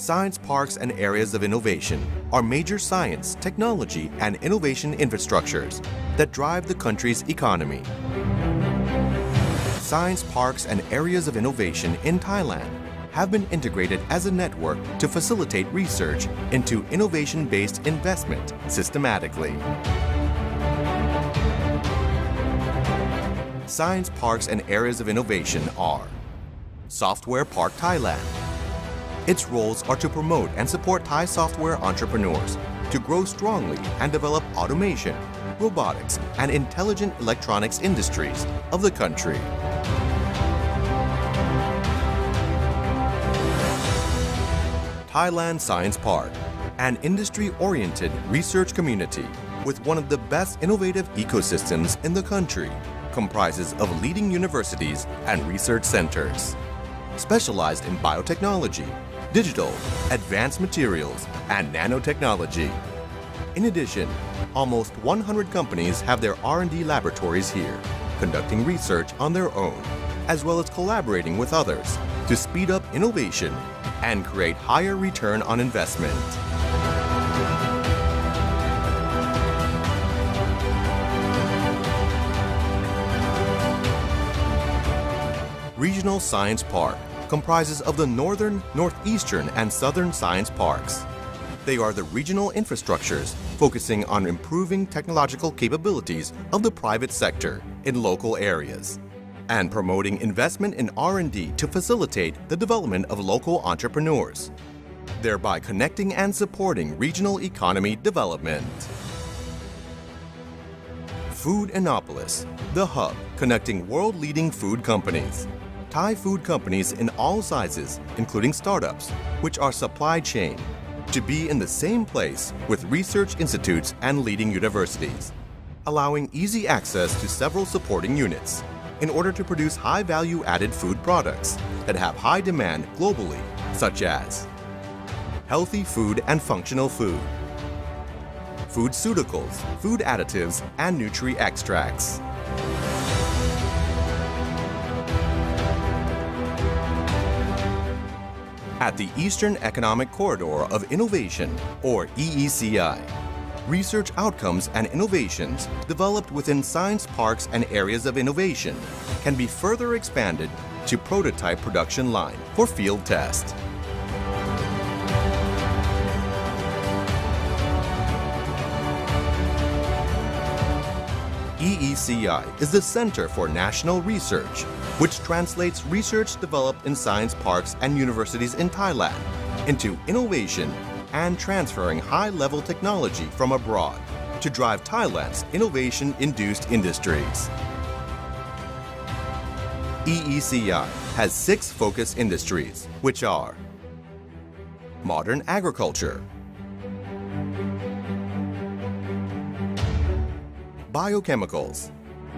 Science parks and areas of innovation are major science, technology, and innovation infrastructures that drive the country's economy. Science parks and areas of innovation in Thailand have been integrated as a network to facilitate research into innovation-based investment systematically. Science parks and areas of innovation are Software Park Thailand. Its roles are to promote and support Thai software entrepreneurs to grow strongly and develop automation, robotics, and intelligent electronics industries of the country. Thailand Science Park, an industry-oriented research community with one of the best innovative ecosystems in the country, comprises of leading universities and research centers, specialized in biotechnology, digital, advanced materials, and nanotechnology. In addition, almost 100 companies have their R&D laboratories here, conducting research on their own, as well as collaborating with others to speed up innovation and create higher return on investment. Regional Science Park comprises of the Northern, Northeastern, and Southern Science Parks. They are the regional infrastructures focusing on improving technological capabilities of the private sector in local areas and promoting investment in R&D to facilitate the development of local entrepreneurs, thereby connecting and supporting regional economy development. Foodanopolis, the hub connecting world-leading food companies. Thai food companies in all sizes, including startups, which are supply chain, to be in the same place with research institutes and leading universities, allowing easy access to several supporting units in order to produce high-value added food products that have high demand globally, such as healthy food and functional food, foodceuticals, food additives, and nutri-extracts. At the Eastern Economic Corridor of Innovation, or EECI, research outcomes and innovations developed within science parks and areas of innovation can be further expanded to prototype production line for field test. EECI is the Center for National Research, which translates research developed in science parks and universities in Thailand into innovation and transferring high-level technology from abroad to drive Thailand's innovation-induced industries. EECI has 6 focus industries, which are modern agriculture, biochemicals,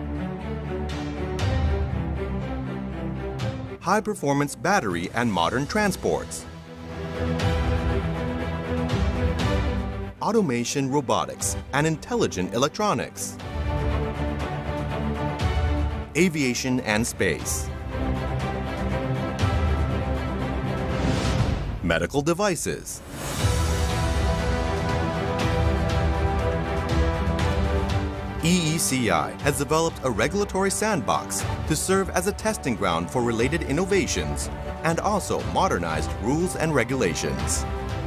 high-performance battery and modern transports, automation robotics and intelligent electronics, aviation and space, medical devices, EECI has developed a regulatory sandbox to serve as a testing ground for related innovations and also modernized rules and regulations.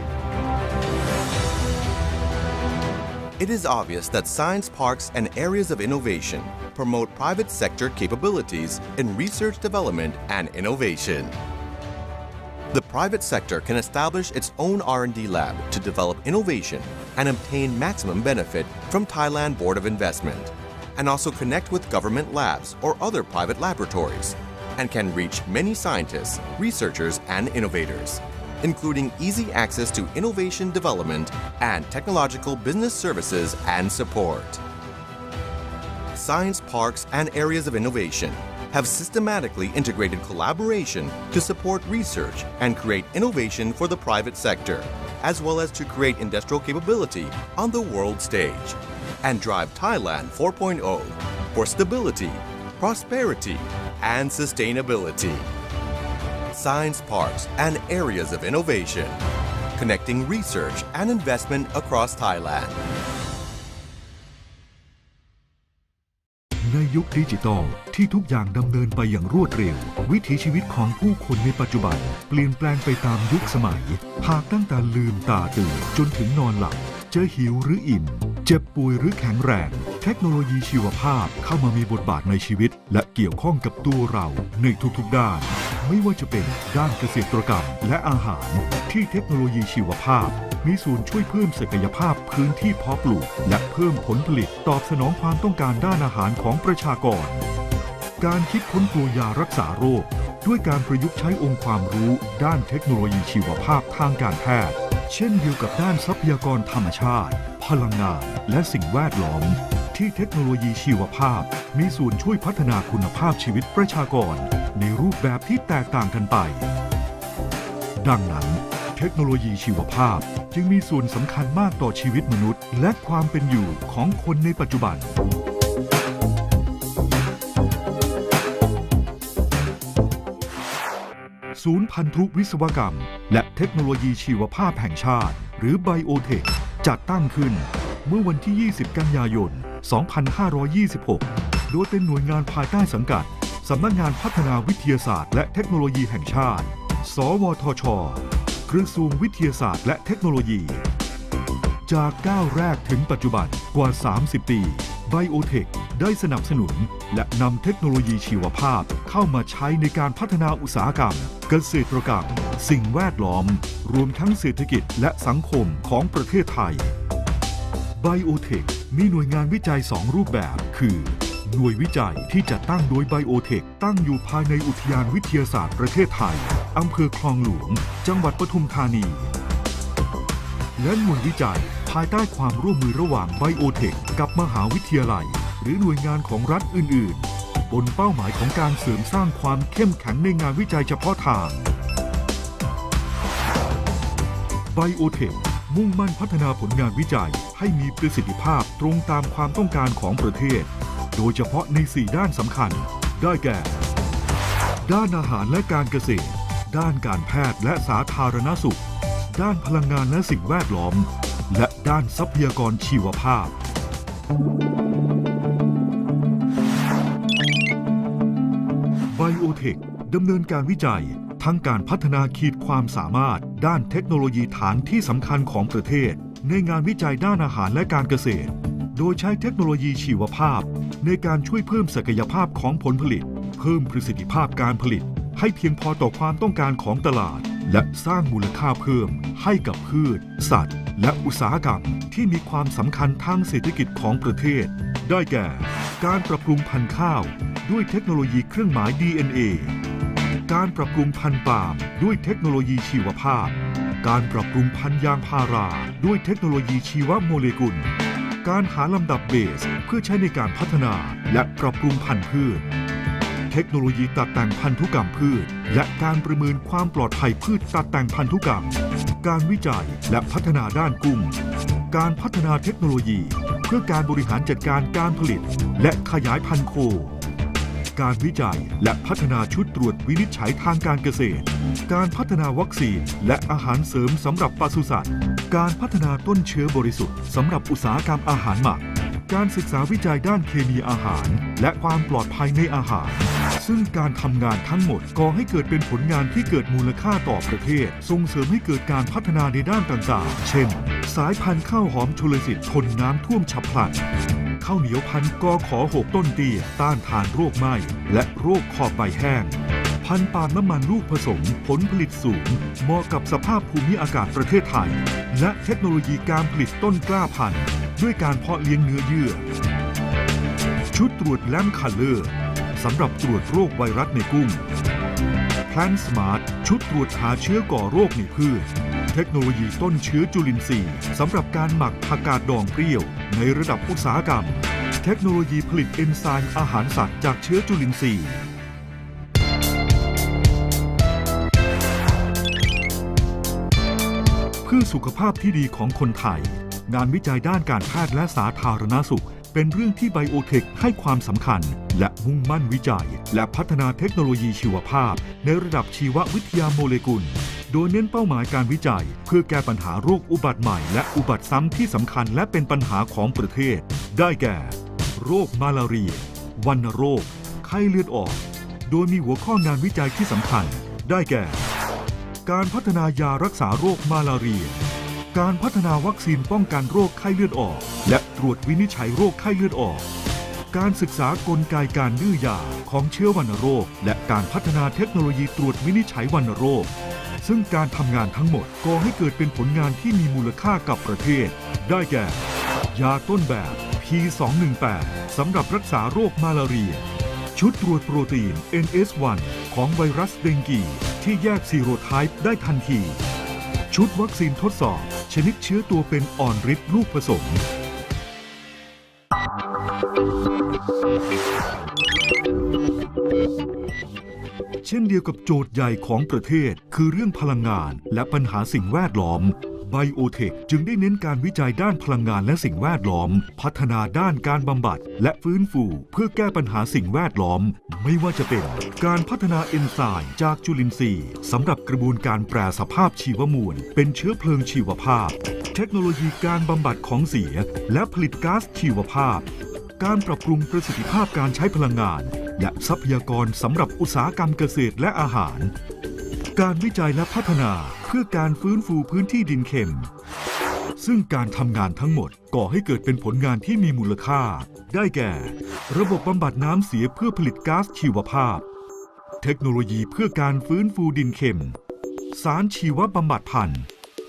It is obvious that science parks and areas of innovation promote private sector capabilities in research development and innovation. The private sector can establish its own R&D lab to develop innovation and obtain maximum benefit from Thailand Board of Investment, and also connect with government labs or other private laboratories, and can reach many scientists, researchers, and innovators, including easy access to innovation development and technological business services and support. Science parks and areas of innovation have systematically integrated collaboration to support research and create innovation for the private sector, as well as to create industrial capability on the world stage, and drive Thailand 4.0 for stability, prosperity, and sustainability. Science parks and areas of innovation. connecting research and investment across Thailand. ในยุคดิจิทัลที่ทุกอย่างดำเนินไปอย่างรวดเร็ววิถีชีวิตของผู้คนในปัจจุบันเปลี่ยนแปลงไปตามยุคสมัยหากตั้งแต่ลืมตาตื่นจนถึงนอนหลับจะหิวหรืออิ่มเจ็บป่วยหรือแข็งแรงเทคโนโลยีชีวภาพเข้ามามีบทบาทในชีวิตและเกี่ยวข้องกับตัวเราในทุกๆด้านไม่ว่าจะเป็นด้านเกษตรกรรมและอาหารที่เทคโนโลยีชีวภาพมีส่วนช่วยเพิ่มศักยภาพพื้นที่เพาะปลูกและเพิ่มผลผลิตตอบสนองความต้องการด้านอาหารของประชากรการคิดค้นตัวยารักษาโรคด้วยการประยุกต์ใช้องค์ความรู้ด้านเทคโนโลยีชีวภาพทางการแพทย์เช่นเดียวกับด้านทรัพยากรธรรมชาติพลังงานและสิ่งแวดล้อมที่เทคโนโลยีชีวภาพมีส่วนช่วยพัฒนาคุณภาพชีวิตประชากรในรูปแบบที่แตกต่างกันไปดังนั้นเทคโนโลยีชีวภาพจึงมีส่วนสำคัญมากต่อชีวิตมนุษย์และความเป็นอยู่ของคนในปัจจุบันศูนย์พันธุวิศวกรรมและเทคโนโลยีชีวภาพแห่งชาติหรือไบโอเทคจัดตั้งขึ้นเมื่อวันที่ 20 กันยายน 2526 โดยเป็นหน่วยงานภายใต้สังกัดสำนักงานพัฒนาวิทยาศาสตร์และเทคโนโลยีแห่งชาติสวทช.กระทรวงวิทยาศาสตร์และเทคโนโลยีจากก้าวแรกถึงปัจจุบันกว่า 30 ปีไบโอเทคได้สนับสนุนและนำเทคโนโลยีชีวภาพเข้ามาใช้ในการพัฒนาอุตสาหกรรมเกษตรกรรมสิ่งแวดล้อมรวมทั้งเศรษฐกิจและสังคมของประเทศไทยไบโอเทคมีหน่วยงานวิจัย2รูปแบบคือหน่วยวิจัยที่จัดตั้งโดยไบโอเทคตั้งอยู่ภายในอุทยานวิทยาศาสตร์ประเทศไทยอำเภอคลองหลวงจังหวัดปทุมธานีและหน่วยวิจัยภายใต้ความร่วมมือระหว่างไบโอเทคกับมหาวิทยาลัยหรือหน่วยงานของรัฐอื่นๆบนเป้าหมายของการเสริมสร้างความเข้มแข็งในงานวิจัยเฉพาะทางไบโอเทคมุ่งมั่นพัฒนาผลงานวิจัยให้มีประสิทธิภาพตรงตามความต้องการของประเทศโดยเฉพาะใน4ด้านสำคัญได้แก่ด้านอาหารและการเกษตรด้านการแพทย์และสาธารณสุขด้านพลังงานและสิ่งแวดล้อมและด้านทรัพยากรชีวภาพไบโอเทคดำเนินการวิจัยทั้งการพัฒนาขีดความสามารถด้านเทคโนโลยีฐานที่สำคัญของประเทศในงานวิจัยด้านอาหารและการเกษตรโดยใช้เทคโนโลยีชีวภาพในการช่วยเพิ่มศักยภาพของผลผลิตเพิ่มประสิทธิภาพการผลิตให้เพียงพอต่อความต้องการของตลาดและสร้างมูลค่าเพิ่มให้กับพืชสัตว์และอุตสาหกรรมที่มีความสำคัญทางเศรษฐกิจของประเทศได้แก่การปรับปรุงพันธุ์ข้าวด้วยเทคโนโลยีเครื่องหมาย DNA การปรับปรุงพันธุ์ปาล์มด้วยเทคโนโลยีชีวภาพการปรับปรุงพันธุ์ยางพาราด้วยเทคโนโลยีชีวโมเลกุลการหาลำดับเบสเพื่อใช้ในการพัฒนาและปรับปรุงพันธุ์พืชเทคโนโลยีตัดแต่งพันธุกรรมพืชและการประเมินความปลอดภัยพืชตัดแต่งพันธุกรรมการวิจัยและพัฒนาด้านกุ้งการพัฒนาเทคโนโลยีเพื่อการบริหารจัดการการผลิตและขยายพันธุ์โคการวิจัยและพัฒนาชุดตรวจวินิจฉัยทางการเกษตรการพัฒนาวัคซีนและอาหารเสริมสำหรับปศุสัตว์การพัฒนาต้นเชื้อบริสุทธิ์สำหรับอุตสาหกรรมอาหารหมักการศึกษาวิจัยด้านเคมีอาหารและความปลอดภัยในอาหารซึ่งการทำงานทั้งหมดก่อให้เกิดเป็นผลงานที่เกิดมูลค่าต่อประเทศส่งเสริมให้เกิดการพัฒนาในด้านต่างๆเช่นสายพันธุ์ข้าวหอมชลสิทธิ์ทนน้ำท่วมฉับพลันข้าวเหนียวพันธุ์กข6ต้นเตี้ยต้านทานโรคไหม้และโรคขอบใบแห้งพันธุ์ปาล์มน้ำมันลูกผสมผลผลิตสูงเหมาะกับสภาพภูมิอากาศประเทศไทยและเทคโนโลยีการผลิตต้นกล้าพันธุ์ด้วยการเพาะเลี้ยงเนื้อเยื่อชุดตรวจแลมคัลเลอร์สำหรับตรวจโรคไวรัสในกุ้ง Plant Smart ชุดตรวจหาเชื้อก่อโรคในพืชเทคโนโลยีต้นเชื้อจุลินทรีย์สำหรับการหมักผักกาดดองเปรี้ยวในระดับอุตสาหกรรมเทคโนโลยีผลิตเอนไซม์อาหารสัตว์จากเชื้อจุลินทรีย์เพื่อสุขภาพที่ดีของคนไทยงานวิจัยด้านการแพทย์และสาธารณสุขเป็นเรื่องที่ไบโอเทคให้ความสำคัญและมุ่งมั่นวิจัยและพัฒนาเทคโนโลยีชีวภาพในระดับชีววิทยาโมเลกุลโดยเน้นเป้าหมายการวิจัยเพื่อแก้ปัญหาโรคอุบัติใหม่และอุบัติซ้ำที่สำคัญและเป็นปัญหาของประเทศได้แก่โรคมาลาเรียวัณโรคไข้เลือดออกโดยมีหัวข้องานวิจัยที่สำคัญได้แก่การพัฒนายารักษาโรคมาลาเรียการพัฒนาวัคซีนป้องกันโรคไข้เลือดออกและตรวจวินิจฉัยโรคไข้เลือดออกการศึกษากลไกการดื้อยาของเชื้อวัณโรคและการพัฒนาเทคโนโลยีตรวจวินิจฉัยวัณโรคซึ่งการทำงานทั้งหมดก่อให้เกิดเป็นผลงานที่มีมูลค่ากับประเทศได้แก่ยาต้นแบบ P218 สำหรับรักษาโรคมาลาเรียชุดตรวจโปรตีน NS1 ของไวรัสเดงกีที่แยกซีโรไทป์ได้ทันทีชุดวัคซีนทดสอบชนิดเชื้อตัวเป็นอ่อนฤทธิ์ลูกผสมเช่นเดียวกับโจทย์ใหญ่ของประเทศคือเรื่องพลังงานและปัญหาสิ่งแวดล้อมไบโอเทคจึงได้เน้นการวิจัยด้านพลังงานและสิ่งแวดล้อมพัฒนาด้านการบำบัดและฟื้นฟูเพื่อแก้ปัญหาสิ่งแวดล้อมไม่ว่าจะเป็นการพัฒนาเอนไซม์จากจุลินทรีย์สำหรับกระบวนการแปรสภาพชีวมวลเป็นเชื้อเพลิงชีวภาพเทคโนโลยีการบำบัดของเสียและผลิตก๊าซชีวภาพการปรับปรุงประสิทธิภาพการใช้พลังงานและทรัพยากรสำหรับอุตสาหกรรมเกษตรและอาหารการวิจัยและพัฒนาเพื่อการฟื้นฟูพื้นที่ดินเค็มซึ่งการทำงานทั้งหมดก่อให้เกิดเป็นผลงานที่มีมูลค่าได้แก่ระบบบำบัดน้ำเสียเพื่อผลิตก๊าซชีวภาพเทคโนโลยีเพื่อการฟื้นฟูดินเค็มสารชีวบำบัดพันธุ์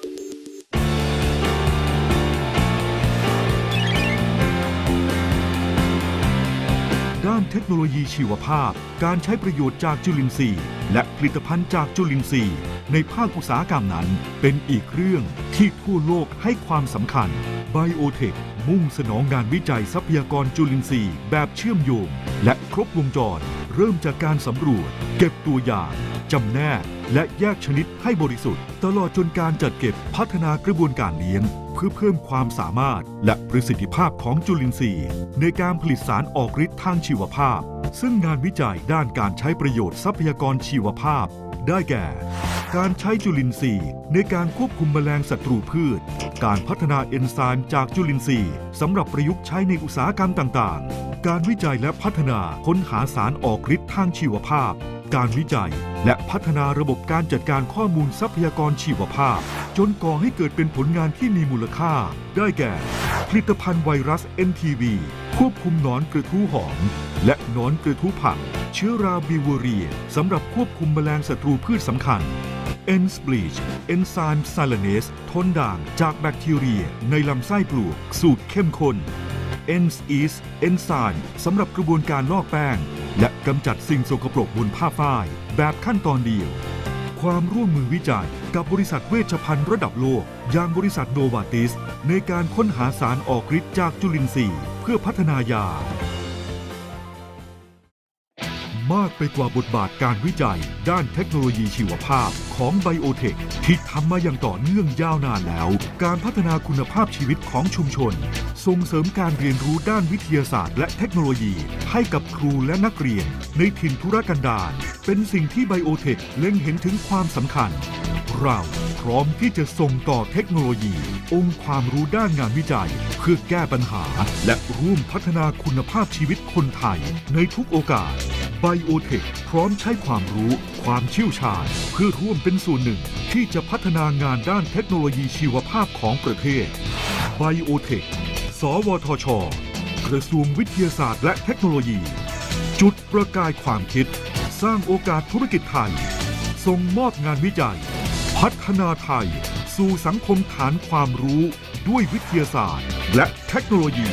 ด้านเทคโนโลยีชีวภาพการใช้ประโยชน์จากจุลินทรีย์และผลิตภัณฑ์จากจุลินทรีย์ในภาคอุตสาหกรรมนั้นเป็นอีกเรื่องที่ทั่วโลกให้ความสำคัญไบโอเทคมุ่งสนองงานวิจัยทรัพยากรจุลินทรีย์แบบเชื่อมโยงและครบวงจรเริ่มจากการสำรวจเก็บตัวอย่างจำแนกและแยกชนิดให้บริสุทธิ์ตลอดจนการจัดเก็บพัฒนากระบวนการเลี้ยงเพื่อเพิ่มความสามารถและประสิทธิภาพของจุลินทรีย์ในการผลิตสารออกฤทธิ์ทางชีวภาพซึ่งงานวิจัยด้านการใช้ประโยชน์ทรัพยากรชีวภาพได้แก่การใช้จุลินทรีย์ในการควบคุมแมลงศัตรูพืชการพัฒนาเอนไซม์จากจุลินทรีย์สำหรับประยุกต์ใช้ในอุตสาหกรรมต่างๆการวิจัยและพัฒนาค้นหาสารออกฤทธิ์ทางชีวภาพการวิจัยและพัฒนาระบบการจัดการข้อมูลทรัพยากรชีวภาพจนก่อให้เกิดเป็นผลงานที่มีมูลค่าได้แก่ผลิตภัณฑ์ไวรัส NTV ควบคุมหนอนกระทู้หอมและหนอนกระทู้ผักเชื้อราบิวเวอเรียสำหรับควบคุมแมลงศัตรูพืชสำคัญ N-Bleach เอนไซม์ไซลาเนสทนด่างจากแบคทีเรียในลำไส้ปลวกสูตรเข้มข้น N-Ease เอนไซม์สำหรับกระบวนการลอกแป้งและกำจัดสิ่งสกปรกบนผ้าฝ้ายแบบขั้นตอนเดียวความร่วมมือวิจัยกับบริษัทเวชภัณฑ์ระดับโลกอย่างบริษัทโนวาติสในการค้นหาสารออกฤทธิ์จากจุลินทรีย์เพื่อพัฒนายามากไปกว่าบทบาทการวิจัยด้านเทคโนโลยีชีวภาพของไบโอเทคที่ทำมาอย่างต่อเนื่องยาวนานแล้วการพัฒนาคุณภาพชีวิตของชุมชนส่งเสริมการเรียนรู้ด้านวิทยาศาสตร์และเทคโนโลยีให้กับครูและนักเรียนในถิ่นทุรกันดารเป็นสิ่งที่ไบโอเทคเล็งเห็นถึงความสำคัญเราพร้อมที่จะส่งต่อเทคโนโลยีองค์ความรู้ด้านงานวิจัยเพื่อแก้ปัญหาและร่วมพัฒนาคุณภาพชีวิตคนไทยในทุกโอกาสไบโอเทคพร้อมใช้ความรู้ความเชี่ยวชาญเพื่อร่วมเป็นส่วนหนึ่งที่จะพัฒนางานด้านเทคโนโลยีชีวภาพของประเทศไบโอเทคสวทช.กระทรวงวิทยาศาสตร์และเทคโนโลยีจุดประกายความคิดสร้างโอกาสธุรกิจไทยส่งมอบงานวิจัยพัฒนาไทยสู่สังคมฐานความรู้ด้วยวิทยาศาสตร์และเทคโนโลยี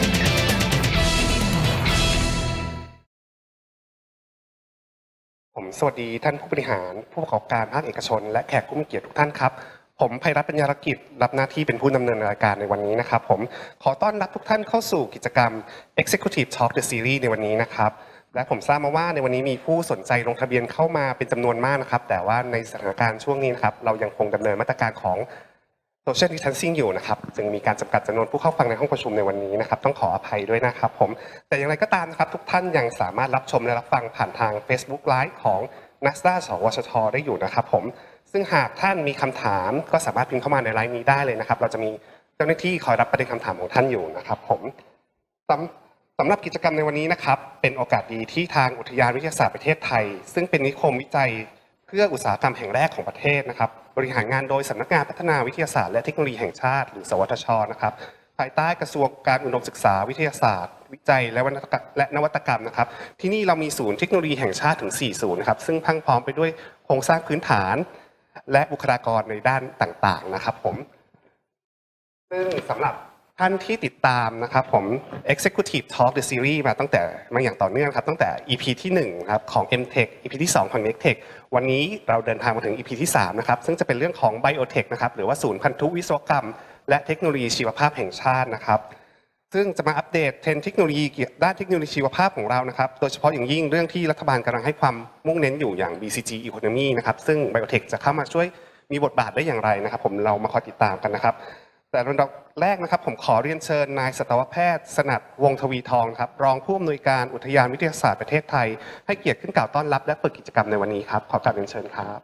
ผมสวัสดีท่านผู้บริหารผู้ประกอบการภาคเอกชนและแขกผู้มีเกียรติทุกท่านครับผมไพรัตน์ ปัญญารกิจรับหน้าที่เป็นผู้ดำเนินรายการในวันนี้นะครับผมขอต้อนรับทุกท่านเข้าสู่กิจกรรม Executive Talk The Series ในวันนี้นะครับและผมทราบมาว่าในวันนี้มีผู้สนใจลงทะเบียนเข้ามาเป็นจำนวนมากนะครับแต่ว่าในสถานการณ์ช่วงนี้นะครับเรายังคงดำเนินมาตรการของ Social Distancing อยู่นะครับจึงมีการจำกัดจำนวนผู้เข้าฟังในห้องประชุมในวันนี้นะครับต้องขออภัยด้วยนะครับผมแต่อย่างไรก็ตามนะครับทุกท่านยังสามารถรับชมและรับฟังผ่านทาง Facebook Live ของ NASDA สวชท.ได้อยู่นะครับผมซึ่งซึ่งหากท่านมีคำถามก็สามารถพิมพ์เข้ามาในไลน์นี้ได้เลยนะครับเราจะมีเจ้าหน้าที่คอยรับประเด็นคำถามของท่านอยู่นะครับผมสำหรับกิจกรรมในวันนี้นะครับเป็นโอกาสดีที่ทางอุทยานวิทยาศาสตร์ประเทศไทยซึ่งเป็นนิคมวิจัยเพื่ออุตสาหกรรมแห่งแรกของประเทศนะครับบริหารงานโดยสำนักงานพัฒนาวิทยาศาสตร์และเทคโนโลยีแห่งชาติหรือสวทช.นะครับภายใต้กระทรวงการอุดมศึกษาวิทยาศาสตร์วิจัยและนวัตกรรมนะครับที่นี่เรามีศูนย์เทคโนโลยีแห่งชาติถึง4ศูนย์นะครับซึ่งพังพร้อมไปด้วยโครงสร้างพื้นฐานและบุคลากรในด้านต่างๆนะครับผมซึ่งสำหรับท่านที่ติดตามนะครับผม Executive Talk The Series มาอย่างต่อเนื่องครับตั้งแต่ EP ที่1ครับของ MTech EP ที่2ของ NextTech วันนี้เราเดินทางมาถึง EP ที่3นะครับซึ่งจะเป็นเรื่องของ Biotech นะครับหรือว่าศูนย์พันธุวิศวกรรมและเทคโนโลยีชีวภาพแห่งชาตินะครับซึ่งจะมาอัปเดตเทรนด์เทคโนโลยีด้านเทคโนโลยีชีวภาพของเรานะครับโดยเฉพาะอย่างยิ่งเรื่องที่รัฐบาลกำลังให้ความมุ่งเน้นอยู่อย่าง BCG Economy นะครับซึ่ง Biotech จะเข้ามาช่วยมีบทบาทได้อย่างไรนะครับผมเรามาคอยติดตามกันนะครับแต่ลำดับแรกนะครับผมขอเรียนเชิญนายสัตวแพทย์สนัดวงศ์ทวีทองครับรองผู้อำนวยการอุทยานวิทยาศาสตร์ประเทศไทยให้เกียรติขึ้นกล่าวต้อนรับและเปิดกิจกรรมในวันนี้ครับขอกราบเรียนเชิญครับ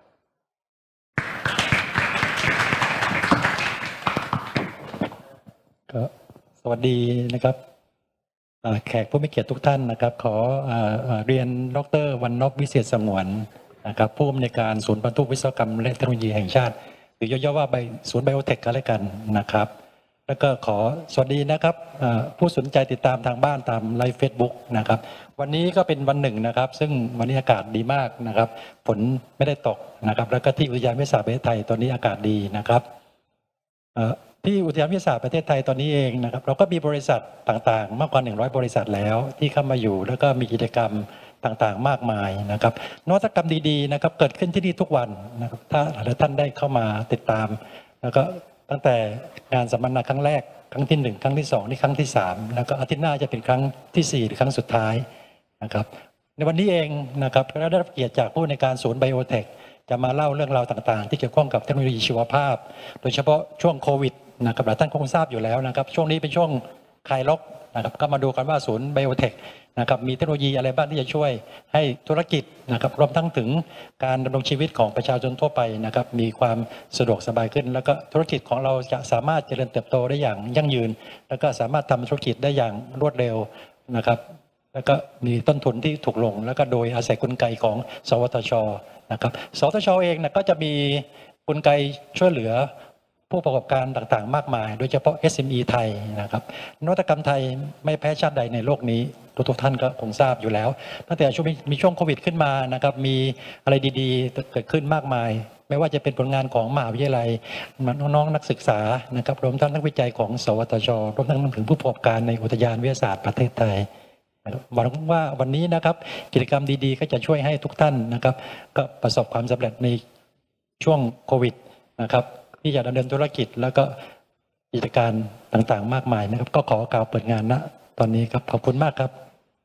ก็สวัสดีนะครับแขกผู้มีเกียรติทุกท่านนะครับขอเรียนดร.วรรณพวิเศษสงวนนะครับผู้อำนวยการศูนย์พันธุวิศวกรรมและเทคโนโลยีแห่งชาติหรือย่อๆว่าศูนย์ไบโอเทคกันแล้วกันนะครับแล้วก็ขอสวัสดีนะครับผู้สนใจติดตามทางบ้านตามไลฟ์เฟซบุ๊กนะครับวันนี้ก็เป็นวันหนึ่งนะครับซึ่งวันนี้อากาศดีมากนะครับฝนไม่ได้ตกนะครับแล้วก็ที่อุทยานวิทยาศาสตร์ประเทศไทยตอนนี้อากาศดีนะครับที่อุทยานวิทยาศาสตร์ประเทศไทยตอนนี้เองนะครับเราก็มีบริษัทต่างๆมากกว่า100บริษัทแล้วที่เข้ามาอยู่แล้วก็มีกิจกรรมต่างๆมากมายนะครับนวัตกรรมดีๆนะครับเกิดขึ้นที่นี่ทุกวันนะครับถ้าหลายท่านได้เข้ามาติดตามแล้วก็ตั้งแต่งานสัมมนาครั้งแรกครั้งที่1ครั้งที่2นี่ครั้งที่3แล้วก็อาทิตย์หน้าจะเป็นครั้งที่4หรือครั้งสุดท้ายนะครับในวันนี้เองนะครับเราได้รับเกียรติจากผู้ในการศูนย์ไบโอเทคจะมาเล่าเรื่องราวต่างๆที่เกี่ยวข้องกับเทคโนโลยีชีวภาพโดยเฉพาะช่วงโควิดนะครับหลายท่านคงทราบอยู่แล้วนะครับช่วงนี้เป็นช่วงคลายล็อกนะครับก็มาดูกันว่าศูนย์ไบโอเทคนะครับมีเทคโนโลยีอะไรบ้างที่จะช่วยให้ธุรกิจนะครับรวมทั้งถึงการดำรงชีวิตของประชาชนทั่วไปนะครับมีความสะดวกสบายขึ้นแล้วก็ธุรกิจของเราจะสามารถเจริญเติบโตได้อย่างยั่งยืนแล้วก็สามารถทำธุรกิจได้อย่างรวดเร็วนะครับแล้วก็มีต้นทุนที่ถูกลงแล้วก็โดยอาศัยกลไกของสวทช.นะครับสวทช.เองนะก็จะมีกลไกช่วยเหลือผู้ประกอบการต่างๆมากมายโดยเฉพาะ SME ไทยนะครับนวัตกรรมไทยไม่แพ้ชาติใดในโลกนี้ทุกท่านก็คงทราบอยู่แล้วตั้งแต่มีช่วงโควิดขึ้นมานะครับมีอะไรดีๆเกิดขึ้นมากมายไม่ว่าจะเป็นผลงานของมหาวิทยาลัยน้องๆนักศึกษานะครับรวมทั้งนักวิจัยของสวทช.รวมทั้งถึงผู้ประกอบการในอุทยานวิทยาศาสตร์ประเทศไทยหวังว่าวันนี้นะครับกิจกรรมดีๆก็จะช่วยให้ทุกท่านนะครับก็ประสบความสำเร็จในช่วงโควิดนะครับที่จะดำเนินธุรกิจแล้วก็กิจการต่างๆมากมายนะครับก็ขอกล่าวเปิดงานณตอนนี้ครับขอบคุณมากครับ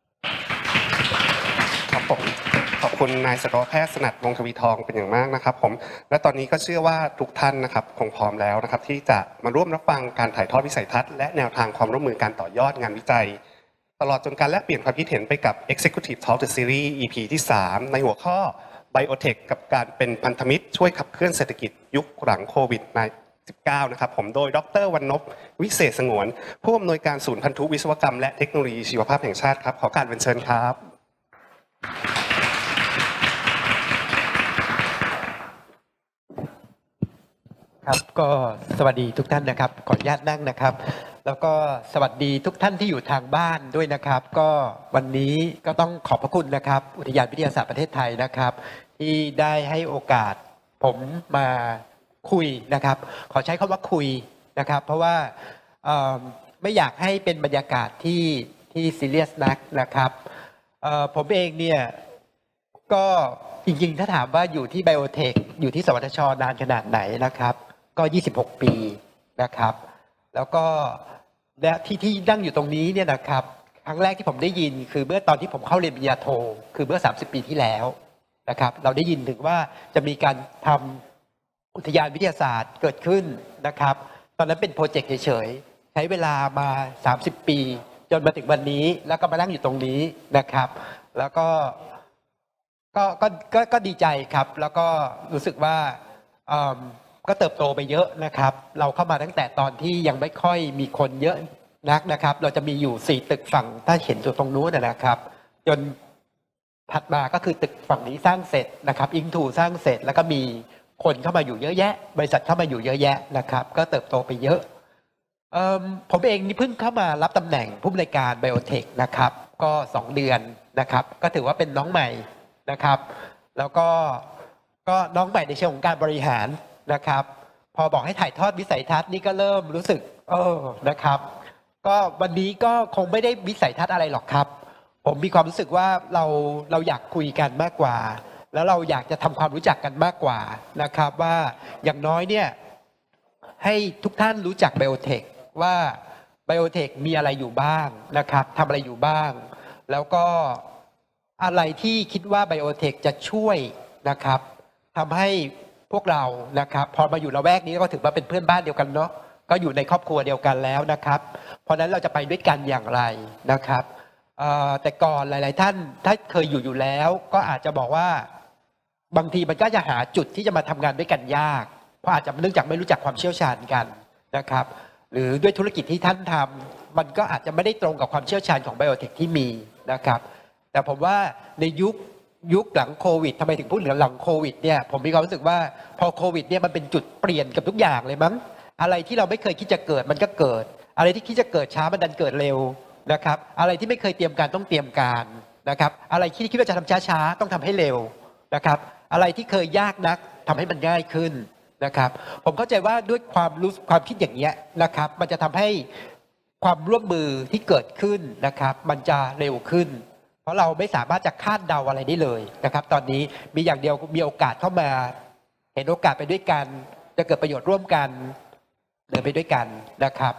ครับผมขอบคุณนายสัตวแพทย์สนัดวงศ์ทวีทองเป็นอย่างมากนะครับผมและตอนนี้ก็เชื่อว่าทุกท่านนะครับคงพร้อมแล้วนะครับที่จะมาร่วมรับฟังการถ่ายทอดวิสัยทัศน์และแนวทางความร่วมมือการต่อยอดงานวิจัยตลอดจนการแลกเปลี่ยนความคิดเห็นไปกับ Executive Talk The Series EP ที่3ในหัวข้อ Biotech กับการเป็นพันธมิตรช่วยขับเคลื่อนเศรษฐกิจยุคหลังโควิด-19 นะครับผมโดยดร.วรรณพวิเศษสงวนผู้อำนวยการศูนย์พันธุวิศวกรรมและเทคโนโลยีชีวภาพแห่งชาติครับขอการเรียนเชิญครับครับก็สวัสดีทุกท่านนะครับขออนุญาตนั่งนะครับแล้วก็สวัสดีทุกท่านที่อยู่ทางบ้านด้วยนะครับก็วันนี้ก็ต้องขอบพระคุณนะครับอุทยานวิทยาศาสตร์ประเทศไทยนะครับที่ได้ให้โอกาสผมมาคุยนะครับขอใช้คำว่าคุยนะครับเพราะว่าไม่อยากให้เป็นบรรยากาศที่ซีเรียสนักนะครับผมเองเนี่ยก็จริงๆถ้าถามว่าอยู่ที่ไบโอเทคอยู่ที่สวทช.นานขนาดไหนนะครับก็26 ปีนะครับแล้วก็และที่นั่งอยู่ตรงนี้เนี่ยนะครับครั้งแรกที่ผมได้ยินคือเมื่อตอนที่ผมเข้าเรียนปริญญาโทคือเมื่อ30 ปีที่แล้วนะครับเราได้ยินถึงว่าจะมีการทำอุทยานวิทยาศาสตร์เกิดขึ้นนะครับตอนนั้นเป็นโปรเจกต์เฉยๆใช้เวลามา30 ปีจนมาถึงวันนี้แล้วก็มานั่งอยู่ตรงนี้นะครับแล้วก็ดีใจครับแล้วก็รู้สึกว่าก็เติบโตไปเยอะนะครับเราเข้ามาตั้งแต่ตอนที่ยังไม่ค่อยมีคนเยอะนักนะครับเราจะมีอยู่4ตึกฝั่งถ้าเห็นอยู่ตรงนู้นนะครับจนถัดมาก็คือตึกฝั่งนี้สร้างเสร็จนะครับอิงทูสร้างเสร็จแล้วก็มีคนเข้ามาอยู่เยอะแยะบริษัทเข้ามาอยู่เยอะแยะนะครับก็เติบโตไปเยอะผมเองนี่เพิ่งเข้ามารับตำแหน่งผู้บริการไบโอเทคนะครับก็2เดือนนะครับก็ถือว่าเป็นน้องใหม่นะครับแล้วก็น้องใหม่ในเชิงของการบริหารนะครับพอบอกให้ถ่ายทอดวิสัยทัศน์นี่ก็เริ่มรู้สึกนะครับก็วันนี้ก็คงไม่ได้วิสัยทัศน์อะไรหรอกครับผมมีความรู้สึกว่าเราอยากคุยกันมากกว่าแล้วเราอยากจะทำความรู้จักกันมากกว่านะครับว่าอย่างน้อยเนี่ยให้ทุกท่านรู้จักไบโอเทคว่าไบโอเทคมีอะไรอยู่บ้างนะครับทำอะไรอยู่บ้างแล้วก็อะไรที่คิดว่าไบโอเทคจะช่วยนะครับทำให้พวกเรานะครับพอมาอยู่ละแวกนี้ก็ถือว่าเป็นเพื่อนบ้านเดียวกันเนาะก็อยู่ในครอบครัวเดียวกันแล้วนะครับเพราะนั้นเราจะไปด้วยกันอย่างไรนะครับแต่ก่อนหลายๆท่านถ้าเคยอยู่แล้วก็อาจจะบอกว่าบางทีมันก็จะหาจุดที่จะมาทำงานด้วยกันยากเพราะอาจจะเนื่องจากไม่รู้จักความเชี่ยวชาญกันนะครับหรือด้วยธุรกิจที่ท่านทำมันก็อาจจะไม่ได้ตรงกับความเชี่ยวชาญของไบโอเทคที่มีนะครับแต่ผมว่าในยุคหลังโควิดทำไมถึงพูดถึงหลังโควิดเนี่ยผมมีความรู้สึกว่าพอโควิดเนี่ยมันเป็นจุดเปลี่ยนกับทุกอย่างเลยมั้งอะไรที่เราไม่เคยคิดจะเกิดมันก็เกิดอะไรที่คิดจะเกิดช้ามันดันเกิดเร็วนะครับอะไรที่ไม่เคยเตรียมการต้องเตรียมการนะครับอะไรที่คิดว่าจะทำช้าๆต้องทำให้เร็วนะครับอะไรที่เคยยากนักทำให้มันง่ายขึ้นนะครับผมเข้าใจว่าด้วยความคิดอย่างนี้นะครับมันจะทำให้ความร่วมมือที่เกิดขึ้นนะครับมันจะเร็วขึ้นเพราะเราไม่สามารถจะคาดเดาอะไรได้เลยนะครับตอนนี้มีอย่างเดียวมีโอกาสเข้ามาเห็นโอกาสไปด้วยกันจะเกิดประโยชน์ร่วมกันเดินไปด้วยกันนะครับ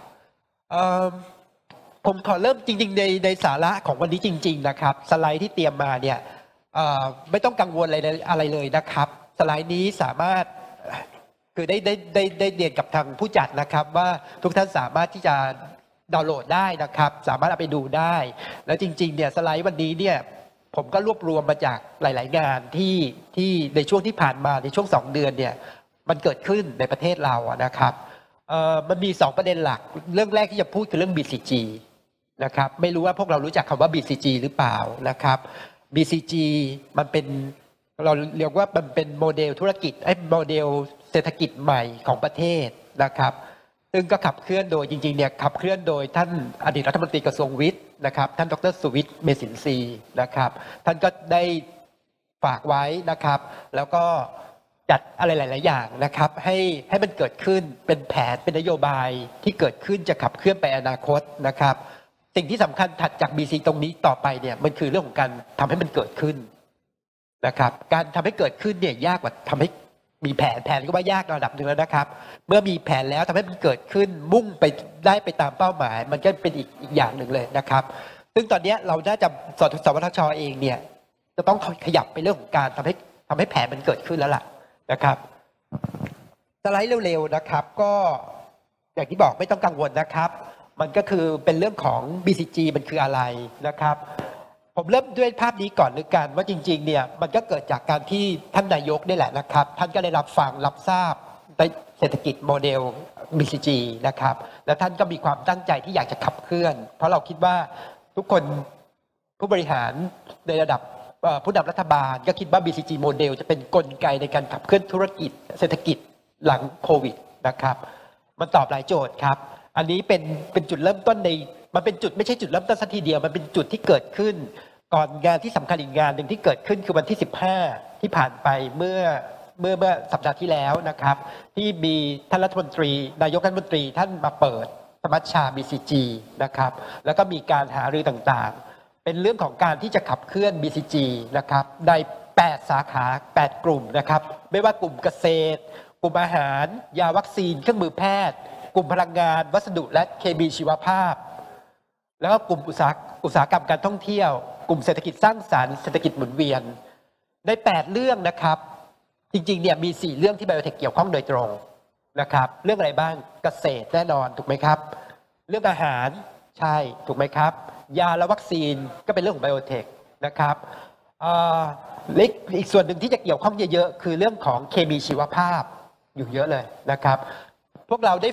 ผมขอเริ่มจริงๆในสาระของวันนี้จริงๆนะครับสไลด์ที่เตรียมมาเนี่ยไม่ต้องกังวลอะไรเลยนะครับสไลด์นี้สามารถคือได้เรียนกับทางผู้จัดนะครับว่าทุกท่านสามารถที่จะดาวน์โหลดได้นะครับสามารถเอาไปดูได้แล้วจริงๆเนี่ยสไลด์วันนี้เนี่ยผมก็รวบรวมมาจากหลายๆงานที่ในช่วงที่ผ่านมาในช่วง2เดือนเนี่ยมันเกิดขึ้นในประเทศเรานะครับมันมี2ประเด็นหลักเรื่องแรกที่จะพูดคือเรื่อง BCG นะครับไม่รู้ว่าพวกเรารู้จักคำว่า BCG หรือเปล่านะครับ BCG มันเป็นเราเรียกว่ามันเป็นโมเดลธุรกิจโมเดลเศรษฐกิจใหม่ของประเทศนะครับซึ่งก็ขับเคลื่อนโดยจริงๆเนี่ยขับเคลื่อนโดยท่านอดีตรัฐมนตรีกระทรวงวิทย์นะครับท่านดร.สุวิทย์เมษินทรีย์นะครับท่านก็ได้ฝากไว้นะครับแล้วก็จัดอะไรหลายๆอย่างนะครับให้มันเกิดขึ้นเป็นแผนเป็นนโยบายที่เกิดขึ้นจะขับเคลื่อนไปอนาคตนะครับสิ่งที่สำคัญถัดจาก BC ตรงนี้ต่อไปเนี่ยมันคือเรื่องของการทำให้มันเกิดขึ้นนะครับการทำให้เกิดขึ้นเนี่ยยากกว่าทำให้มีแผนก็ว่ายากระดับหนึ่งแล้วนะครับเมื่อมีแผนแล้วทำให้มันเกิดขึ้นมุ่งไปได้ไปตามเป้าหมายมันก็เป็นอีกอย่างหนึ่งเลยนะครับซึ่งตอนนี้เราน่าจะสวทช.เองเนี่ยจะต้องขยับไปเรื่องของการทำให้แผนมันเกิดขึ้นแล้วล่ะนะครับสไลด์เร็วๆนะครับก็อย่างที่บอกไม่ต้องกังวลนะครับมันก็คือเป็นเรื่องของ BCG มันคืออะไรนะครับผมเริ่มด้วยภาพนี้ก่อนเลยกันว่าจริงๆเนี่ยมันก็เกิดจากการที่ท่านนายกนี่แหละนะครับท่านก็ได้รับฟังรับทราบในเศรษฐกิจโมเดล BCG นะครับแล้วท่านก็มีความตั้งใจที่อยากจะขับเคลื่อนเพราะเราคิดว่าทุกคนผู้บริหารในระดับผู้นำรัฐบาลก็คิดว่า BCG โมเดลจะเป็นกลไกในการขับเคลื่อนธุรกิจเศรษฐกิจหลังโควิดนะครับมันตอบหลายโจทย์ครับอันนี้เป็นจุดเริ่มต้นในมันเป็นจุดไม่ใช่จุดเริ่มต้นสักทีเดียวมันเป็นจุดที่เกิดขึ้นก่อนงานที่สำคัญอีกงานหนึ่งที่เกิดขึ้นคือวันที่15ที่ผ่านไปเมื่อสัปดาห์ที่แล้วนะครับที่มีท่านรัฐมนตรีนายกรัฐมนตรีท่านมาเปิดสมัชชา BCG นะครับแล้วก็มีการหารือต่างๆเป็นเรื่องของการที่จะขับเคลื่อน BCG นะครับใน8สาขา8กลุ่มนะครับไม่ว่ากลุ่มเกษตรกลุ่มอาหารยาวัคซีนเครื่องมือแพทย์กลุ่มพลังงานวัสดุและเคมีชีวภาพแล้วก็กลุ่มอุตสาหกรรมการท่องเที่ยวกลุ่มเศรษฐกิจสร้างสรรค์เศรษฐกิจหมุนเวียนใน8เรื่องนะครับจริงๆเนี่ยมี4เรื่องที่ไบโอเทคเกี่ยวข้องโดยตรงนะครับเรื่องอะไรบ้างเกษตรแน่นอนถูกไหมครับเรื่องอาหารใช่ถูกไหมครับยาและวัคซีนก็เป็นเรื่องของไบโอเทคนะครับอีกส่วนหนึ่งที่จะเกี่ยวข้องเยอะๆคือเรื่องของเคมีชีวภาพอยู่เยอะเลยนะครับ พวกเราได้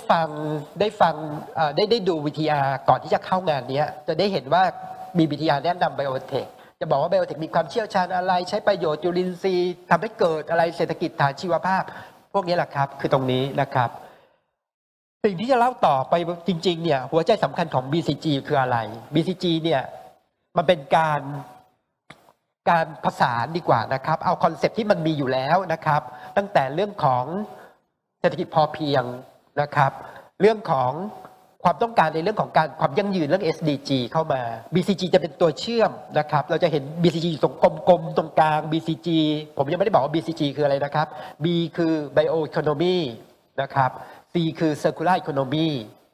ดู VTR ก่อนที่จะเข้างานนี้จะได้เห็นว่ามี VTR แนะนำไบโอเทคจะบอกว่าไบโอเทคมีความเชี่ยวชาญอะไรใช้ประโยชน์จุลินทรีย์ทำให้เกิดอะไรเศรษฐกิจฐานชีวภาพพวกนี้แหละครับคือตรงนี้นะครับสิ่งที่จะเล่าต่อไปจริงๆเนี่ยหัวใจสำคัญของ BCG คืออะไร BCG เนี่ยมันเป็นการผสานดีกว่านะครับเอาคอนเซ็ปต์ที่มันมีอยู่แล้วนะครับตั้งแต่เรื่องของเศรษฐกิจพอเพียงนะครับเรื่องของความต้องการในเรื่องของการความยั่งยืนเรื่อง SDG เข้ามา BCG จะเป็นตัวเชื่อมนะครับเราจะเห็น BCG อยู่ตรงกลมๆตรงกลาง BCG ผมยังไม่ได้บอกว่า BCG คืออะไรนะครับ B คือ Bioeconomy นะครับ C คือ Circular Economy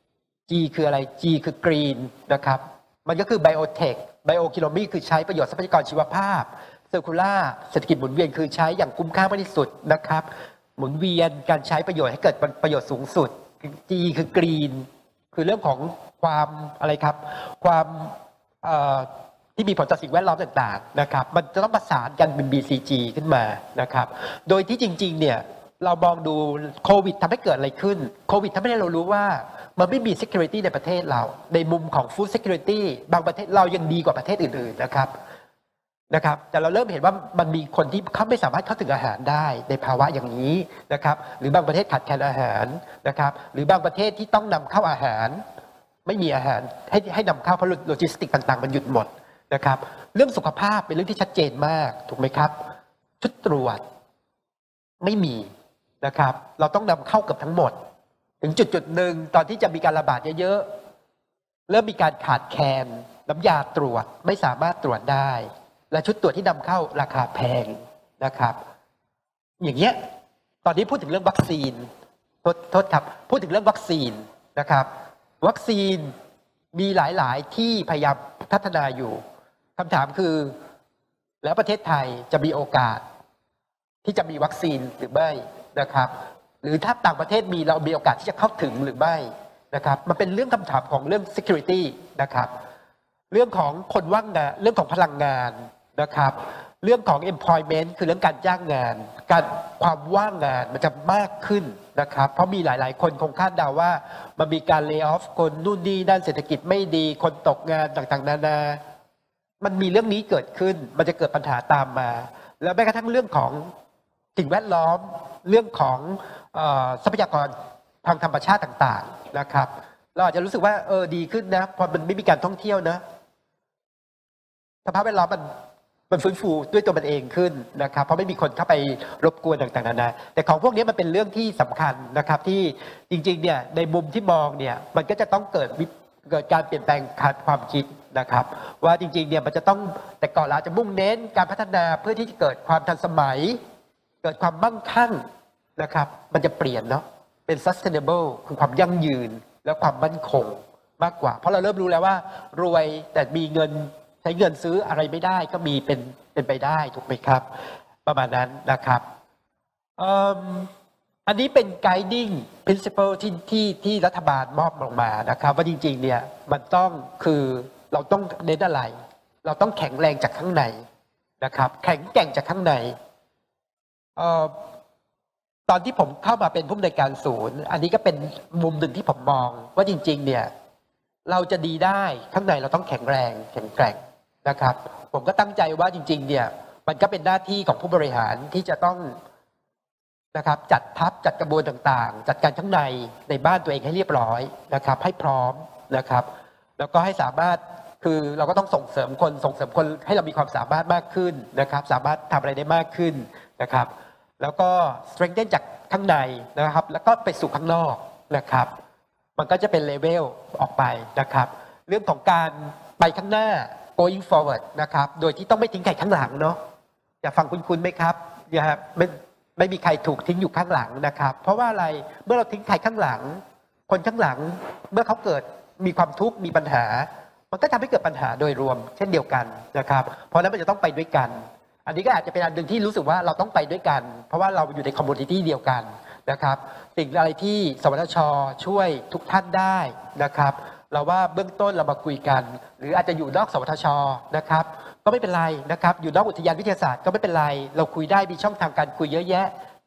G คืออะไร G คือ Green นะครับมันก็คือ Biotech Bioeconomy คือใช้ประโยชน์ทรัพยากรชีวภาพ Circular เศรษฐกิจหมุนเวียนคือใช้อย่างคุ้มค่ามากที่สุดนะครับหมุนเวียนการใช้ประโยชน์ให้เกิดประโยชน์สูงสุด G คือ Green คือเรื่องของความอะไรครับความที่มีผลต่อสิ่งแวดล้อมต่างๆนะครับมันจะต้องประสานกันเป็น BCG ขึ้นมานะครับโดยที่จริงๆเนี่ยเรามองดูโควิดทำให้เกิดอะไรขึ้นโควิดทำให้เรารู้ว่ามันไม่มี security ในประเทศเราในมุมของ food security บางประเทศเรายังดีกว่าประเทศอื่นๆนะครับแต่เราเริ่มเห็นว่ามันมีคนที่เขาไม่สามารถเข้าถึงอาหารได้ในภาวะอย่างนี้นะครับหรือบางประเทศขาดแคลนอาหารนะครับหรือบางประเทศที่ต้องนำเข้าอาหารไม่มีอาหารให้นำเข้าเพราะโลจิสติกต่างๆมันหยุดหมดนะครับเรื่องสุขภาพเป็นเรื่องที่ชัดเจนมากถูกไหมครับชุดตรวจไม่มีนะครับเราต้องนำเข้าเกือบทั้งหมดถึงจุดหนึ่งตอนที่จะมีการระบาดเยอะๆเริ่มมีการขาดแคลนน้ำยาตรวจไม่สามารถตรวจได้และชุดตรวจที่นำเข้าราคาแพงนะครับอย่างเงี้ยตอนนี้พูดถึงเรื่องวัคซีนโทษครับพูดถึงเรื่องวัคซีนนะครับวัคซีนมีหลายๆที่พยายามพัฒนาอยู่คำถามคือแล้วประเทศไทยจะมีโอกาสที่จะมีวัคซีนหรือไม่นะครับหรือถ้าต่างประเทศมีเรามีโอกาสที่จะเข้าถึงหรือไม่นะครับมันเป็นเรื่องคำถามของเรื่อง security นะครับเรื่องของคนว่างงานเรื่องของพลังงานนะครับเรื่องของ employment คือเรื่องการจ้างงานการความว่างงานมันจะมากขึ้นนะครับเพราะมีหลายๆคนคงคาดเดาว่ามันมีการ lay off คนนู่นนี่ด้านเศรษฐกิจไม่ดีคนตกงานต่างๆนานามันมีเรื่องนี้เกิดขึ้นมันจะเกิดปัญหาตามมาแล้วแม้กระทั่งเรื่องของสิ่งแวดล้อมเรื่องของทรัพยากรทางธรรมชาติต่างๆนะครับเราอาจจะรู้สึกว่าดีขึ้นนะพอมันไม่มีการท่องเที่ยวนะสภาพแวดล้อมมันฟื้นฟูด้วยตัวมันเองขึ้นนะครับเพราะไม่มีคนเข้าไปรบกวนต่างๆนานาแต่ของพวกนี้มันเป็นเรื่องที่สำคัญนะครับที่จริงๆเนี่ยในมุมที่มองเนี่ยมันก็จะต้องเกิดการเปลี่ยนแปลงความคิดนะครับว่าจริงๆเนี่ยมันจะต้องแต่ก่อนเราจะมุ่งเน้นการพัฒนาเพื่อที่จะเกิดความทันสมัยเกิดความมั่งคั่งนะครับมันจะเปลี่ยนเนาะเป็น sustainable คือความยั่งยืนและความมั่นคงมากกว่าเพราะเราเริ่มรู้แล้วว่ารวยแต่มีเงินใช้เงินซื้ออะไรไม่ได้ก็มีเป็นไปได้ถูกไหมครับประมาณนั้นนะครับอันนี้เป็น guiding principle ที่รัฐบาลมอบลงมานะครับว่าจริงๆเนี่ยมันต้องคือเราต้องเน้นอะไรเราต้องแข็งแรงจากข้างในนะครับแข็งแกร่งจากข้างในตอนที่ผมเข้ามาเป็นผู้อำนวยการศูนย์อันนี้ก็เป็นมุมหนึ่งที่ผมมองว่าจริงๆเนี่ยเราจะดีได้ข้างในเราต้องแข็งแรงแข็งแกร่งนะครับผมก็ตั้งใจว่าจริงๆเนี่ยมันก็เป็นหน้าที่ของผู้บริหารที่จะต้องนะครับจัดทัพจัดกระบวนต่างๆจัดการข้างในบ้านตัวเองให้เรียบร้อยนะครับให้พร้อมนะครับแล้วก็ให้สามารถคือเราก็ต้องส่งเสริมคนให้เรามีความสามารถมากขึ้นนะครับสามารถทำอะไรได้มากขึ้นนะครับแล้วก็ strengthen จากข้างในนะครับแล้วก็ไปสู่ข้างนอกนะครับมันก็จะเป็นเลเวลออกไปนะครับเรื่องของการไปข้างหน้า going forward นะครับโดยที่ต้องไม่ทิ้งใครข้างหลังเนาะอย่าฟังคุ้นๆไหมครับอย่าไม่มีใครถูกทิ้งอยู่ข้างหลังนะครับเพราะว่าอะไรเมื่อเราทิ้งใครข้างหลังคนข้างหลังเมื่อเขาเกิดมีความทุกข์มีปัญหามันก็ทำให้เกิดปัญหาโดยรวมเช่นเดียวกันนะครับเพราะฉะนั้นมันจะต้องไปด้วยกันอันนี้ก็อาจจะเป็นอันหนึ่งที่รู้สึกว่าเราต้องไปด้วยกันเพราะว่าเราอยู่ในคอมมูนิตี้เดียวกันนะครับสิ่งอะไรที่สวทช.ช่วยทุกท่านได้นะครับเราว่าเบื้องต้นเรามาคุยกันหรืออาจจะอยู่นอกสวทช.นะครับก็ไม่เป็นไรนะครับอยู่นอกอุทยานวิทยาศาสตร์ก็ไม่เป็นไรเราคุยได้มีช่องทางการคุยเยอะแยะ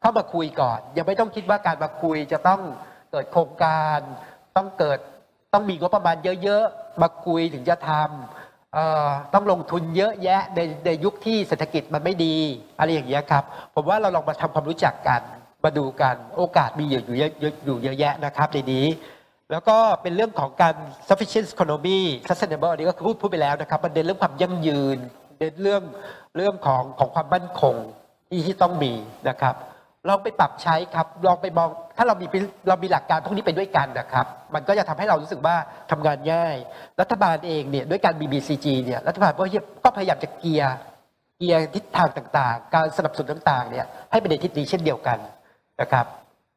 เข้ามาคุยก่อนยังไม่ต้องคิดว่าการมาคุยจะต้องเกิดโครงการต้องมีงบประมาณเยอะๆมาคุยถึงจะทำต้องลงทุนเยอะแยะในยุคที่เศรษฐกิจมันไม่ดีอะไรอย่างเงี้ยครับผมว่าเราลองมาทำความรู้จักกันมาดูกันโอกาสมีอยู่เยอะแยะนะครับในนี้แล้วก็เป็นเรื่องของการ sufficient economy sustainable อันนี้ก็พูดไปแล้วนะครับมันเน้นเรื่องความยั่งยืนเน้นเรื่องของความมั่นคงที่ต้องมีนะครับลองไปปรับใช้ครับลองไปมองถ้าเรามีหลักการพวกนี้ไปด้วยกันนะครับมันก็จะทำให้เรารู้สึกว่าทำงานง่ายรัฐบาลเองเนี่ยด้วยการมี BCG เนี่ยรัฐบาลก็พยายามจะเกียร์ทิศทางต่างๆการสนับสนุนต่างๆเนี่ยให้เป็นในทิศนี้เช่นเดียวกันนะครับ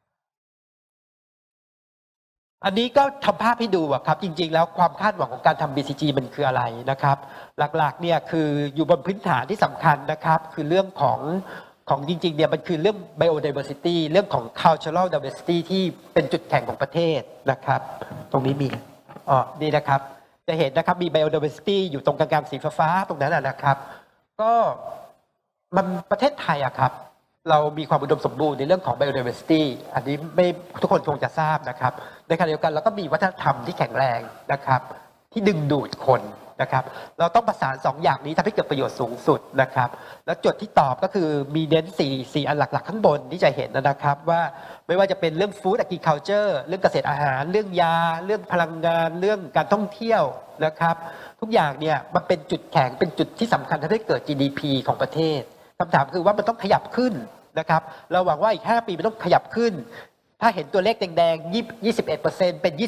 อันนี้ก็ทำภาพให้ดูครับจริงๆแล้วความคาดหวังของการทำ BCG มันคืออะไรนะครับหลักๆเนี่ยคืออยู่บนพื้นฐานที่สำคัญนะครับคือเรื่องของจริงๆเนี่ยมันคือเรื่อง biodiversity เรื่องของ cultural diversity ที่เป็นจุดแข็งของประเทศนะครับตรงนี้มีนี่นะครับจะเห็นนะครับมี biodiversity อยู่ตรงกลางๆสีฟ้าตรงนั้นนะครับก็มันประเทศไทยครับเรามีความอุดมสมบูรณ์ในเรื่องของ biodiversity อันนี้ไม่ทุกคนคงจะทราบนะครับในขณะเดียวกันเราก็มีวัฒนธรรมที่แข็งแรงนะครับที่ดึงดูดคนนะครับเราต้องประสาน2อย่างนี้ทำให้เกิดประโยชน์สูงสุดนะครับแล้วจุดที่ตอบก็คือมีเน้น4อันหลักๆข้างบนที่จะเห็นนะครับว่าไม่ว่าจะเป็นเรื่อง food agriculture เรื่องเกษตรอาหารเรื่องยาเรื่องพลังงานเรื่องการท่องเที่ยวนะครับทุกอย่างเนี่ยมันเป็นจุดแข็งเป็นจุดที่สำคัญทำให้เกิด GDP ของประเทศคำถามคือว่ามันต้องขยับขึ้นนะครับเราหวังว่าอีก5 ปีมันต้องขยับขึ้นถ้าเห็นตัวเลขแดงๆ 21% เป็น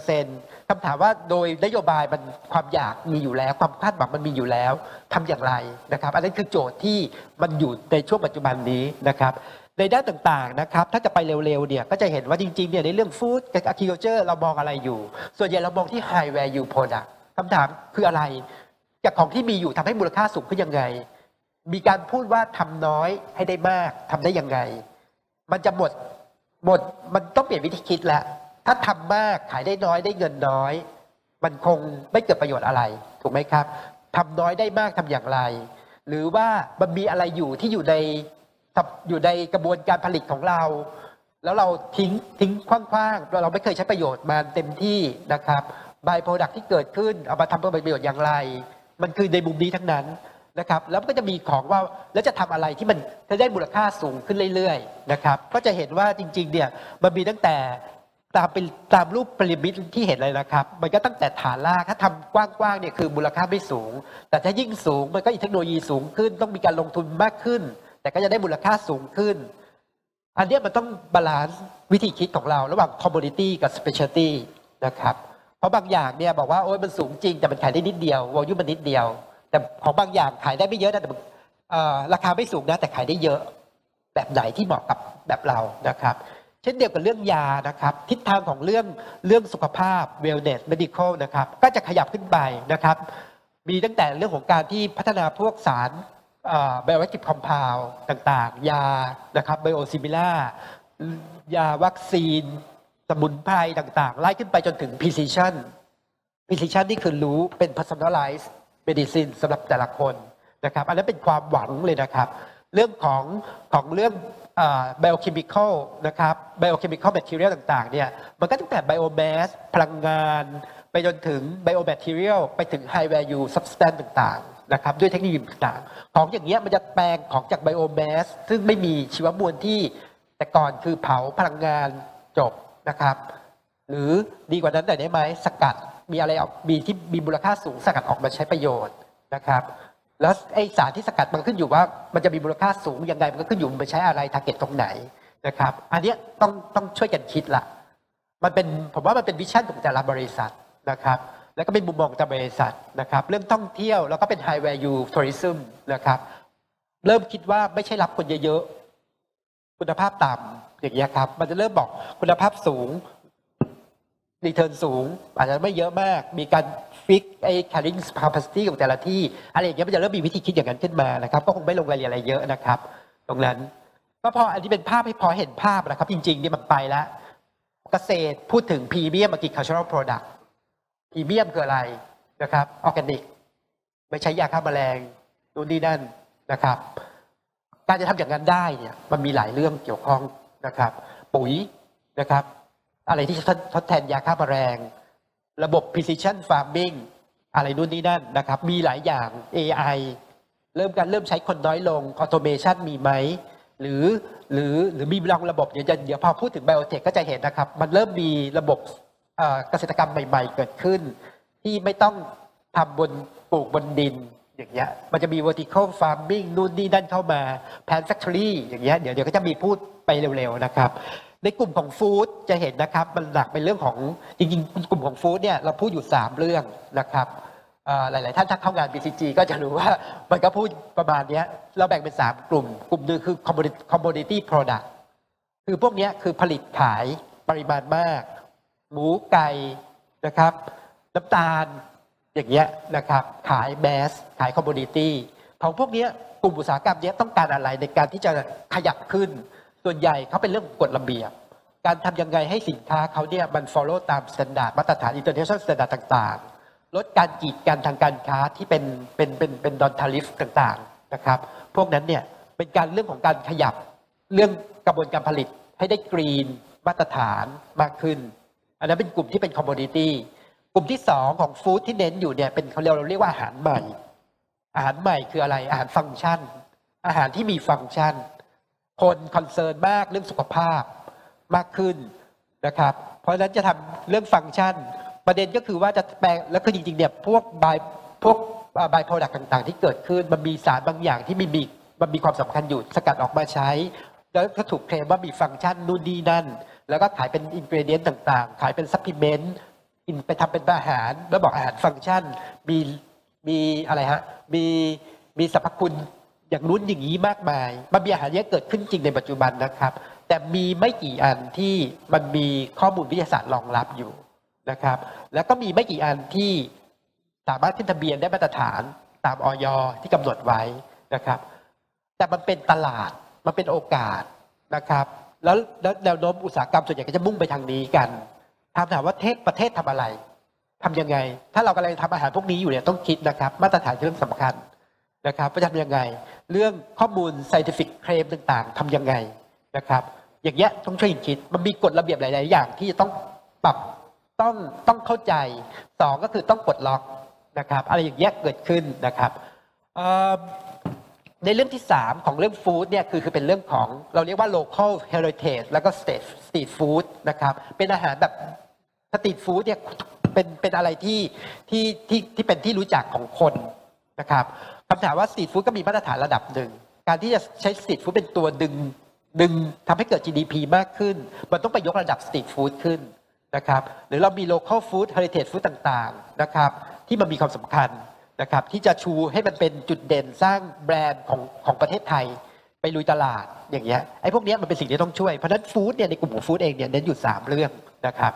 24% คำถามว่าโดยนโยบายมันความอยากมีอยู่แล้วความคาดหวังมันมีอยู่แล้วทำอย่างไรนะครับอันนั้นคือโจทย์ที่มันอยู่ในช่วงปัจจุบันนี้นะครับในด้านต่างๆนะครับถ้าจะไปเร็วๆเนี่ยก็จะเห็นว่าจริงๆเนี่ยในเรื่อง food agriculture เรามองอะไรอยู่ส่วนใหญ่เรามองที่ high value product คำถามคืออะไรจากของที่มีอยู่ทำให้มูลค่าสูงขึ้นยังไงมีการพูดว่าทำน้อยให้ได้มากทำได้ยังไงมันจะหมดมันต้องเปลี่ยนวิธีคิดแล้วถ้าทำมากขายได้น้อยได้เงินน้อยมันคงไม่เกิดประโยชน์อะไรถูกไหมครับทำน้อยได้มากทำอย่างไรหรือว่ามันมีอะไรอยู่ที่อยู่ในกระบวนการผลิตของเราแล้วเราทิ้งคว้างๆเราไม่เคยใช้ประโยชน์มาเต็มที่นะครับบายโปรดักที่เกิดขึ้นเอามาทำเป็นประโยชน์อย่างไรมันคือในมุมนี้ทั้งนั้นนะครับแล้วก็จะมีของว่าแล้วจะทำอะไรที่มันจะได้มูลค่าสูงขึ้นเรื่อยๆนะครับก็จะเห็นว่าจริงๆเนี่ยมันมีตั้งแต่ตามรูปพีระมิดที่เห็นเลยนะครับมันก็ตั้งแต่ฐานรากถ้าทำกว้างๆเนี่ยคือมูลค่าไม่สูงแต่ถ้ายิ่งสูงมันก็เทคโนโลยีสูงขึ้นต้องมีการลงทุนมากขึ้นแต่ก็จะได้มูลค่าสูงขึ้นอันนี้มันต้องบาลานซ์วิธีคิดของเราระหว่าง commodity กับ specialty นะครับเพราะบางอย่างเนี่ยบอกว่าโอ้ยมันสูงจริงแต่มันขายได้นิดเดียววอลลุ่มมันนิดเดียวแต่ของบางอย่างขายได้ไม่เยอะนะแต่ราคาไม่สูงนะแต่ขายได้เยอะแบบไหนที่เหมาะกับแบบเรานะครับเช่นเดียวกับเรื่องยานะครับทิศทางของเรื่องสุขภาพ wellness medical นะครับก็จะขยับขึ้นไปนะครับมีตั้งแต่เรื่องของการที่พัฒนาพวกสารbioactive compound ต่างๆยานะครับ biosimilar ยาวัคซีนสมุนไพรต่างๆไล่ขึ้นไปจนถึง precision นี่คือรู้เป็น personalized medicine สำหรับแต่ละคนนะครับอันนั้นเป็นความหวังเลยนะครับเรื่องของเรื่องbiochemical นะครับ biochemical material ต่างๆเนี่ยมันก็ตั้งแต่ biomass พลังงานไปจนถึง biomaterial ไปถึง high value substance ต่างๆนะครับด้วยเทคโนโลยีต่างๆของอย่างเงี้ยมันจะแปลงของจาก biomass ซึ่งไม่มีชีวมวลที่แต่ก่อนคือเผาพลังงานจบนะครับหรือดีกว่านั้นได้ไหมสกัดมีอะไรออกที่มีมูลค่าสูงสกัดออกมาใช้ประโยชน์นะครับแล้วไอสารที่สกัดมันขึ้นอยู่ว่ามันจะมีมูลค่าสูงยังไงมันก็ขึ้นอยู่มันไปใช้อะไรทาร์เก็ตตรงไหนนะครับอันนี้ต้องช่วยกันคิดละผมว่ามันเป็นวิชั่นของแต่ละบริษัทนะครับแล้วก็เป็นมุมมองแต่ละบริษัทนะครับเรื่องท่องเที่ยวแล้วก็เป็น high value tourism นะครับเริ่มคิดว่าไม่ใช่รับคนเยอะๆคุณภาพต่ำอย่างเงี้ยครับมันจะเริ่มบอกคุณภาพสูงรีเทิร์นสูงอาจจะไม่เยอะมากมีการฟิกไอ้ carrying capacity ของแต่ละที่อะไรอย่างเงี้ยมันจะเริ่มมีวิธีคิดอย่างนั้นขึ้นมานะครับก็คงไม่ลงรายละเอียดอะไรเยอะนะครับตรงนั้นก็พออันนี้เป็นภาพให้พอเห็นภาพนะครับจริงๆนี่มันไปแล้วเกษตรพูดถึง premium agricultural product premium คืออะไรนะครับออร์แกนิกไม่ใช้ยาฆ่าแมลงนู่นนี่นั่นนะครับการจะทำอย่างนั้นได้เนี่ยมันมีหลายเรื่องเกี่ยวข้องนะครับปุ๋ยนะครับอะไรที่ทดแทนยาฆ่าแมลงระบบ precision farming อะไรนู่นนี่นั่นนะครับมีหลายอย่าง AI เริ่มใช้คนน้อยลง automation มีไหมหรือมีบางระบบเดี๋ยวพอพูดถึง biotech ก็จะเห็นนะครับมันเริ่มมีระบบเกษตรกรรมใหม่ๆเกิดขึ้นที่ไม่ต้องทำปลูกบนดินอย่างเงี้ยมันจะมี vertical farming นู่นนี่นั่นเข้ามา plant factory อย่างเงี้ยเดี๋ยวก็จะมีพูดไปเร็วๆนะครับในกลุ่มของฟู้ดจะเห็นนะครับมันหนักเป็นเรื่องของจริงๆกลุ่มของฟู้ดเนี่ยเราพูดอยู่3เรื่องนะครับหลายๆท่านถ้าเข้างาน BCG ก็จะรู้ว่ามันก็พูดประมาณนี้เราแบ่งเป็น3กลุ่มหนึ่งคือ commodity product คือพวกนี้คือผลิตขายปริมาณมากหมูไก่นะครับน้ำตาลอย่างเงี้ยนะครับขายแมสขายคอมมูนิตี้ของพวกนี้กลุ่มอุตสาหกรรมนี้ต้องการอะไรในการที่จะขยับขึ้นส่วนใหญ่เขาเป็นเรื่องกฎระเบียบการทำยังไงให้สินค้าเขาเนี่ยมัน follow ตาม standard มาตรฐาน international standard ต่างๆลดการกีดกันทางการค้าที่เป็น non tariff ต่างๆนะครับพวกนั้นเนี่ยเป็นการเรื่องของการขยับเรื่องกระบวนการผลิตให้ได้กรีนมาตรฐานมากขึ้นอันนั้นเป็นกลุ่มที่เป็น commodityกลุ่มที่2ของฟู้ดที่เน้นอยู่เนี่ยเป็นเราเรียกว่าอาหารใหม่อาหารใหม่คืออะไรอาหารฟังก์ชันอาหารที่มีฟังก์ชันคนคอนเซิร์นมากเรื่องสุขภาพมากขึ้นนะครับเพราะฉะนั้นจะทำเรื่องฟังก์ชันประเด็นก็คือว่าจะแปลงแล้วคือจริงๆเนี่ยพวกบายโปรดักต์ต่างๆที่เกิดขึ้นมันมีสารบางอย่างที่มันมีความสำคัญอยู่สกัดออกมาใช้แล้วก็ถูกเคลมว่ามีฟังก์ชันนู่นนี่นั่นแล้วก็ขายเป็นอินกรีเดียนต่างๆขายเป็นซัพพลีเมนต์ไปทำเป็นอาหารแล้วบอกอาหารฟังก์ชันมีอะไรฮะมีสรรพคุณอย่างนู้นอย่างนี้มากมายมันมีอาหารเยอะเกิดขึ้นจริงในปัจจุบันนะครับแต่มีไม่กี่อันที่มันมีข้อมูลวิทยาศาสตร์รองรับอยู่นะครับแล้วก็มีไม่กี่อันที่สามารถขึ้นทะเบียนได้มาตรฐานตามอย.ที่กำหนดไว้นะครับแต่มันเป็นตลาดมันเป็นโอกาสนะครับแล้วแนวโน้มอุตสาหกรรมส่วนใหญ่ก็จะมุ่งไปทางนี้กันถามว่าประเทศทำอะไรทำยังไงถ้าเรากำลังทำอาหารพวกนี้อยู่เนี่ยต้องคิดนะครับมาตรฐานเรื่องสำคัญนะครับว่าทำยังไงเรื่องข้อมูล scientific claim ต่างๆทำยังไงนะครับอย่างเงี้ยต้องช่วยคิดมันมีกฎระเบียบหลายๆอย่างที่จะต้องปรับต้องเข้าใจ2ก็คือต้องปลดล็อกนะครับอะไรอย่างเงี้ยเกิดขึ้นนะครับในเรื่องที่3ของเรื่องฟู้ดเนี่ยคือเป็นเรื่องของเราเรียกว่า local heritage แล้วก็ street food นะครับเป็นอาหารแบบสตรีทฟู้ดเนี่ยเป็นอะไรที่เป็นที่รู้จักของคนนะครับคำถามว่าสตรีทฟู้ดก็มีมาตรฐานระดับหนึ่งการที่จะใช้สตรีทฟู้ดเป็นตัวดึงทำให้เกิด GDP มากขึ้นมันต้องไปยกระดับสตรีทฟู้ดขึ้นนะครับหรือเรามี local food heritage food ต่างๆนะครับที่มันมีความสำคัญนะครับที่จะชูให้มันเป็นจุดเด่นสร้างแบรนด์ของประเทศไทยไปลุยตลาดอย่างเงี้ยไอ้พวกนี้มันเป็นสิ่งที่ต้องช่วยเพราะฉะนั้นฟู้ดเนี่ยในกลุ่มของฟู้ดเองเนี่ยเน้นอยู่3เรื่องนะครับ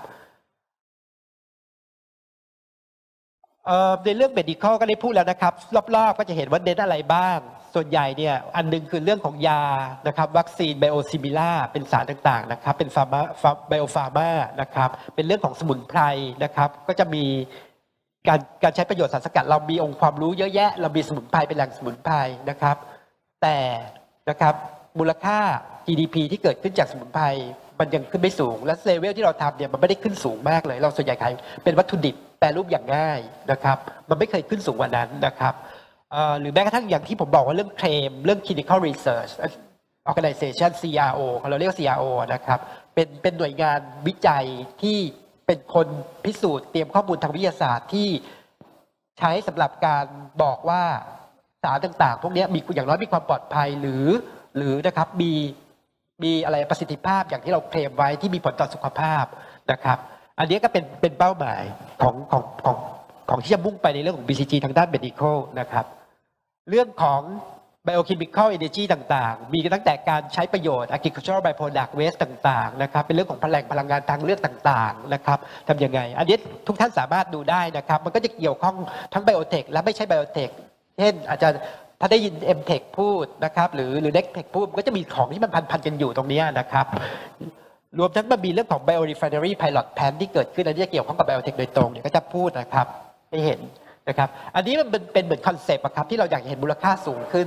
ในเรื่อง medical ก็ได้พูดแล้วนะครับรอบๆก็จะเห็นว่าเน้นอะไรบ้างส่วนใหญ่เนี่ยอันนึงคือเรื่องของยานะครับวัคซีนไบโอซิมิล่าเป็นสารต่างๆนะครับเป็นไบโอฟาร์มานะครับเป็นเรื่องของสมุนไพรนะครับก็จะมีการใช้ประโยชน์สารสกัดเรามีองค์ความรู้เยอะแยะเรามีสมุนไพรเป็นแหล่งสมุนไพรนะครับแต่นะครับมูลค่า GDP ที่เกิดขึ้นจากสมุนไพรมันยังขึ้นไม่สูงและเลเวลที่เราทำเนี่ยมันไม่ได้ขึ้นสูงมากเลยเราส่วนใหญ่ขายเป็นวัตถุดิบแปรรูปอย่างง่ายนะครับมันไม่เคยขึ้นสูงกว่านั้นนะครับหรือแม้กระทั่งอย่างที่ผมบอกว่าเรื่องเคลมเรื่อง clinical research organization CRO เราเรียกว่า CRO นะครับเป็นหน่วยงานวิจัยที่เป็นคนพิสูจน์เตรียมข้อมูลทางวิทยาศาสตร์ที่ใช้สำหรับการบอกว่าสารต่างๆพวกนี้มีอย่างน้อยมีความปลอดภัยหรือนะครับมีอะไรประสิทธิภาพอย่างที่เราเคลมไว้ที่มีผลต่อสุขภาพนะครับอันนี้ก็เป็นเป้าหมายของที่จะมุ่งไปในเรื่องของ BCG ทางด้าน medical นะครับเรื่องของ biochemical energy ต่างๆมีตั้งแต่การใช้ประโยชน์ agricultural byproduct waste ต่างๆนะครับเป็นเรื่องของพลังงานทางเลือกต่างๆนะครับทำยังไงอันนี้ทุกท่านสามารถดูได้นะครับมันก็จะเกี่ยวข้องทั้ง biotech และไม่ใช่ biotech เช่นอาจจะถ้าได้ยิน MTech พูดนะครับหรือ NextTech พูดก็จะมีของที่มันพันกันอยู่ตรงนี้นะครับรวมทั้งมันมีเรื่องของ biorefinery pilot plant ที่เกิดขึ้นอันนี้จะเกี่ยวข้องกับ biotech โดยตรงเนี่ยก็จะพูดนะครับให้เห็นนะครับอันนี้มันเป็นเหมือนคอนเซปต์ครับที่เราอยากเห็นมูลค่าสูงขึ้น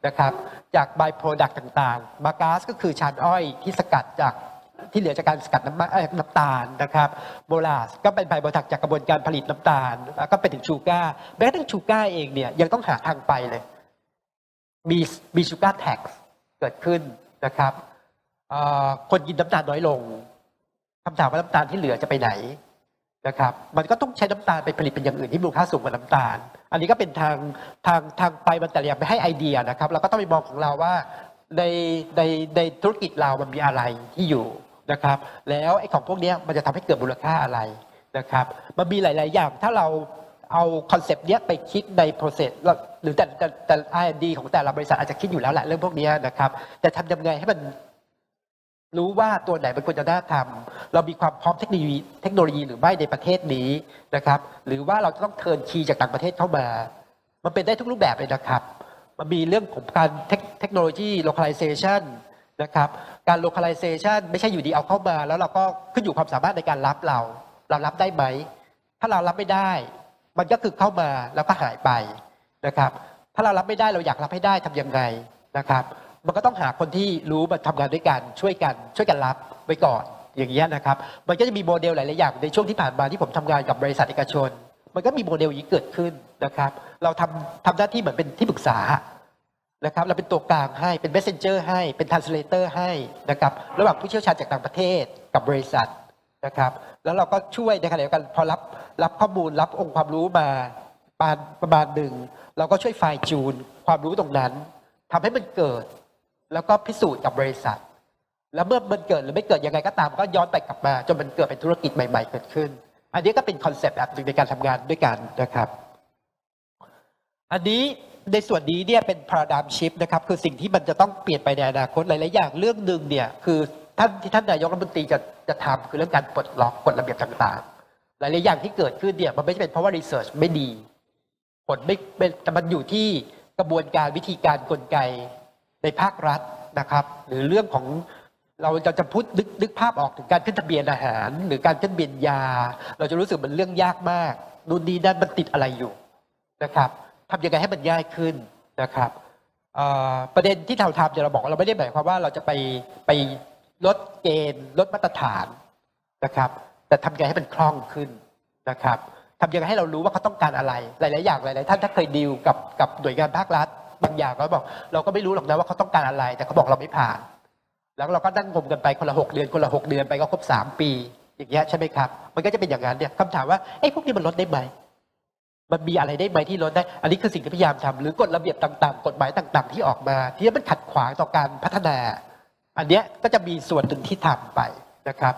นะครับจาก by product ต่างๆ มาก๊าซก็คือชานอ้อยที่สกัดจากที่เหลือจากการสกัดน้ำตาลนะครับโมลาสก็เป็น by product จากกระบวนการผลิตน้ำตาลแล้วก็ไปถึงชูการ์แม้กระทั่งชูการ์เองเนี่ยยังต้องหาทางไปเลยมีชูการ์แท็กซ์เกิดขึ้นนะครับคนกินน้ำตาลน้อยลงคำถามว่าน้ำตาลที่เหลือจะไปไหนนะครับมันก็ต้องใช้น้ำตาลไปผลิตเป็นอย่างอื่นที่มูลค่าสูงกว่าน้ำตาลอันนี้ก็เป็นทางไปมันแต่ยังไม่ให้ไอเดียนะครับเราก็ต้องไปมองของเราว่าในธุรกิจเรามันมีอะไรที่อยู่นะครับแล้วไอ้ของพวกนี้มันจะทำให้เกิดมูลค่าอะไรนะครับมันมีหลายๆอย่างถ้าเราเอาคอนเซปต์เนี้ยไปคิดใน process หรือแต่ R&D ของแต่ละบริษัทอาจจะคิดอยู่แล้วแหละเรื่องพวกนี้นะครับแต่ทำยังไงให้มันรู้ว่าตัวไหนมันควรจะน่าทำเรามีความพร้อมเทคโนโลยีหรือไม่ในประเทศนี้นะครับหรือว่าเราจะต้องเทิร์นคีย์จากต่างประเทศเข้ามามันเป็นได้ทุกรูปแบบเลยนะครับมันมีเรื่องของการเทคโนโลยี localization นะครับการ localization ไม่ใช่อยู่ดีเอาเข้ามาแล้วเราก็ขึ้นอยู่ความสามารถในการรับเรารับได้ไหมถ้าเรารับไม่ได้มันก็คือเข้ามาแล้วก็หายไปนะครับถ้าเรารับไม่ได้เราอยากรับให้ได้ทำยังไงนะครับมันก็ต้องหาคนที่รู้มาทำงานด้วยกันช่วยกันรับไว้ก่อนอย่างนี้นะครับมันก็จะมีโมเดลหลายๆอย่างในช่วงที่ผ่านมาที่ผมทำงานกับบริษัทเอกชนมันก็มีโมเดลอย่างนี้เกิดขึ้นนะครับเราทำหน้าที่เหมือนเป็นที่ปรึกษานะครับเราเป็นตัวกลางให้เป็น messenger ให้เป็น translator ให้นะครับระหว่างผู้เชี่ยวชาญจากต่างประเทศกับบริษัทนะครับแล้วเราก็ช่วยในขณะเดียวกันพอรับข้อมูลรับองค์ความรู้มาประมาณหนึ่งเราก็ช่วยไฟล์จูนความรู้ตรงนั้นทำให้มันเกิดแล้วก็พิสูจน์กับบริษัทแล้วเมื่อมันเกิดหรือไม่เกิดยังไงก็ตามก็ย้อนไปกลับมาจนมันเกิดเป็นธุรกิจใหม่ๆเกิดขึ้นอันนี้ก็เป็นคอนเซปต์แบบหนึ่งในการทำงานด้วยกันนะครับอันนี้ในส่วนนี้เนี่ยเป็น paradigm shift นะครับคือสิ่งที่มันจะต้องเปลี่ยนไปในอนาคตหลายๆอย่างเรื่องหนึ่งเนี่ยคือท่านนายกรัฐมนตรีจะทำคือเรื่องการปลดล็อกกฎระเบียบต่างๆหลายๆอย่างที่เกิดขึ้นเนี่ยมันไม่ใช่เป็นเพราะว่า research ไม่ดีผลไม่เป็นแต่มันอยู่ที่กระบวนการวิธีการกลไกในภาครัฐนะครับหรือเรื่องของเราจะพูดนึกภาพออกถึงการขึ้นทะเบียนอาหารหรือการขึ้นทะเบียนยาเราจะรู้สึกมันเรื่องยากมากนู่นนี่นั่นมันติดอะไรอยู่นะครับทำยังไงให้มันง่ายขึ้นนะครับประเด็นที่เราทำเราบอกเราไม่ได้หมายความว่าเราจะไปลดเกณฑ์ลดมาตรฐานนะครับแต่ทำยังไงให้มันคล่องขึ้นนะครับทำยังไงให้เรารู้ว่าเขาต้องการอะไรหลายๆอย่างหลายๆท่านถ้าเคยดีลกับหน่วยงานภาครัฐบางอย่างเขาบอกเราก็ไม่รู้หรอกนะว่าเขาต้องการอะไรแต่เขาบอกเราไม่ผ่านแล้วเราก็นั่งงมกันไปคนละ6 เดือนไปก็ครบ3 ปีอย่างเงี้ยใช่ไหมครับมันก็จะเป็นอย่างนั้นเนี่ยคำถามว่าไอ้พวกนี้มันลดได้ไหมมันมีอะไรได้ไหมที่ลดได้อันนี้คือสิ่งที่พยายามทำหรือกฎระเบียบต่างๆกฎหมายต่างๆที่ออกมาที่มันขัดขวางต่อการพัฒนาอันเนี้ยก็จะมีส่วนหนึ่งที่ทำไปนะครับ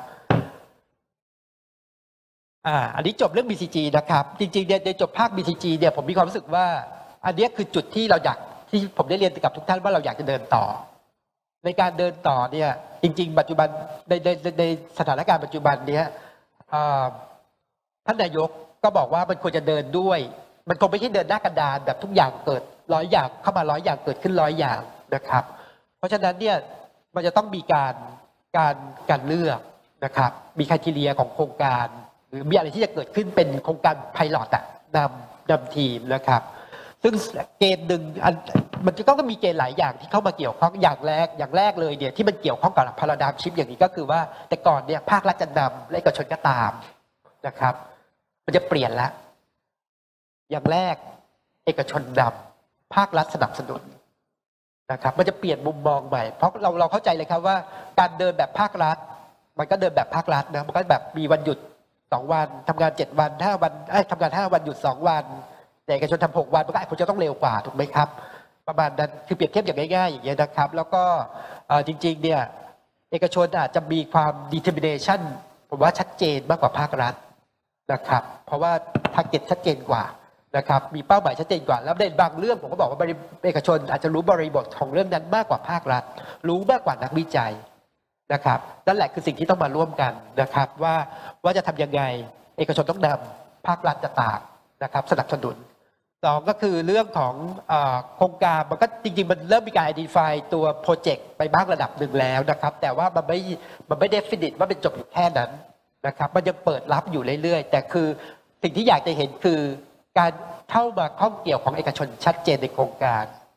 อันนี้จบเรื่อง BCG นะครับจริงๆในจบภาค BCG เนี่ยผมมีความรู้สึกว่าอันนี้คือจุดที่เราอยากที่ผมได้เรียนกับทุกท่านว่าเราอยากจะเดินต่อในการเดินต่อเนี่ยจริงๆปัจจุบันในสถานการณ์ปัจจุบันเนี้ยท่านนายกก็บอกว่ามันควรจะเดินด้วยมันคงไม่ใช่เดินหน้ากระดานแบบทุกอย่างเกิด100 อย่างเข้ามา100 อย่างเกิดขึ้น100 อย่างนะครับเพราะฉะนั้นเนี่ยมันจะต้องมีการเลือกนะครับมีไครทีเรียของโครงการหรือมีอะไรที่จะเกิดขึ้นเป็นโครงการไพลอตนำทีมนะครับซึ่งเกณฑ์หนึ่งมันจะต้องมีเกณฑ์หลายอย่างที่เข้ามาเกี่ยวข้องอย่างแรกเลยเนี่ยที่มันเกี่ยวข้องกับparadigm shiftอย่างนี้ก็คือว่าแต่ก่อนเนี่ยภาครัฐจะนำและเอกชนก็ตามนะครับมันจะเปลี่ยนแล้วอย่างแรกเอกชนนำภาครัฐสนับสนุนนะครับมันจะเปลี่ยนมุมมองใหม่เพราะเราเข้าใจเลยครับว่าการเดินแบบภาครัฐมันก็เดินแบบภาครัฐนะมันก็แบบมีวันหยุด2 วันทำงาน7 วัน5 วันทำงาน5 วันหยุด2 วันแต่เอกชนทำ6 วันมันก็ควรจะต้องเร็วกว่าถูกไหมครับประมาณนั้นคือเปรียบเทียบอย่างง่ายๆอย่างเงี้ยนะครับแล้วก็จริงๆเนี่ยเอกชนอาจจะมีความ determination ผมว่าชัดเจนมากกว่าภาครัฐนะครับเพราะว่า target ชัดเจนกว่านะครับมีเป้าหมายชัดเจนกว่าแล้วในบางเรื่องผมก็บอกว่าเอกชนอาจจะรู้บริบทของเรื่องนั้นมากกว่าภาครัฐรู้มากกว่านักวิจัยนะครับนั่นแหละคือสิ่งที่ต้องมาร่วมกันนะครับว่าจะทำยังไงเอกชนต้องนำภาครัฐจะตามนะครับสนับสนุน2ก็คือเรื่องของโครงการมันก็จริงๆมันเริ่มมีการ identify ตัวโปรเจกต์ไปบ้างระดับหนึ่งแล้วนะครับแต่ว่ามันไม่ได้ฟินิชว่าเป็นจบอยู่แค่นั้นนะครับมันยังเปิดรับอยู่เรื่อยๆแต่คือสิ่งที่อยากจะเห็นคือการเข้ามาข้องเกี่ยวของเอกชนชัดเจนในโครงการ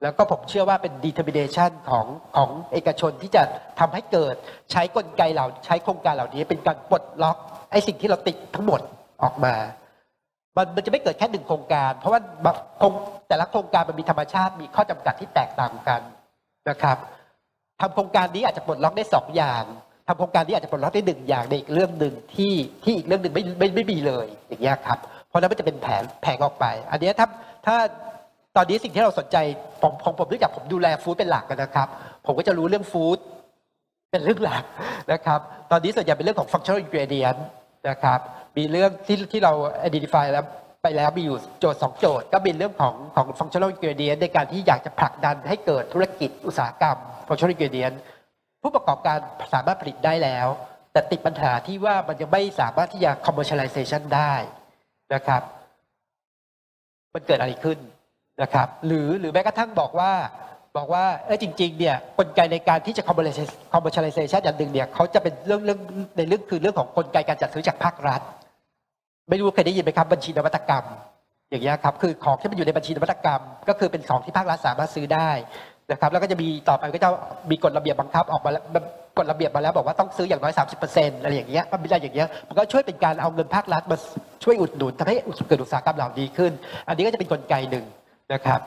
แล้วก็ผมเชื่อว่าเป็น determination ของเอกชนที่จะทำให้เกิดใช้กลไกใช้โครงการเหล่านี้เป็นการปลดล็อกไอ้สิ่งที่เราติดทั้งหมดออกมามันจะไม่เกิดแค่1โครงการเพราะว่าแต่ละโครงการมันมีธรรมชาติมีข้อจำกัดที่แตกต่างกันนะครับทำโครงการนี้อาจจะปลดล็อกได้2อย่างทำโครงการนี้อาจจะปลดล็อกได้1อย่างในอีกเรื่องหนึ่งที่อีกเรื่องหนึ่งไม่มีเลยอย่างเงี้ยครับเพราะนั้นมันจะเป็นแผงออกไปอันนี้ถ้าตอนนี้สิ่งที่เราสนใจผมเนื่องจากผมดูแลฟู้ดเป็นหลักนะครับผมก็จะรู้เรื่องฟู้ดเป็นเรื่องหลักนะครับตอนนี้ส่วนใหญ่เป็นเรื่องของ functional ingredient นะครับมีเรื่องที่เรา identify แล้วไปแล้วมีอยู่โจทย์2โจทย์ก็เป็นเรื่องของ functional ingredient ในการที่อยากจะผลักดันให้เกิดธุรกิจอุตสาหกรรม functional ingredient ผู้ประกอบการสามารถผลิตได้แล้วแต่ติดปัญหาที่ว่ามันยังไม่สามารถที่จะ commercialization ได้นะครับมันเกิดอะไรขึ้นนะครับหรือแม้กระทั่งบอกว่าจริงๆเนี่ยกลไกในการที่จะ commercialization อย่างหนึ่งเนี่ยเขาจะเป็นเรื่องในเรื่องคือเรื่องของกลไกการจัดซื้อจากภาครัฐไม่รู้เคยได้ยินไหมครับบัญชีนวัตกรรมอย่างเงี้ยครับคือของที่มันอยู่ในบัญชีนวัตกรรมก็คือเป็นของที่ภาครัฐสามารถซื้อได้นะครับแล้วก็จะมีต่อไปก็จะมีกฎระเบียบบังคับออกมากฎระเบียบมาแล้วบอกว่าต้องซื้ออย่างน้อย 30% อะไรอย่างเงี้ยมันเป็นอะไรอย่างเงี้ยมันก็ช่วยเป็นการเอาเงินภาครัฐมาช่วยอุดหนุนทำให้เกิดอุตสาหกรรมเหล่านี้ขึ้นอันนี้ก็จะเป็นกลไกหนึ่งนะครับ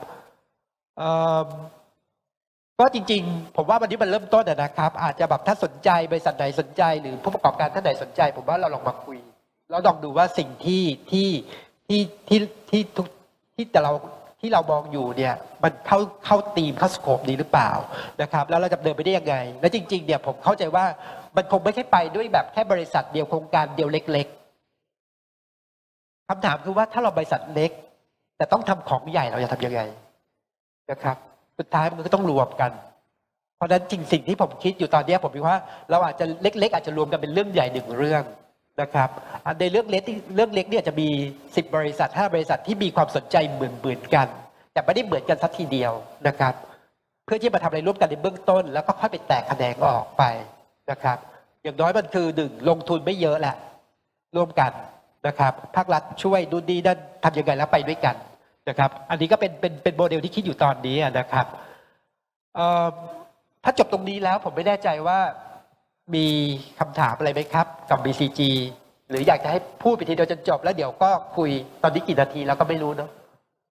ก็จริงๆผมว่าวันนี้มันเริ่มต้นนะครับอาจจะแบบถ้าสนใจบริษัทไหนสนใจหรือผู้ประกอบการท่านไหนสนใจผมว่าเราลองมาคุยแล้วลองดูว่าสิ่งที่เรามองอยู่เนี่ยมันเข้าธีมเข้าสโคปนี้หรือเปล่านะครับแล้วเราจะเดินไปได้ยังไงและจริงๆเนี่ยผมเข้าใจว่ามันคงไม่ใช่ไปด้วยแบบแค่บริษัทเดียวโครงการเดียวเล็กๆคำถามคือว่าถ้าเราบริษัทเล็กแต่ต้องทำของใหญ่เราจะทำยังไงนะครับสุดท้ายมันก็ต้องรวมกันเพราะฉะนั้นสิ่งที่ผมคิดอยู่ตอนนี้ผมคิดว่าเราอาจจะเล็กๆอาจจะรวมกันเป็นเรื่องใหญ่1เรื่องนะครับในเรื่องเล็กเนี่ยจะมี10บริษัท5บริษัทที่มีความสนใจเหมือนกันแต่ไม่ได้เหมือนกันสักทีเดียวนะครับเพื่อที่มาทำอะไรร่วมกันในเบื้องต้นแล้วก็ค่อยไปแตกแขนงออกไปนะครับอย่างน้อยมันคือ1ลงทุนไม่เยอะแหละร่วมกันนะครับภาครัฐช่วยดูดีนั่นทำยังไงแล้วไปด้วยกันนะครับอันนี้ก็เป็นโมเดลที่คิดอยู่ตอนนี้นะครับถ้าจบตรงนี้แล้วผมไม่แน่ใจว่ามีคำถามอะไรไหมครับกับ BCG หรืออยากจะให้พูดไปทีเดียวจนจบแล้วเดี๋ยวก็คุยตอนนี้กี่นาทีแล้วก็ไม่รู้เนาะ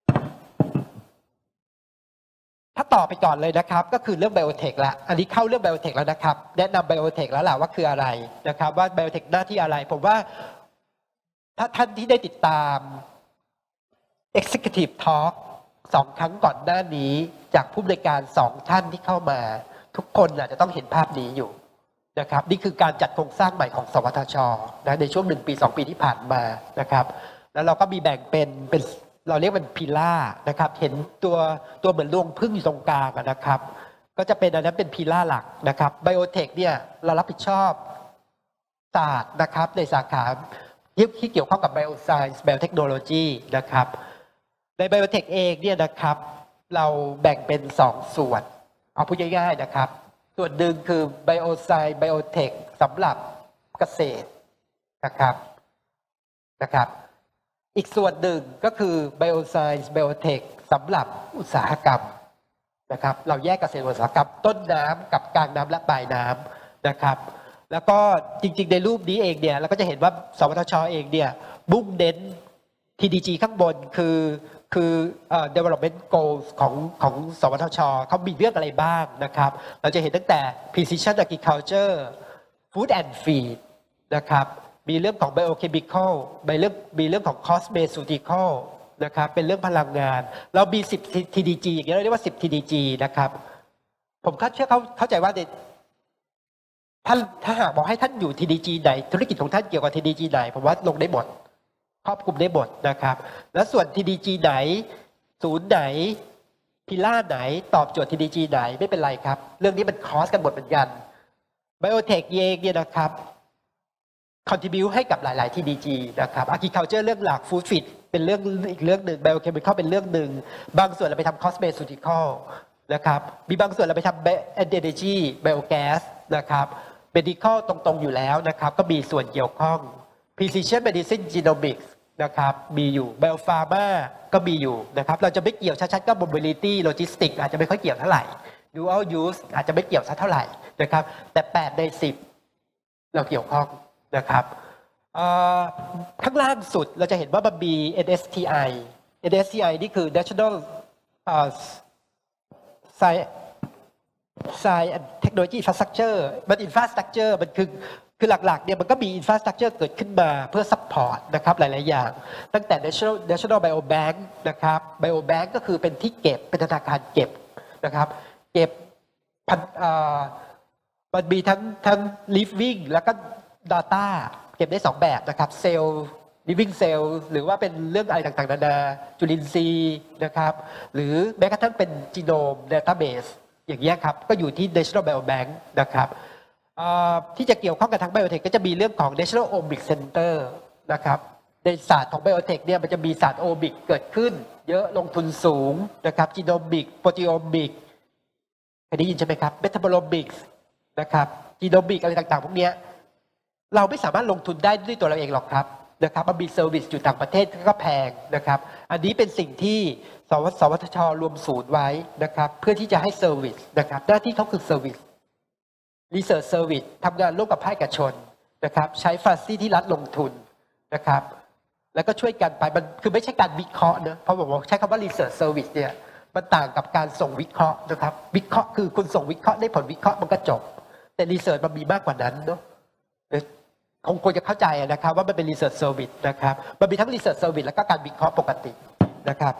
ถ้าต่อไปก่อนเลยนะครับก็คือเรื่องไบโอเทคละอันนี้เข้าเรื่องไบโอเทคแล้วนะครับแนะนำไบโอเทคแล้วล่ะว่าคืออะไรนะครับว่าไบโอเทคหน้าที่อะไรผมว่าถ้าท่านที่ได้ติดตาม Executive Talk 2 ครั้งก่อนหน้านี้จากผู้บริการ2ท่านที่เข้ามาทุกคนอาจจะต้องเห็นภาพนี้อยู่นะครับนี่คือการจัดโครงสร้างใหม่ของสวทช.นะในช่วง1 ปี 2 ปีที่ผ่านมานะครับแล้วเราก็มีแบ่งเป็นเราเรียกเป็นพิล่านะครับเห็นตัวเหมือนรวงผึ้งอยู่ตรงกลางนะครับก็จะเป็นอันนั้นเป็นพิล่าหลักนะครับไบโอเทคเนี่ยเรารับผิดชอบศาสตร์นะครับในสาขาที่เกี่ยวข้องกับ Bioscience Biotechnology นะครับใน Biotech เองเนี่ยนะครับเราแบ่งเป็น2ส่วนเอาพูดง่ายๆนะครับส่วนหนึ่งคือ Bioscience Biotech สำหรับเกษตรนะครับอีกส่วนหนึ่งก็คือ Bioscience Biotech สำหรับอุตสาหกรรมนะครับเราแยกเกษตรอุตสาหกรรมต้นน้ำกับกลางน้ำและปลายน้ำนะครับแล้วก็จริงๆในรูปนี้เองเนี่ยเราก็จะเห็นว่าสวทช.เองเนี่ยมุ่งเน้น TDG ข้างบนคือ development goals ของสวทช.เขามีเรื่องอะไรบ้างนะครับเราจะเห็นตั้งแต่ precision agriculture food and feed นะครับมีเรื่องของ biochemical มีเรื่องของ cosmeceutical นะครับเป็นเรื่องพลังงานเรามี10 TDG อย่างเงี้ยเราเรียกว่า10 TDG นะครับผมเข้าใจว่าถ้าหากบอกให้ท่านอยู่ TDG ไหนธุรกิจของท่านเกี่ยวกับ TDG ไหนผมว่าลงได้หมดครอบคลุมได้หมดนะครับแล้วส่วน TDG ไหนศูนย์ไหนพิล่าไหนตอบโจทย์ TDG ไหนไม่เป็นไรครับเรื่องนี้มันคอสกันหมดเหมือนกัน Biotech เองเนี่ยนะครับcontribute ให้กับหลายๆ TDG นะครับ Agriculture เรื่องหลัก Food Feed เป็นเรื่องอีกเรื่องหนึ่ง Biochemical เป็นเรื่องหนึ่งบางส่วนเราไปทำ Cosmeceutical นะครับมีบางส่วนเราไปทำ Energy Biogas นะครับ Medical ตรงๆอยู่แล้วนะครับก็มีส่วนเกี่ยวข้อง Precision Medicine Genomics นะครับมีอยู่ Biopharma ก็มีอยู่นะครับเราจะไม่เกี่ยวชัดๆก็ Mobility Logistics อาจจะไม่ค่อยเกี่ยวเท่าไหร่ Dual Use อาจจะไม่เกี่ยวสักเท่าไหร่นะครับแต่8 ใน 10เราเกี่ยวข้องนะครับข้างล่างสุดเราจะเห็นว่ามันมี NSTI นี่คือ National Science and Technology Infrastructure มัน Infrastructure มันคือหลักๆเนี่ยมันก็มี Infrastructure เกิดขึ้นมาเพื่อ support นะครับหลายๆอย่างตั้งแต่ National Biobank นะครับ Biobank ก็คือเป็นที่เก็บเป็นธนาคารเก็บนะครับเก็บมันมีทั้ง living แล้วก็ data เก็บได้2แบบนะครับเซลล์ living cell หรือว่าเป็นเรื่องอะไรต่างๆนานาจุลินทรีย์นะครับหรือแม้กระทั่งเป็น genome database อย่างนี้ครับก็อยู่ที่ National Biobank นะครับที่จะเกี่ยวข้องกับทาง Biotech ก็จะมีเรื่องของ National Omics Center นะครับในศาสตร์ของ Biotech เนี่ยมันจะมีศาสตร์ Omics เกิดขึ้นเยอะลงทุนสูงนะครับ Genomics Proteomics เคยได้ยินใช่ไหมครับ Metabolomics นะครับ Genomics อะไรต่างๆพวกนี้เราไม่สามารถลงทุนได้ด้วยตัวเราเองหรอกครับนะครับมันมีเซอร์วิสอยู่ต่างประเทศก็แพงนะครับอันนี้เป็นสิ่งที่สวทช.รวมศูนย์ไว้นะครับเพื่อที่จะให้เซอร์วิสนะครับหน้าที่เขาคือเซอร์วิสResearch Service ทำงานร่วมกับภาคเอกชนนะครับใช้ฟาซิลิตี้ที่รัฐลงทุนนะครับแล้วก็ช่วยกันไปมันคือไม่ใช่การวิเคราะห์นะเพราะผมใช้คำว่า Research Service เนี่ยมันต่างกับการส่งวิเคราะห์นะครับวิเคราะห์คือคุณส่งวิเคราะห์ได้ผลวิเคราะห์มันก็จบแต่ Research มันมีมากกว่านั้นเนาะคงควรจะเข้าใจนะครับว่ามันเป็น Research Service นะครับมันมีทั้ง Research Service แล้วก็การวิเคราะห์ปกตินะครับ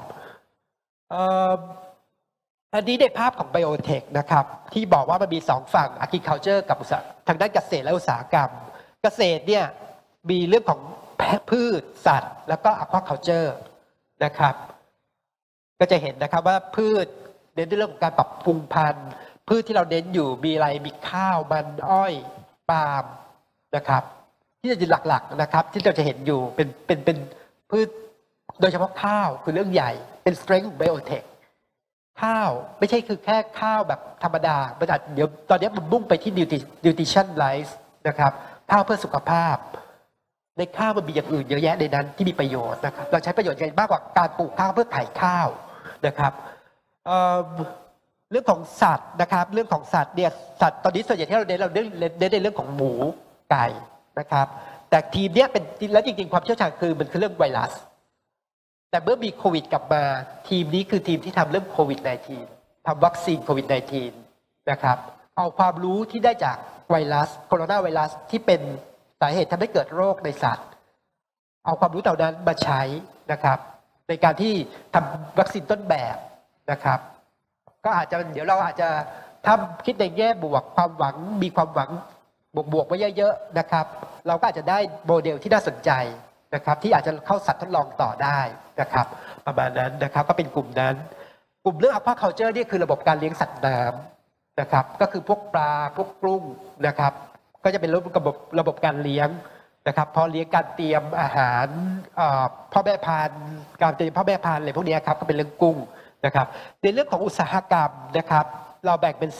อันนี้ในภาพของ Biotech นะครับที่บอกว่ามันมี2ฝั่ง Agriculture กับทางด้านเกษตรและอุตสาหกรรมเกษตรเนี่ยมีเรื่องของพืชสัตว์แล้วก็ Aquaculture นะครับก็จะเห็นนะครับว่าพืชเน้นในเรื่องของการปรับปรุงพันธุ์พืชที่เราเน้นอยู่มีอะไรมีข้าวมันอ้อยปาล์มนะครับที่จะหลักๆนะครับที่เราจะเห็นอยู่เป็นพืชโดยเฉพาะข้าวคือเรื่องใหญ่เป็น strength ของ Biotechข้าวไม่ใช่คือแค่ข้าวแบบธรรมดาเดี๋ยวตอนนี้มันมุ่งไปที่ nutrition rice นะครับข้าวเพื่อสุขภาพในข้าวมันมีอย่างอื่นเยอะแยะในนั้นที่มีประโยชน์นะครับเราใช้ประโยชน์กันมากกว่าการปลูกข้าวเพื่อขายข้าวนะครับเรื่องของสัตว์นะครับเรื่องของสัตว์เนี่ยสัตว์ตอนนี้ส่วนใหญ่ที่เราเน้นในเรื่องของหมูไก่นะครับแต่ทีมเนี้ยเป็นแล้วจริงๆความเชี่ยวชาญคือมันคือเรื่องไวรัสแต่เมื่อมีโควิดกลับมาทีมนี้คือทีมที่ทำเรื่องโควิด -19 ทำวัคซีนโควิด -19 นะครับเอาความรู้ที่ได้จากไวรัสโคโรนาไวรัสที่เป็นสาเหตุทำให้เกิดโรคในสัตว์เอาความรู้เหล่านั้นมาใช้นะครับในการที่ทำวัคซีนต้นแบบนะครับก็อาจจะเดี๋ยวเราอาจจะถ้าคิดในแง่บวกความหวังมีความหวังบวกไว้เยอะๆนะครับเราก็อาจจะได้โมเดลที่น่าสนใจนะครับที่อาจจะเข้าสัตว์ทดลองต่อได้นะครับประมาณนั้นนะครับก็เป็นกลุ่มนั้นกลุ่มเรื่อง Aquaculture นี่คือระบบการเลี้ยงสัตว์น้ำนะครับก็คือพวกปลาพวกกุ้งนะครับก็จะเป็นระบบการเลี้ยงนะครับพอเลี้ยงการเตรียมอาหารพ่อแม่พันธุ์การเตรียมพ่อแม่พันธุ์อะไรพวกนี้ครับก็เป็นเรื่องกุ้งนะครับในเรื่องของอุตสาหกรรมนะครับเราแบ่งเป็น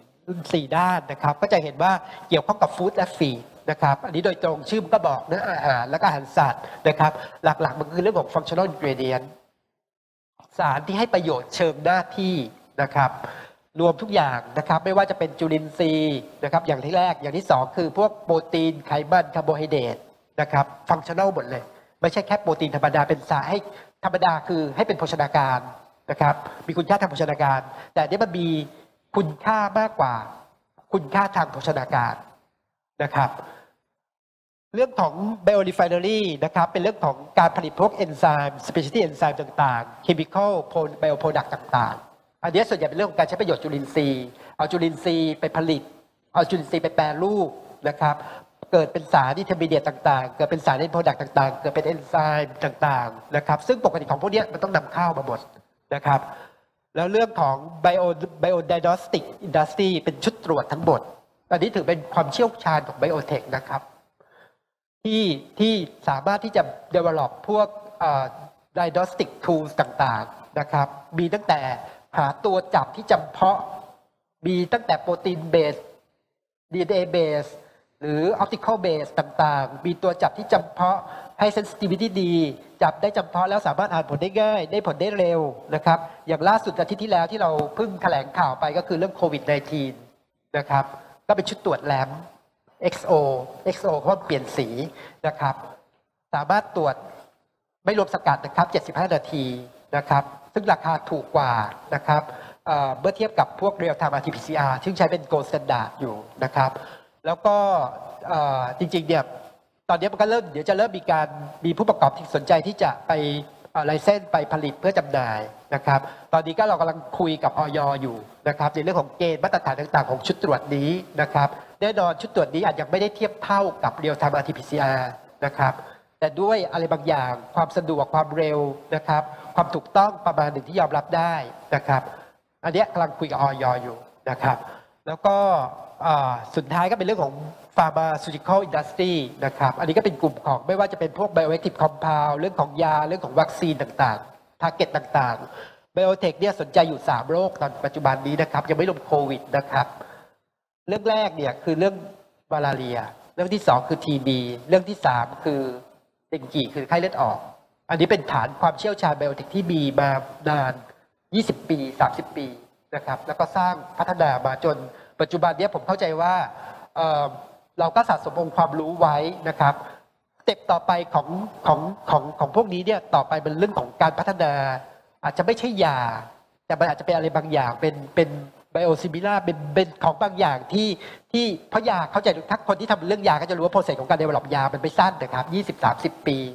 4ด้านนะครับก็จะเห็นว่าเกี่ยวข้องกับฟู้ดและฟีดนะครับอันนี้โดยตรงชื่อมันก็บอกเนื้ออาหารและก็อาหารสัตว์นะครับหลักๆมันคือเรื่องของ functional ingredient สารที่ให้ประโยชน์เชิงหน้าที่นะครับรวมทุกอย่างนะครับไม่ว่าจะเป็นจุลินทรีย์นะครับอย่างที่แรกอย่างที่2คือพวกโปรตีนไขมันคาร์โบไฮเดรตนะครับฟังชั่นแนลหมดเลยไม่ใช่แค่โปรตีนธรรมดาเป็นสารให้ธรรมดาคือให้เป็นโภชนาการนะครับมีคุณค่าทางโภชนาการแต่อันนี้มันมีคุณค่ามากกว่าคุณค่าทางโภชนาการนะครับเรื่องของ biorefinery นะครับเป็นเรื่องของการผลิตพวกเอนไซม์ specialty enzyme ต่างๆ chemical bioproduct ต่างๆอันนี้ส่วนใหญ่เป็นเรื่องของการใช้ประโยชน์จุลินทรีย์เอาจุลินทรีย์ไปผลิตเอาจุลินทรีย์ไปแปรรูปนะครับเกิดเป็นสารอินเทอร์มีเดียตต่างๆเกิดเป็นสารในโปรดักต์ต่างๆเกิดเป็นเอนไซม์ต่างๆนะครับซึ่งปกติของพวกนี้มันต้องนำเข้ามาหมดนะครับแล้วเรื่องของ biodiagnostic industry เป็นชุดตรวจทั้งหมดอันนี้ถือเป็นความเชี่ยวชาญของ Biotech นะครับที่สามารถที่จะ develop พวกdiagnostic tools ต่างๆนะครับมีตั้งแต่หาตัวจับที่จำเพาะมีตั้งแต่โปรตีนเบส DNA เบสหรือ optical base ต่างๆมีตัวจับที่จำเพาะให้ sensitivity ดีจับได้จำเพาะแล้วสามารถอ่านผลได้ง่ายได้ผลได้เร็วนะครับอย่างล่าสุดอาทิตย์ที่แล้วที่เราเพิ่งแถลงข่าวไปก็คือเรื่องโควิด -19 นะครับก็เป็นชุดตรวจแลม XO เพราะเปลี่ยนสีนะครับสามารถตรวจไม่รวมสกัดนะครับ75 นาทีนะครับซึ่งราคาถูกกว่านะครับเมื่อเทียบกับพวก real time RT-PCR ซึ่งใช้เป็น gold standard อยู่นะครับแล้วก็จริงๆเนี่ยตอนนี้มันก็เดี๋ยวจะเริ่มมีผู้ประกอบที่สนใจที่จะไปไลเซนส์ไปผลิตเพื่อจำหน่ายนะครับตอนนี้ก็เรากำลังคุยกับอย.อยู่นะครับในเรื่องของเกณฑ์มาตรฐานต่างๆของชุดตรวจนี้นะครับแน่นอนชุดตรวจนี้อาจจะไม่ได้เทียบเท่ากับ real time RT-PCR นะครับแต่ด้วยอะไรบางอย่างความสะดวกความเร็วนะครับความถูกต้องประมาณหนึ่งที่ยอมรับได้นะครับอันนี้กำลังคุยกับอย.อยู่นะครับแล้วก็สุดท้ายก็เป็นเรื่องของ pharmaceutical industry นะครับอันนี้ก็เป็นกลุ่มของไม่ว่าจะเป็นพวก bioactive compound เรื่องของยาเรื่องของวัคซีนต่างๆ target ต่างๆ biotech เนี่ยสนใจอยู่3โรคตอนปัจจุบันนี้นะครับยังไม่รวมโควิดนะครับเรื่องแรกเนี่ยคือเรื่องมาลาเรียเรื่องที่2คือ TB เรื่องที่3คือเดงกีคือไข้เลือดออกอันนี้เป็นฐานความเชี่ยวชาญ biotech ที่มีมานาน20 ปี30 ปีนะครับแล้วก็สร้างพัฒนามาจนปัจจุบันนี้ผมเข้าใจว่าเราก็สะสมองค์ความรู้ไว้นะครับสเต็ปต่อไปของพวกนี้เนี่ยต่อไปเป็นเรื่องของการพัฒนาอาจจะไม่ใช่ยาแต่มันอาจจะเป็นอะไรบางอย่างเป็นไบโอซิมิลาเป็นของบางอย่างที่เพราะยาเข้าใจทุกคนที่ทำเรื่องยาก็จะรู้ว่าโปรเซสของการเดเวลลอปยามันไม่สั้นนะครับ20-30 ปี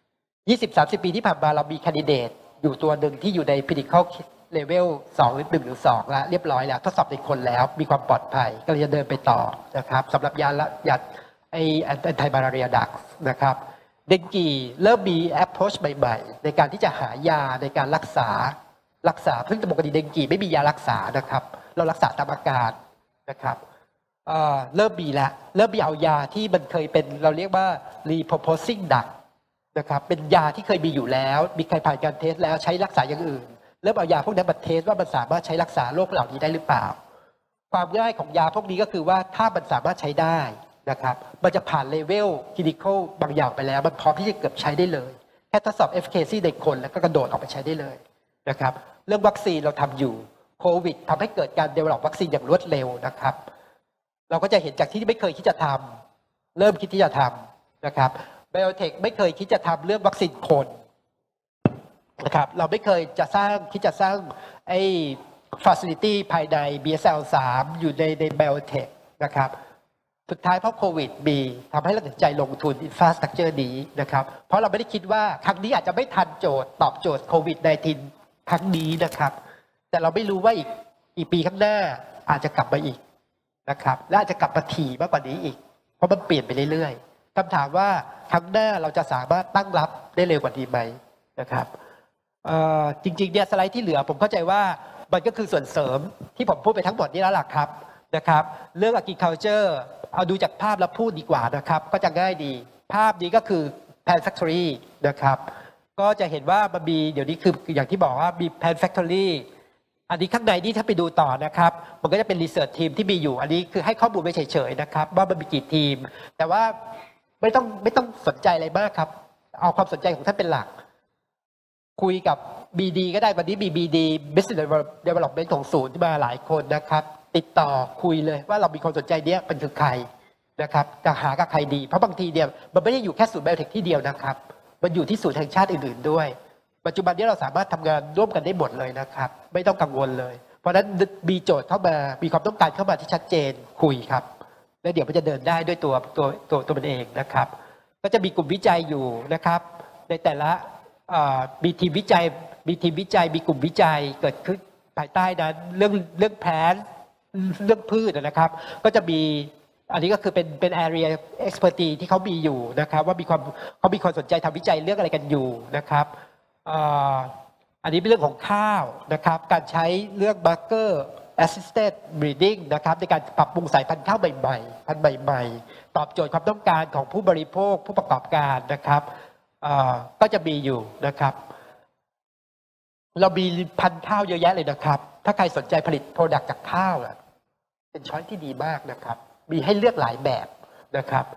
20-30 ปีที่ผ่านมาเรามีแคนดิเดตอยู่ตัวหนึ่งที่อยู่ใน clinical level 2 หรือ 1 หรือ 2 แล้วเรียบร้อยแล้วทดสอบในคนแล้วมีความปลอดภัยก็เลยจะเดินไปต่อนะครับสำหรับยาanti-malaria drugs นะครับเดงกีเริ่มมี approach ใหม่ๆในการที่จะหายาในการรักษาซึ่งปกติเดงกีไม่มียารักษานะครับเรารักษาตามอาการนะครับเริ่มมีเอายาที่มันเคยเป็นเราเรียกว่า repurposing drug นะครับเป็นยาที่เคยมีอยู่แล้วมีใครผ่านการเทสแล้วใช้รักษาอย่างอื่นเริ่มเอายาพวกนั้นมาเทสว่ามันสามารถใช้รักษาโรคเหล่านี้ได้หรือเปล่าความง่ายของยาพวกนี้ก็คือว่าถ้ามันสามารถใช้ได้นะครับมันจะผ่านเลเวลคลินิคอลบางอย่างไปแล้วมันพร้อมที่จะเกือบใช้ได้เลยแค่ทดสอบ efficacy ในคนแล้วก็กระโดดออกไปใช้ได้เลยนะครับเรื่องวัคซีนเราทำอยู่โควิดทำให้เกิดการ develop วัคซีนอย่างรวดเร็วนะครับเราก็จะเห็นจากที่ไม่เคยคิดจะทำเริ่มคิดที่จะทำนะครับไบโอเทคไม่เคยคิดจะทำเรื่องวัคซีนคนนะครับเราไม่เคยจะคิดจะสร้างไอ้ facility ภายใน BSL-3 อยู่ใน biotech นะครับสุดท้ายเพราะโควิดมีทำให้เราตัดสินใจลงทุน infrastructure นี้นะครับเพราะเราไม่ได้คิดว่าครั้งนี้อาจจะไม่ทันตอบโจทย์โควิด -19 ครั้งนี้นะครับแต่เราไม่รู้ว่าอีกปีข้างหน้าอาจจะกลับมาอีกนะครับและอาจจะกลับมาถี่มากกว่านี้อีกเพราะมันเปลี่ยนไปเรื่อยๆคำถามว่าครั้งหน้าเราจะสามารถตั้งรับได้เร็วกว่านี้ไหมนะครับจริงๆเนี่ยสไลด์ที่เหลือผมเข้าใจว่ามันก็คือส่วนเสริมที่ผมพูดไปทั้งหมดนี้แล้วล่ะครับนะครับเรื่อง agriculture เอาดูจากภาพแล้วพูดดีกว่านะครับก็จะง่ายดีภาพนี้ก็คือ Pan Factory นะครับก็จะเห็นว่ามันมีเดี๋ยวนี้คืออย่างที่บอกว่ามี Pan Factory อันนี้ข้างในนี่ถ้าไปดูต่อนะครับมันก็จะเป็น research team ที่มีอยู่อันนี้คือให้ข้อมูลไปเฉยๆนะครับว่ามันมีกี่ทีมแต่ว่าไม่ต้องสนใจอะไรมากครับเอาความสนใจของท่านเป็นหลักคุยกับ BD ก็ได้วันนี้มี BD Business Development ของศูนย์ที่มาหลายคนนะครับติดต่อคุยเลยว่าเรามีคนสนใจเนี้ยเป็นคือใครนะครับจะหากับใครดีเพราะบางทีเนี่ยมันไม่ได้อยู่แค่ศูนย์ไบโอเทคที่เดียวนะครับมันอยู่ที่ศูนย์แห่งชาติอื่นๆด้วยปัจจุบันนี้เราสามารถทำงานร่วมกันได้หมดเลยนะครับไม่ต้องกังวลเลยเพราะฉะนั้นมีโจทย์เข้ามามีความต้องการเข้ามาที่ชัดเจนคุยครับแล้วเดี๋ยวมันจะเดินได้ด้วยตัวมันเองนะครับก็จะมีกลุ่มวิจัยอยู่นะครับในแต่ละมีทีมวิจัยมีกลุ่มวิจัยเกิดขึ้นภายใต้นั้นเรื่องแพนเรื่องพืชนะครับก็จะมีอันนี้ก็คือเป็น area expertise ที่เขามีอยู่นะครับว่าเขามีคนสนใจทำวิจัยเรื่องอะไรกันอยู่นะครับอันนี้เป็นเรื่องของข้าวนะครับการใช้เรื่อง marker assisted breeding นะครับในการปรับปรุงสายพันธุ์ข้าวใหม่ๆพันธุ์ใหม่ๆตอบโจทย์ความต้องการของผู้บริโภคผู้ประกอบการนะครับก็จะมีอยู่นะครับเรามีพันธุ์ข้าวเยอะแยะเลยนะครับถ้าใครสนใจผลิตโปรดักต์จากข้าวเป็นช้อยที่ดีมากนะครับมีให้เลือกหลายแบบนะครับ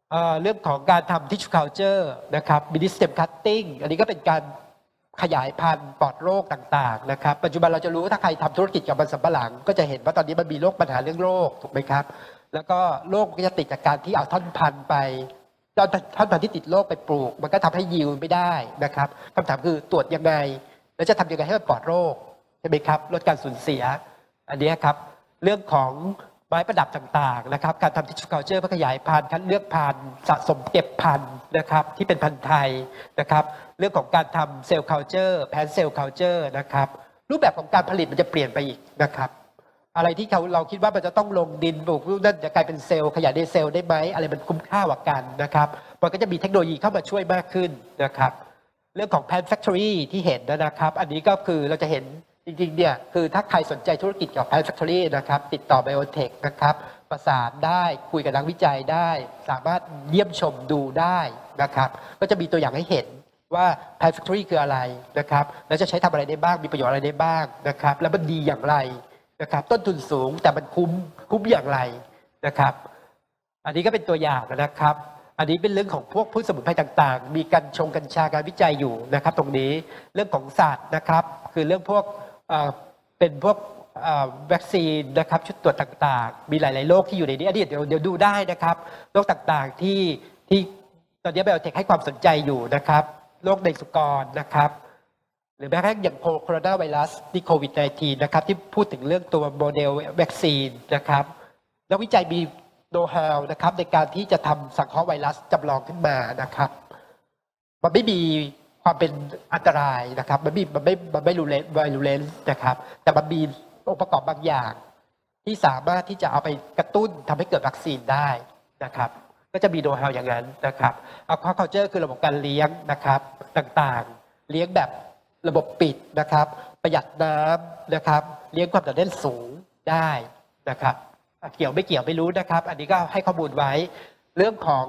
เรื่องของการทำ tissue culture นะครับ mini stem cutting อันนี้ก็เป็นการขยายพันธุ์ปลอดโรคต่างๆนะครับปัจจุบันเราจะรู้ว่าถ้าใครทำธุรกิจกับมันสำปะหลังก็จะเห็นว่าตอนนี้มันมีโรคปัญหาเรื่องโรคถูกไหมครับแล้วก็โรคก็จะติดจากการที่เอาท่อนพันธุ์ไปท่อนพันธุ์ที่ติดโรคไปปลูกมันก็ทำให้ยิวไม่ได้นะครับคำถามคือตรวจยังไงแล้วจะทำยังไงให้มันปลอดโรคใช่ไหมครับลดการสูญเสียอันนี้ครับเรื่องของไม้ประดับต่างๆนะครับการทำ tissue culture เพื่อขยายพันธุ์คัดเลือกพันธุ์สะสมเก็บพันธุ์นะครับที่เป็นพันธุ์ไทยนะครับเรื่องของการทำเซลล์ culture แพนเซลล์ culture นะครับรูปแบบของการผลิตมันจะเปลี่ยนไปอีกนะครับอะไรที่เราคิดว่ามันจะต้องลงดินปลูกนั่นจะกลายเป็นเซลล์ขยายในเซลล์ได้ไหมอะไรมันคุ้มค่ากว่ากันนะครับมันก็จะมีเทคโนโลยีเข้ามาช่วยมากขึ้นนะครับเรื่องของ Pan Factory ที่เห็นนะครับอันนี้ก็คือเราจะเห็นจริงๆเนี่ยคือถ้าใครสนใจธุรกิจกับ Pan Factory นะครับติดต่อ Biotech นะครับประสานได้คุยกับนักวิจัยได้สามารถเยี่ยมชมดูได้นะครับก็จะมีตัวอย่างให้เห็นว่า Pan Factory คืออะไรนะครับแล้วจะใช้ทำอะไรได้บ้างมีประโยชน์อะไรได้บ้างนะครับแล้วมันดีอย่างไรนะครับต้นทุนสูงแต่มันคุ้มอย่างไรนะครับอันนี้ก็เป็นตัวอย่างนะครับอันนี้เป็นเรื่องของพวกพืชสมุนไพรต่างๆมีกัญชาการวิจัยอยู่นะครับตรงนี้เรื่องของสัตว์นะครับคือเรื่องพวกเป็นพวกวัคซีนนะครับชุดตรวจต่างๆมีหลายๆโรคที่อยู่ในนี้เดี๋ยวดูได้นะครับโรคต่างๆที่ตอนนี้ไบโอเทคให้ความสนใจอยู่นะครับโรคในสุกรนะครับหรือแม้กระทั่งอย่างโคโรนาไวรัสที่โควิด -19 นะครับที่พูดถึงเรื่องตัวโมเดลวัคซีนนะครับนักวิจัยมีโน้ตฮาวนะครับในการที่จะทำสังเคราะห์ไวรัสจำลองขึ้นมานะครับมันไม่มีความเป็นอันตรายนะครับมันไม่รูเลนนะครับแต่มันมีองค์ประกอบบางอย่างที่สามารถที่จะเอาไปกระตุ้นทำให้เกิดวัคซีนได้นะครับก็จะมีโน้ตฮาวอย่างนั้นนะครับAquacultureคือระบบการเลี้ยงนะครับต่างๆเลี้ยงแบบระบบปิดนะครับประหยัดน้ำนะครับเลี้ยงความหนาแน่นสูงได้นะครับเกี่ยวไม่เกี่ยวไม่รู้นะครับอันนี้ก็ให้ข้อมูลไว้เรื่องของ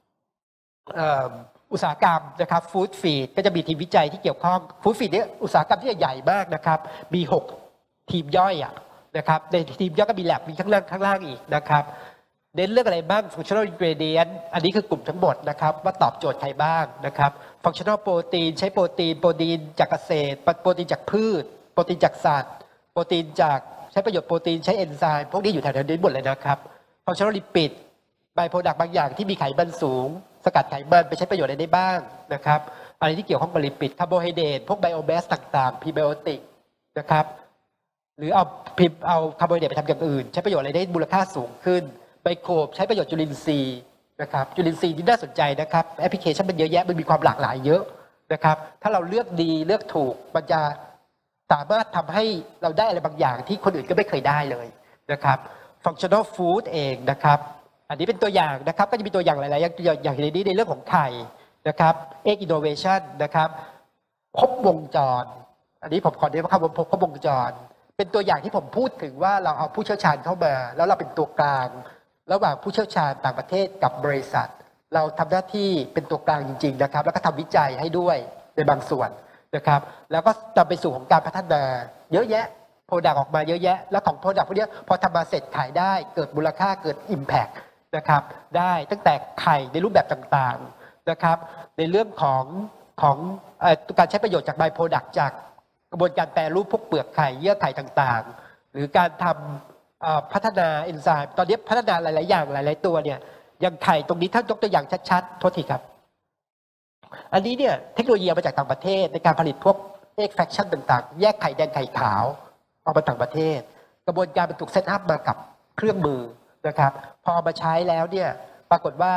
อุตสาหกรรมนะครับฟู้ดฟีดก็จะมีทีมวิจัยที่เกี่ยวข้องฟู้ดฟีดเนี่ยอุตสาหกรรมที่ใหญ่มากนะครับมี6ทีมย่อยนะครับในทีมย่อยก็มีแลบมีข้างล่างอีกนะครับเน้นเรื่องอะไรบ้าง functional ingredient อันนี้คือกลุ่มทั้งหมดนะครับว่าตอบโจทย์ใครบ้างนะครับ functional protein ใช้โปรตีนจากเกษตรโปรตีนจากพืชโปรตีนจากสัตว์โปรตีนจากใช้ประโยชน์โปรตีนใช้เอนไซม์พวกนี้อยู่แถวๆนี้หมดเลยนะครับ functional lipid ไบโปรดักต์บางอย่างที่มีไขมันสูงสกัดไขมันไปใช้ประโยชน์อะไรได้บ้างนะครับอะไรที่เกี่ยวข้องกับลิปิดคาร์โบไฮเดรตพวกไบโอแมสต่างๆพรีไบโอติกนะครับหรือเอาคาร์โบไฮเดรตไปทำอย่างอื่นใช้ประโยชน์อะไรได้มูลค่าสูงขึ้นไมโครบใช้ประโยชน์จุลินทรีย์นะครับจุลินทรีย์ที่น่าสนใจนะครับแอปพลิเคชันมันเยอะแยะมันมีความหลากหลายเยอะนะครับถ้าเราเลือกดีเลือกถูกมันจะสามารถทำให้เราได้อะไรบางอย่างที่คนอื่นก็ไม่เคยได้เลยนะครับ functional food เองนะครับอันนี้เป็นตัวอย่างนะครับก็จะมีตัวอย่างหลายๆอย่างในนี้ในเรื่องของไข่นะครับ egg innovation นะครับครบวงจรอันนี้ผมขอเน้นว่าคำว่าครบวงจรเป็นตัวอย่างที่ผมพูดถึงว่าเราเอาผู้เชี่ยวชาญเข้ามาแล้วเราเป็นตัวกลางระหว่างผู้เชี่ยวชาญต่างประเทศกับบริษัทเราทำหน้าที่เป็นตัวกลางจริงๆนะครับแล้วก็ทำวิจัยให้ด้วยในบางส่วนนะครับแล้วก็นำไปสู่ของการพัฒนาเยอะแยะโปรดักต์ออกมาเยอะแยะแล้วของโปรดักต์พวกนี้พอทำมาเสร็จขายได้เกิดมูลค่าเกิด Impact นะครับได้ตั้งแต่ไข่ในรูปแบบต่างๆนะครับในเรื่องของการใช้ประโยชน์จากไบโปรดักต์จากกระบวนการแปรรูปพวกเปลือกไข่เยื่อไข่ต่างๆหรือการทำพัฒนาเอนไซม์ตอนนี้พัฒนาหลายๆอย่างหลายๆตัวเนี่ยอย่างไข่ตรงนี้ถ้ายกตัวอย่างชัดๆโทษทีครับอันนี้เนี่ยเทคโนโลยีมาจากต่างประเทศในการผลิตพวกextraction ต่างๆแยกไข่แดงไข่ขาวเอามาต่างประเทศกระบวนการมันถูกเซตอัพมากับเครื่องมือนะครับพอเอามาใช้แล้วเนี่ยปรากฏว่า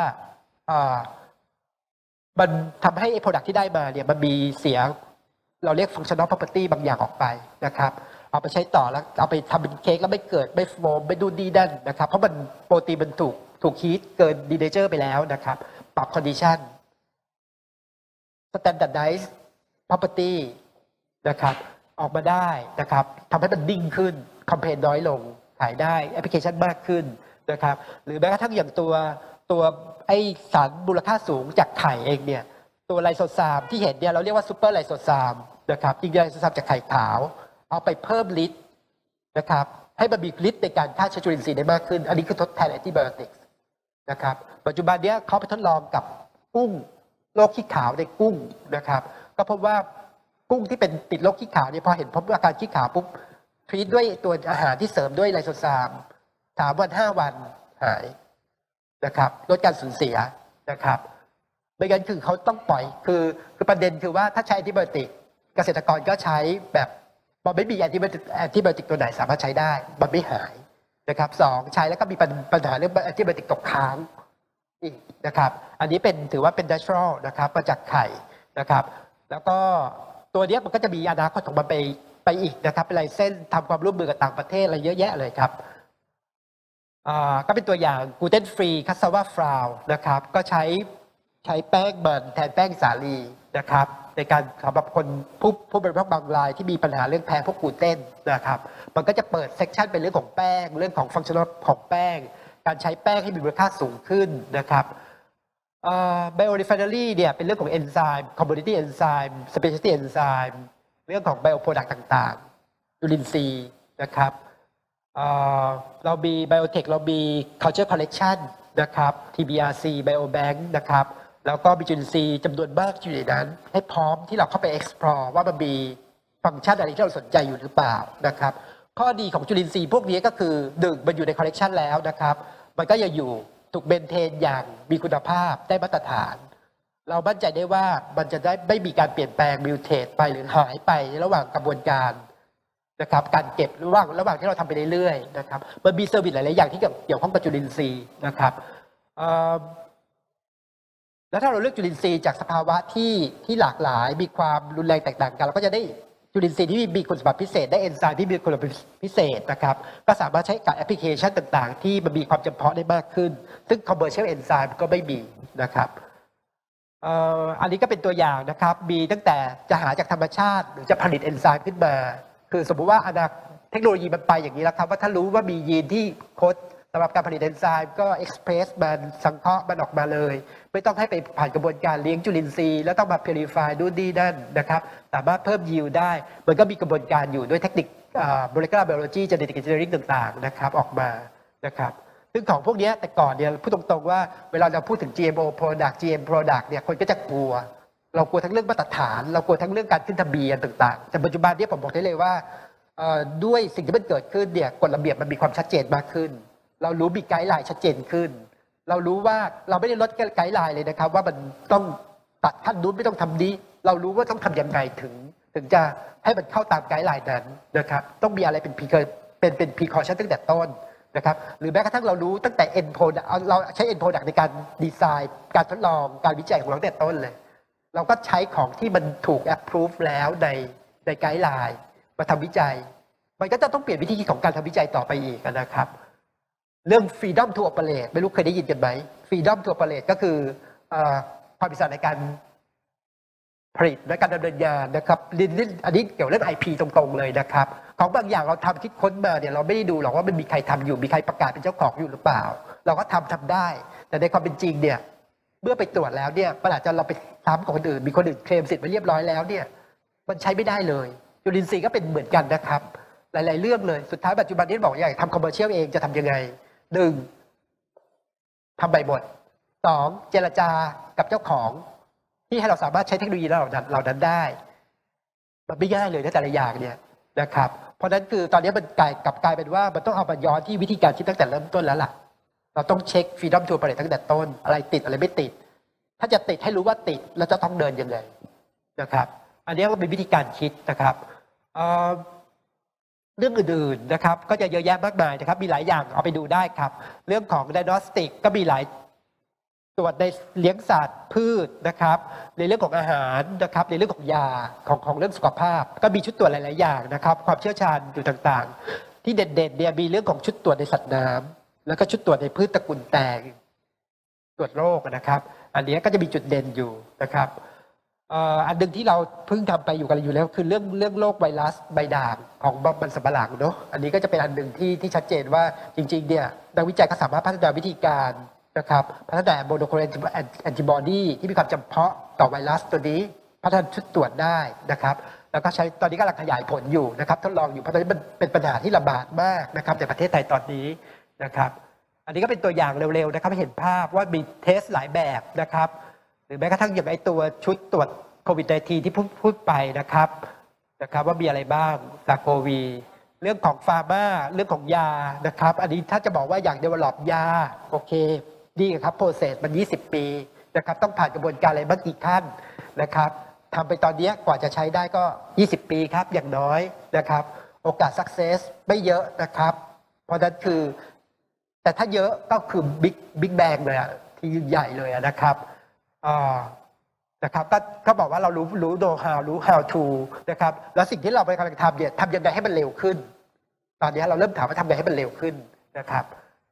มันทำให้โปรดักต์ที่ได้มาเนี่ยมันมีเสียเราเรียก functional property บางอย่างออกไปนะครับเอาไปใช้ต่อแล้วเอาไปทำเป็นเค้กแล้วไม่เกิดไม่โฟมไม่ดูดีนั่นนะครับเพราะมันโปรตีนมันถูกฮีทเกินดีเนเจอร์ไปแล้วนะครับปรับคอนดิชัน standardized property นะครับออกมาได้นะครับทำให้มันนิ่งขึ้นคอมเพลนน้อยลงขายได้แอปพลิเคชันมากขึ้นนะครับหรือแม้กระทั่งอย่างตัวไอสารมูลค่าสูงจากไข่เองเนี่ยตัวไลโซซามที่เห็นเนี่ยเราเรียกว่าซูเปอร์ไลโซซามนะครับจริงๆไลโซซามจากไข่ขาวเอาไปเพิ่มฤทธิ์นะครับให้มันมีฤทธิ์ในการฆ่าเชื้อจุลินทรีย์ได้มากขึ้นอันนี้คือทดแทนแอนติไบโอติกส์นะครับปัจจุบันนี้เขาไปทดลองกับกุ้งโรคขี้ขาวในกุ้งนะครับก็พบว่ากุ้งที่เป็นติดโรคขี้ขาวเนี่ยพอเห็นพบอาการขี้ขาวปุ๊บทรีตด้วยตัวอาหารที่เสริมด้วยไลโซซาม3 วัน 5 วันหายนะครับลดการสูญเสียนะครับไม่งั้นคือเขาต้องปล่อยคือประเด็นคือว่าถ้าใช้แอนติไบโอติกเกษตรกรก็ใช้แบบมันไม่มีแอนติไบโอติกตัวไหนสามารถใช้ได้มันไม่หายนะครับ2ใช้แล้วก็มีปัญหาเรื่องแอนติไบโอติกตกค้างอีกนะครับอันนี้เป็นถือว่าเป็น natural นะครับมาจากไข่นะครับแล้วก็ตัวนี้มันก็จะมีอนาคตของมันไปอีกนะครับเป็นไลเซนส์ทำความร่วมมือกับต่างประเทศอะไรเยอะแยะเลยครับก็เป็นตัวอย่างกลูเตนฟรีคัสซาวาฟลาวนะครับก็ใช้แป้งมันแทนแป้งสาลีนะครับในการสำหรับคนผู้บริโภคบางรายที่มีปัญหาเรื่องแพ้พวกกลูเตนนะครับมันก็จะเปิดเซกชันเป็นเรื่องของแป้งเรื่องของฟังก์ชันของแป้งการใช้แป้งให้มีมูลค่าสูงขึ้นนะครับBiorefinery เนี่ยเป็นเรื่องของเอนไซม์ Commodity Enzyme Specialty Enzyme เรื่องของ Bioproduct ต่างๆจุลินทรีย์นะครับเรามี Biotech เรามี Culture Collection นะครับ TBRC Biobank นะครับแล้วก็มีจุลินทรีย์จำนวนมากอยู่ในนั้นให้พร้อมที่เราเข้าไป explore ว่ามันมีฟังก์ชันอะไรที่เราสนใจอยู่หรือเปล่านะครับข้อดีของจุลินทรีย์พวกนี้ก็คือ1มันอยู่ใน collection แล้วนะครับมันก็จะอยู่ถูกเบนเทนอย่างมีคุณภาพได้มาตรฐานเรามั่นใจได้ว่ามันจะได้ไม่มีการเปลี่ยนแปลงมิวเทตไปหรือหายไปในระหว่างกระบวนการนะครับการเก็บระหว่างที่เราทำไปเรื่อยๆนะครับมันมีเซอร์วิสหลายๆอย่างที่เกี่ยวข้องกับจุลินทรีย์นะครับแล้วถ้าเราเลือกจุลินทรีย์จากสภาวะที่หลากหลายมีความรุนแรงแตกต่างกันเราก็จะได้จุลินทรีย์ที่มีคุณสมบัติพิเศษได้เอนไซม์ที่มีคุณสมบัติพิเศษนะครับก็สามารถใช้กับแอปพลิเคชันต่างๆที่มันมีความจำเพาะได้มากขึ้นซึ่ง commercial enzyme ก็ไม่มีนะครับอันนี้ก็เป็นตัวอย่างนะครับมีตั้งแต่จะหาจากธรรมชาติหรือจะผลิตเอนไซม์ขึ้นมาคือสมมุติว่าเทคโนโลยีมันไปอย่างนี้แล้วครับว่าถ้ารู้ว่ามียีนที่โค้ดสำหรับการผลิตเอนไซม์ก็เอ็กซ์เพรสมันสังเคราะห์มันออกมาเลยไม่ต้องให้ไปผ่านกระบวนการเลี้ยงจุลินทรีย์แล้วต้องมาพิลิฟายดูดีนั่นนะครับสามารถเพิ่มยิวได้มันก็มีกระบวนการอยู่ด้วยเทคนิคmolecular biology genetic engineering ต่างๆนะครับออกมานะครับซึ่งของพวกนี้แต่ก่อนเนี่ยพูดตรงๆว่าเวลาเราพูดถึง GMO product GM product เนี่ยคนก็จะกลัวเรากลัวทั้งเรื่องมาตรฐานเรากลัวทั้งเรื่องการขึ้นทะเบียนต่างๆแต่ปัจจุบันนี้ผมบอกได้เลยว่าด้วยสิ่งที่มันเกิดขึ้นเนี่ยกฎระเบียบมันมีความชัดเจนมากขึ้นเรารู้มีไกด์ไลน์ชัดเจนขึ้นเรารู้ว่าเราไม่ได้ลดไกด์ไลน์เลยนะครับว่ามันต้องตัดขั้นนู้นไม่ต้องทำนี้เรารู้ว่าต้องทำยังไงถึงจะให้มันเข้าตามไกด์ไลน์นั้นนะครับต้องมีอะไรเป็น precaution ตั้งแต่ต้นนะครับหรือแม้กระทั่งเรารู้ตั้งแต่ end product เราใช้ end product ในการดีไซน์การทดลองการวิจัยของเราตั้งแต่ต้นเลยเราก็ใช้ของที่มันถูก approve แล้วในไกด์ไลน์มาทำวิจัยมันก็จะต้องเปลี่ยนวิธีของการทำวิจัยต่อไปอีกนะครับเรื่อง freedom to operate ไม่รู้เคยได้ยินกันไหม freedom to operate ก็คือความอิสระในการผลิตและการดำเนินงานนะครับอันนี้เกี่ยวเรื่อง IP ตรงๆเลยนะครับของบางอย่างเราทำคิดค้นมาเนี่ยเราไม่ได้ดูหรอกว่ามันมีใครทำอยู่มีใครประกาศเป็นเจ้าของอยู่หรือเปล่าเราก็ทำได้แต่ในความเป็นจริงเนี่ยเมื่อไปตรวจแล้วเนี่ยประหลาดจะเราไปทำกับคนอื่นมีคนอื่นเคลมสิทธิ์ไปเรียบร้อยแล้วเนี่ยมันใช้ไม่ได้เลยจุลินทรีย์ก็เป็นเหมือนกันนะครับหลายๆเรื่องเลยสุดท้ายปัจจุบันนี้บอกอยากทำคอมเมอร์เชียลเองจะทำยังไง1ทำใบบท2เจรจากับเจ้าของที่ให้เราสามารถใช้เทคโนโลยีเหล่านั้นได้มันไม่ง่ายเลยนะแต่ละอย่างเนี่ยนะครับเพราะนั้นคือตอนนี้มันกลายเป็นว่ามันต้องเอามาย้อนที่วิธีการคิดตั้งแต่เริ่มต้นแล้วล่ะเราต้องเช็ค freedom to operate ตั้งแต่ต้นอะไรติดอะไรไม่ติดถ้าจะติดให้รู้ว่าติดแล้วจะต้องเดินยังไงนะครับอันนี้ก็เป็นวิธีการคิดนะครับเรื่องอื่นๆนะครับก็จะเยอะแยะมากมายนะครับมีหลายอย่างเอาไปดูได้ครับเรื่องของ diagnostic ก็มีหลายตรวจในเลี้ยงสัตว์พืชนะครับในเรื่องของอาหารนะครับในเรื่องของยาของเรื่องสุขภาพก็มีชุดตรวจหลายๆอย่างนะครับความเชี่ยวชาญอยู่ต่างๆที่เด่นๆเนี่ยมีเรื่องของชุดตรวจในสัตว์น้ำแล้วก็ชุดตรวจในพืชตระกูลแตงตรวจโรคนะครับอันนี้ก็จะมีจุดเด่นอยู่นะครับอันหนึ่งที่เราเพิ่งทำไปอยู่กันอยู่แล้วคือเรื่องโรคไวรัสใบด่างของมันสำปะหลังเนาะอันนี้ก็จะเป็นอันหนึ่งที่ชัดเจนว่าจริงๆเนี่ยนักวิจัยก็สามารถพัฒนาวิธีการนะครับพัฒนาโมโนโคลนแอนติบอดีที่มีความจำเพาะต่อไวรัสตัวนี้พัฒนาชุดตรวจได้นะครับแล้วก็ใช้ตอนนี้กำลังขยายผลอยู่นะครับทดลองอยู่เพราะตอนนี้มันเป็นปัญหาที่ระบาดมากนะครับในประเทศไทยตอนนี้นะครับอันนี้ก็เป็นตัวอย่างเร็วๆนะครับให้เห็นภาพว่ามีเทสหลายแบบนะครับหรือแม้กระทั่งอย่างไอตัวชุดตรวจโควิด -19 ที่พูดไปนะครับว่ามีอะไรบ้างซาโควีเรื่องของฟาร์มาเรื่องของยานะครับอันนี้ถ้าจะบอกว่าอยาก develop ยาโอเคดีครับโปรเซสมัน20 ปีนะครับต้องผ่านกระบวนการอะไรบ้างกี่ขั้นนะครับทำไปตอนนี้กว่าจะใช้ได้ก็20 ปีครับอย่างน้อยนะครับโอกาส success ไม่เยอะนะครับเพราะนั้นคือแต่ถ้าเยอะก็คือบิ๊กแบงเลยที่ยิ่งใหญ่เลยนะครับนะครับก็บอกว่าเรารู้ know how รู้ how to นะครับแล้วสิ่งที่เราไปกำลังทำเนี่ยทำยังไงให้มันเร็วขึ้นตอนนี้เราเริ่มถามว่าทำยังไงให้มันเร็วขึ้นนะครับ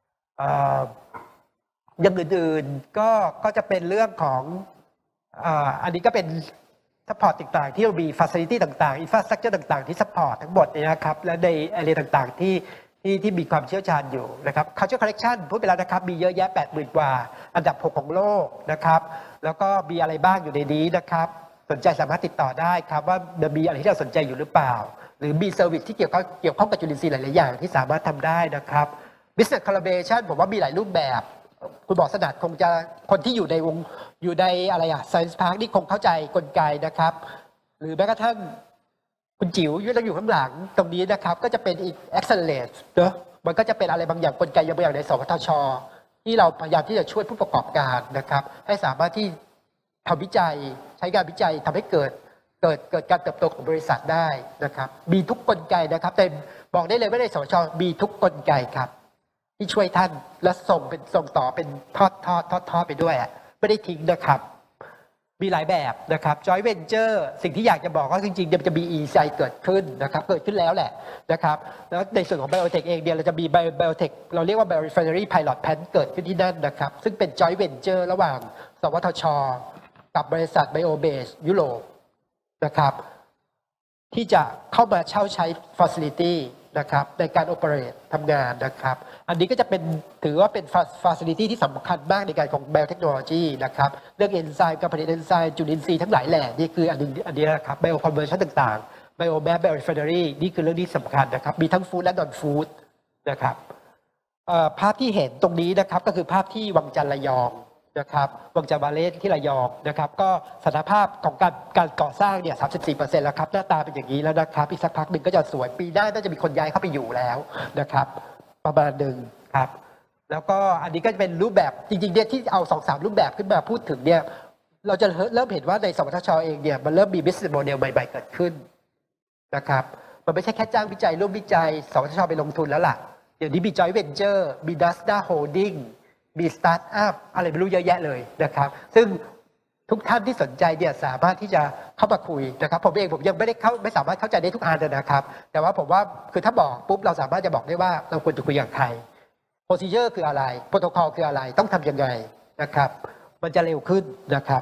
อย่างอื่นๆก็จะเป็นเรื่องของอันนี้ก็เป็น support ต่างๆที่เรามี facility ต่างๆ infrastructure ต่างๆที่ support ทั้งหมดเนี่ยนะครับและในอะไรต่างๆที่มีความเชี่ยวชาญอยู่นะครับ culture collection พูดไปแล้วนะครับมีเยอะแยะ 80,000 กว่าอันดับ 6 ของโลกนะครับแล้วก็มีอะไรบ้างอยู่ในนี้นะครับสนใจสามารถติดต่อได้ครับว่ามีอะไรที่เราสนใจอยู่หรือเปล่าหรือมีเซอร์วิสที่เกี่ยวข้องกับจุลินทรีย์หลายๆอย่างที่สามารถทำได้นะครับ business collaboration ผมว่ามีหลายรูปแบบคุณหมอสนัดคงจะคนที่อยู่ในอะไรScience Park นี่คงเข้าใจกลไกนะครับหรือแม้กระทั่งคุณจิ๋วอยู่ข้างหลังตรงนี้นะครับก็จะเป็นอีก accelerate เนอะมันก็จะเป็นอะไรบางอย่างกลไกบางอย่างในสวทช.ที่เราพยายามที่จะช่วยผู้ประกอบการนะครับให้สามารถที่ทำวิจัยใช้การวิจัยทำให้เกิดการเติบโตของบริษัทได้นะครับมีทุกกลไกนะครับแต่บอกได้เลยว่าในสวทช.มีทุกกลไกครับที่ช่วยท่านและส่งต่อเป็นทอดไปด้วยไม่ได้ทิ้งนะครับมีหลายแบบนะครับ joint venture สิ่งที่อยากจะบอกก็จริงๆมันจะมี EC เกิดขึ้นนะครับเกิดขึ้นแล้วแหละนะครับแล้วในส่วนของ biotech เองเนี่ยเราจะมี biotech เราเรียกว่า biorefinery pilot plant เกิดขึ้นที่นั่นนะครับซึ่งเป็น joint venture ระหว่างสวทช.กับบริษัท biobase ยุโรปนะครับที่จะเข้ามาเช่าใช้ facility นะครับในการ operate ทำงานนะครับอันนี้ก็จะเป็นถือว่าเป็น facility ที่สำคัญมากในการของ biotechnology นะครับเรื่อง enzyme การผลิต enzyme จุลินทรีย์ทั้งหลายแหล่นี่คืออันนี้นะครับ bioconversion ต่างๆ biomass biorefinery นี่คือเรื่องที่สำคัญนะครับมีทั้ง food และ non food นะครับภาพที่เห็นตรงนี้นะครับก็คือภาพที่วังจันทร์ระยองนะครับวังจันทร์บาเลสที่ระยองนะครับก็สถานภาพของการก่อสร้างเนี่ย 34% แล้วครับหน้าตาเป็นอย่างนี้แล้วนะครับอีกสักพักหนึ่งก็จะสวยปีหน้าน่าจะมีคนย้ายเข้าไปอยู่แล้วนะครับประมาณหนึ่งครับแล้วก็อันนี้ก็จะเป็นรูปแบบจริงๆเนี่ยที่เอา 2-3 รูปแบบขึ้นมาพูดถึงเนี่ยเราจะเริ่มเห็นว่าในสวทช.เองเนี่ยมันเริ่มมี business model ใหม่ๆเกิดขึ้นนะครับมันไม่ใช่แค่จ้างวิจัยร่วมวิจัยสวทช.ไปลงทุนแล้วล่ะเดี๋ยวนี้มี joint venture มี Dasda Holdingมีสตาร์ทอัพอะไรไม่รู้เยอะแยะเลยนะครับซึ่งทุกท่านที่สนใจเนี่ยสามารถที่จะเข้ามาคุยนะครับผมยังไม่สามารถเข้าใจได้ทุกอันนะครับแต่ว่าผมว่าคือถ้าบอกปุ๊บเราสามารถจะบอกได้ว่าเราควรจะคุยกับใคร procedure คืออะไร protocol คืออะไรต้องทำยังไงนะครับมันจะเร็วขึ้นนะครับ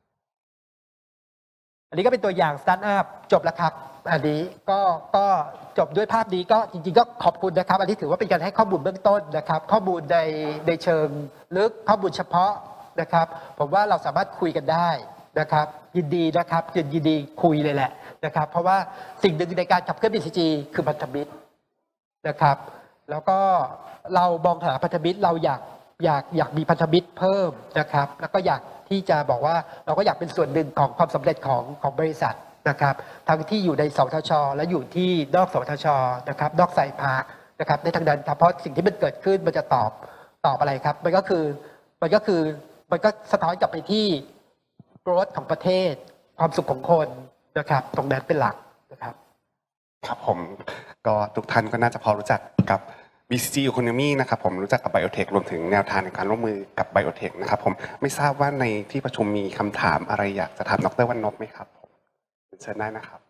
อันนี้ก็เป็นตัวอย่างสตาร์ทอัพจบแล้วครับอันนี้ก็จบด้วยภาพนี้ก็จริงๆก็ขอบคุณนะครับอันนี้ถือว่าเป็นการให้ข้อมูลเบื้องต้นนะครับข้อมูลในเชิงลึกข้อมูลเฉพาะนะครับผมว่าเราสามารถคุยกันได้นะครับยินดีนะครับยินดีคุยเลยแหละนะครับเพราะว่าสิ่งหนึ่งในการขับเคลื่อน BCG คือพันธมิตรนะครับแล้วก็เรามองหาพันธมิตรเราอยากมีพันธมิตรเพิ่มนะครับแล้วก็อยากที่จะบอกว่าเราก็อยากเป็นส่วนหนึ่งของความสำเร็จของบริษัทนะครับทั้งที่อยู่ในสวทช.และอยู่ที่นอกสวทช.นะครับนอกScience Parkนะครับในทางนั้นครับเพราะสิ่งที่มันเกิดขึ้นมันจะตอบอะไรครับมันก็สะท้อนกลับไปที่ growth ของประเทศความสุขของคนนะครับตรงนั้นเป็นหลักนะครับครับผมก็ทุกท่านก็น่าจะพอรู้จักกับ BCG Economy นะครับผมรู้จักกับ Biotech รวมถึงแนวทางในการร่วมมือกับ Biotech นะครับผมไม่ทราบว่าในที่ประชุมมีคำถามอะไรอยากจะถามดร.วรรณพไหมครับเชิญได้นะครับ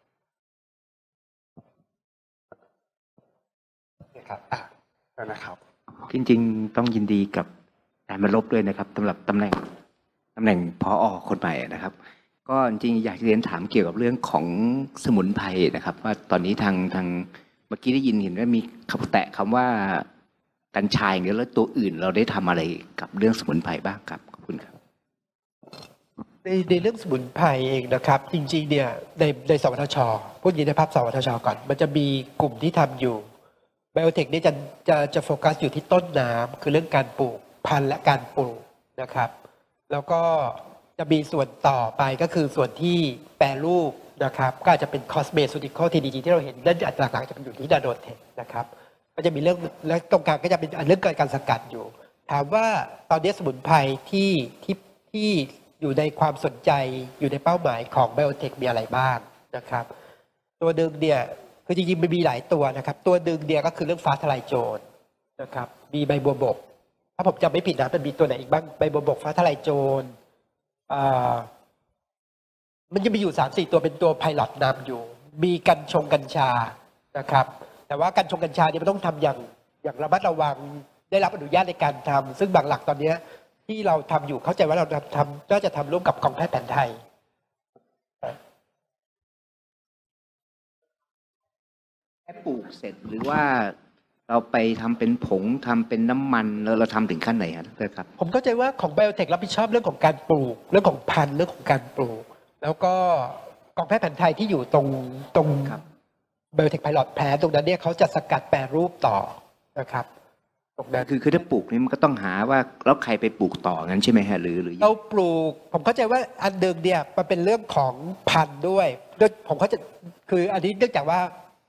นี่ครับแล้วนะครับจริงๆต้องยินดีกับนายมลบด้วยนะครับสำหรับตำแหน่งผอ.คนใหม่นะครับก็จริงๆอยากจะเรียนถามเกี่ยวกับเรื่องของสมุนไพรนะครับว่าตอนนี้ทางเมื่อกี้ได้ยินเห็นว่ามีแตะคำว่ากัญชาอย่างเดียวแล้วตัวอื่นเราได้ทำอะไรกับเรื่องสมุนไพรบ้างครับขอบคุณครับในเรื่องสมุนไพรเองนะครับจริงๆเนี่ยในสวทช.พูดในภาพสวทช.ก่อนมันจะมีกลุ่มที่ทำอยู่ไบโอเทคนี่จะโฟกัสอยู่ที่ต้นน้ำคือเรื่องการปลูกพันธุ์และการปลูกนะครับแล้วก็จะมีส่วนต่อไปก็คือส่วนที่แปรรูปนะครับก็อาจจะเป็นคอสเมซูติคอลที่ดีที่เราเห็นด้านหลักๆจะเป็นอยู่ที่นาโนเทคนะครับก็จะมีเรื่องและตรงกลางก็จะเป็นเรื่องการสกัดอยู่ถามว่าตอนนี้สมุนไพรที่อยู่ในความสนใจอยู่ในเป้าหมายของไบโอเทคมีอะไรบ้างนะครับตัวหนึ่งเนี่ยคือจริงๆมันมีหลายตัวนะครับตัวหนึ่งเนี่ยก็คือเรื่องฟ้าทลายโจรนะครับมีใบบัวบกถ้าผมจำไม่ผิดนะมันมีตัวไหนอีกบ้างใบบัวบกฟ้าทลายโจรมันจะมีอยู่ 3-4 ตัวเป็นตัวไพลอตนำอยู่มีกัญชานะครับแต่ว่ากัญชาเนี่ยมันต้องทำอย่างระมัดระวังได้รับอนุญาตในการทำซึ่งบางหลักตอนนี้ที่เราทำอยู่เข้าใจว่าเราน่าจะทำร่วมกับกองแพทย์แผนไทยแค่ปลูกเสร็จหรือว่าเราไปทำเป็นผงทำเป็นน้ำมันแล้วเราทำถึงขั้นไหนครับผมเข้าใจว่าของไบโอเทครับผิดชอบเรื่องของการปลูกเรื่องของพันธุ์เรื่องของการปลูกแล้วก็กองแพทย์แผนไทยที่อยู่ตรงไบโอเทคไพลอตแพลนตรงนั้นเนี่ยเขาจะสกัดแปรรูปต่อนะครับตรงนั้นคือถ้าปลูกนี่มันก็ต้องหาว่าแล้วใครไปปลูกต่องั้นใช่ไหมฮะหรือเราปลูกผมเข้าใจว่าอันเดิมเนี่ยมันเป็นเรื่องของพันธุ์ด้วยผมเข้าใจคืออันนี้เนื่องจากว่า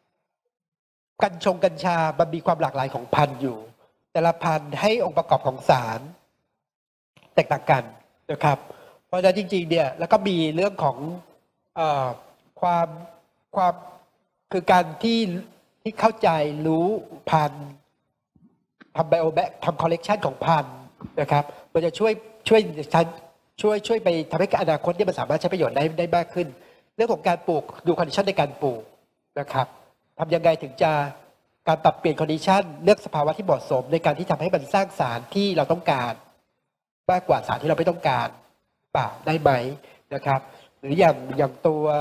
กัญชามันมีความหลากหลายของพันธุ์อยู่แต่ละพันธุ์ให้องค์ประกอบของสารแตกต่างกันนะครับเพราะฉะนั้นจริงๆเนี่ยแล้วก็มีเรื่องของความคือการที่เข้าใจรู้พันธุ์ทำไบโอแบคทำคอลเลกชันของพันธุ์นะครับมันจะช่วยไปทำให้อนาคตเนี่ยมันสามารถใช้ประโยชน์ได้มากขึ้นเรื่องของการปลูกดูคอนดิชันในการปลูกนะครับทำยังไงถึงจะการปรับเปลี่ยนคอนดิชันเลือกสภาวะที่เหมาะสมในการที่ทำให้มันสร้างสารที่เราต้องการมากกว่าสารที่เราไม่ต้องการป่าได้ไหมนะครับหรืออย่าง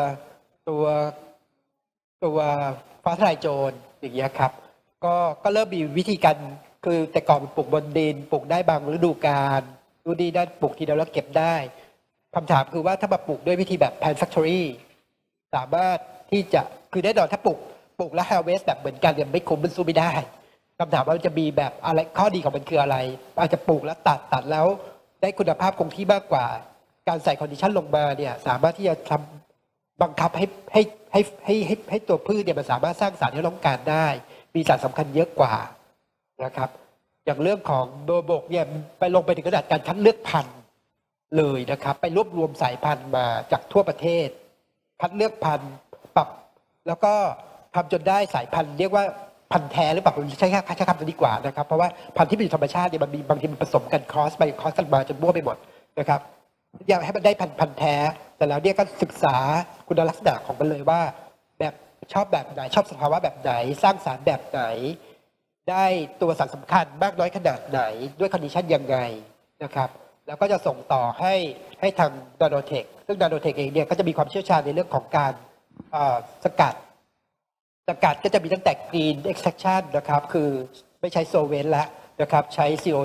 ตัวฟ้าทลายโจรอย่างเงี้ยครับก็เริ่มมีวิธีการคือแต่ก่อนปลูกบนดินปลูกได้บางฤดูกาลดูดีได้ปลูกทีเดียวแล้วเก็บได้คำถามคือว่าถ้ามาปลูกด้วยวิธีแบบ Pan Factory สามารถที่จะคือแน่นอนถ้าปลูกและ harvest แบบเหมือนกันเนี่ยไม่คุ้มมันสู้ไม่ได้คำถามว่ามันจะมีแบบอะไรข้อดีของมันคืออะไรอาจจะปลูกแล้วตัดแล้วได้คุณภาพคงที่มากกว่าการใส่คอนดิชันลงมาเนี่ยสามารถที่จะทำบังคับให้ตัวพืชเนี่ยมันสามารถสร้างสารที่เราต้องการได้มีสารสำคัญเยอะกว่านะครับอย่างเรื่องของโบโบกเนี่ยไปลงไปถึงขนาดการคัดเลือกพันธุ์เลยนะครับไปรวบรวมสายพันธุ์มาจากทั่วประเทศคัดเลือกพันธุ์ปรับแล้วก็ทำจนได้สายพันธุ์เรียกว่าพันธุ์แท้หรือเปล่าใช้คำนี้ดีกว่านะครับเพราะว่าพันธุ์ที่เป็นธรรมชาติเนี่ยมันมีบางทีมันผสมกันคอสไปคอสกันมาจนมั่วไปหมดนะครับอยากให้มันได้พันธุ์แท้แต่แล้วเนี่ยก็ศึกษาคุณลักษณะของมันเลยว่าแบบชอบแบบไหนชอบสภาวะแบบไหนสร้างสารแบบไหนได้ตัวสารสำคัญมากน้อยขนาดไหนด้วยคอนดิชันยังไงนะครับแล้วก็จะส่งต่อให้ทางนาโนเทคซึ่งนาโนเทคเองเนี่ยก็จะมีความเชี่ยวชาญในเรื่องของการสกัดก็จะมีตั้งแต่ green extraction นะครับคือไม่ใช้โซเวนแล้วนะครับใช้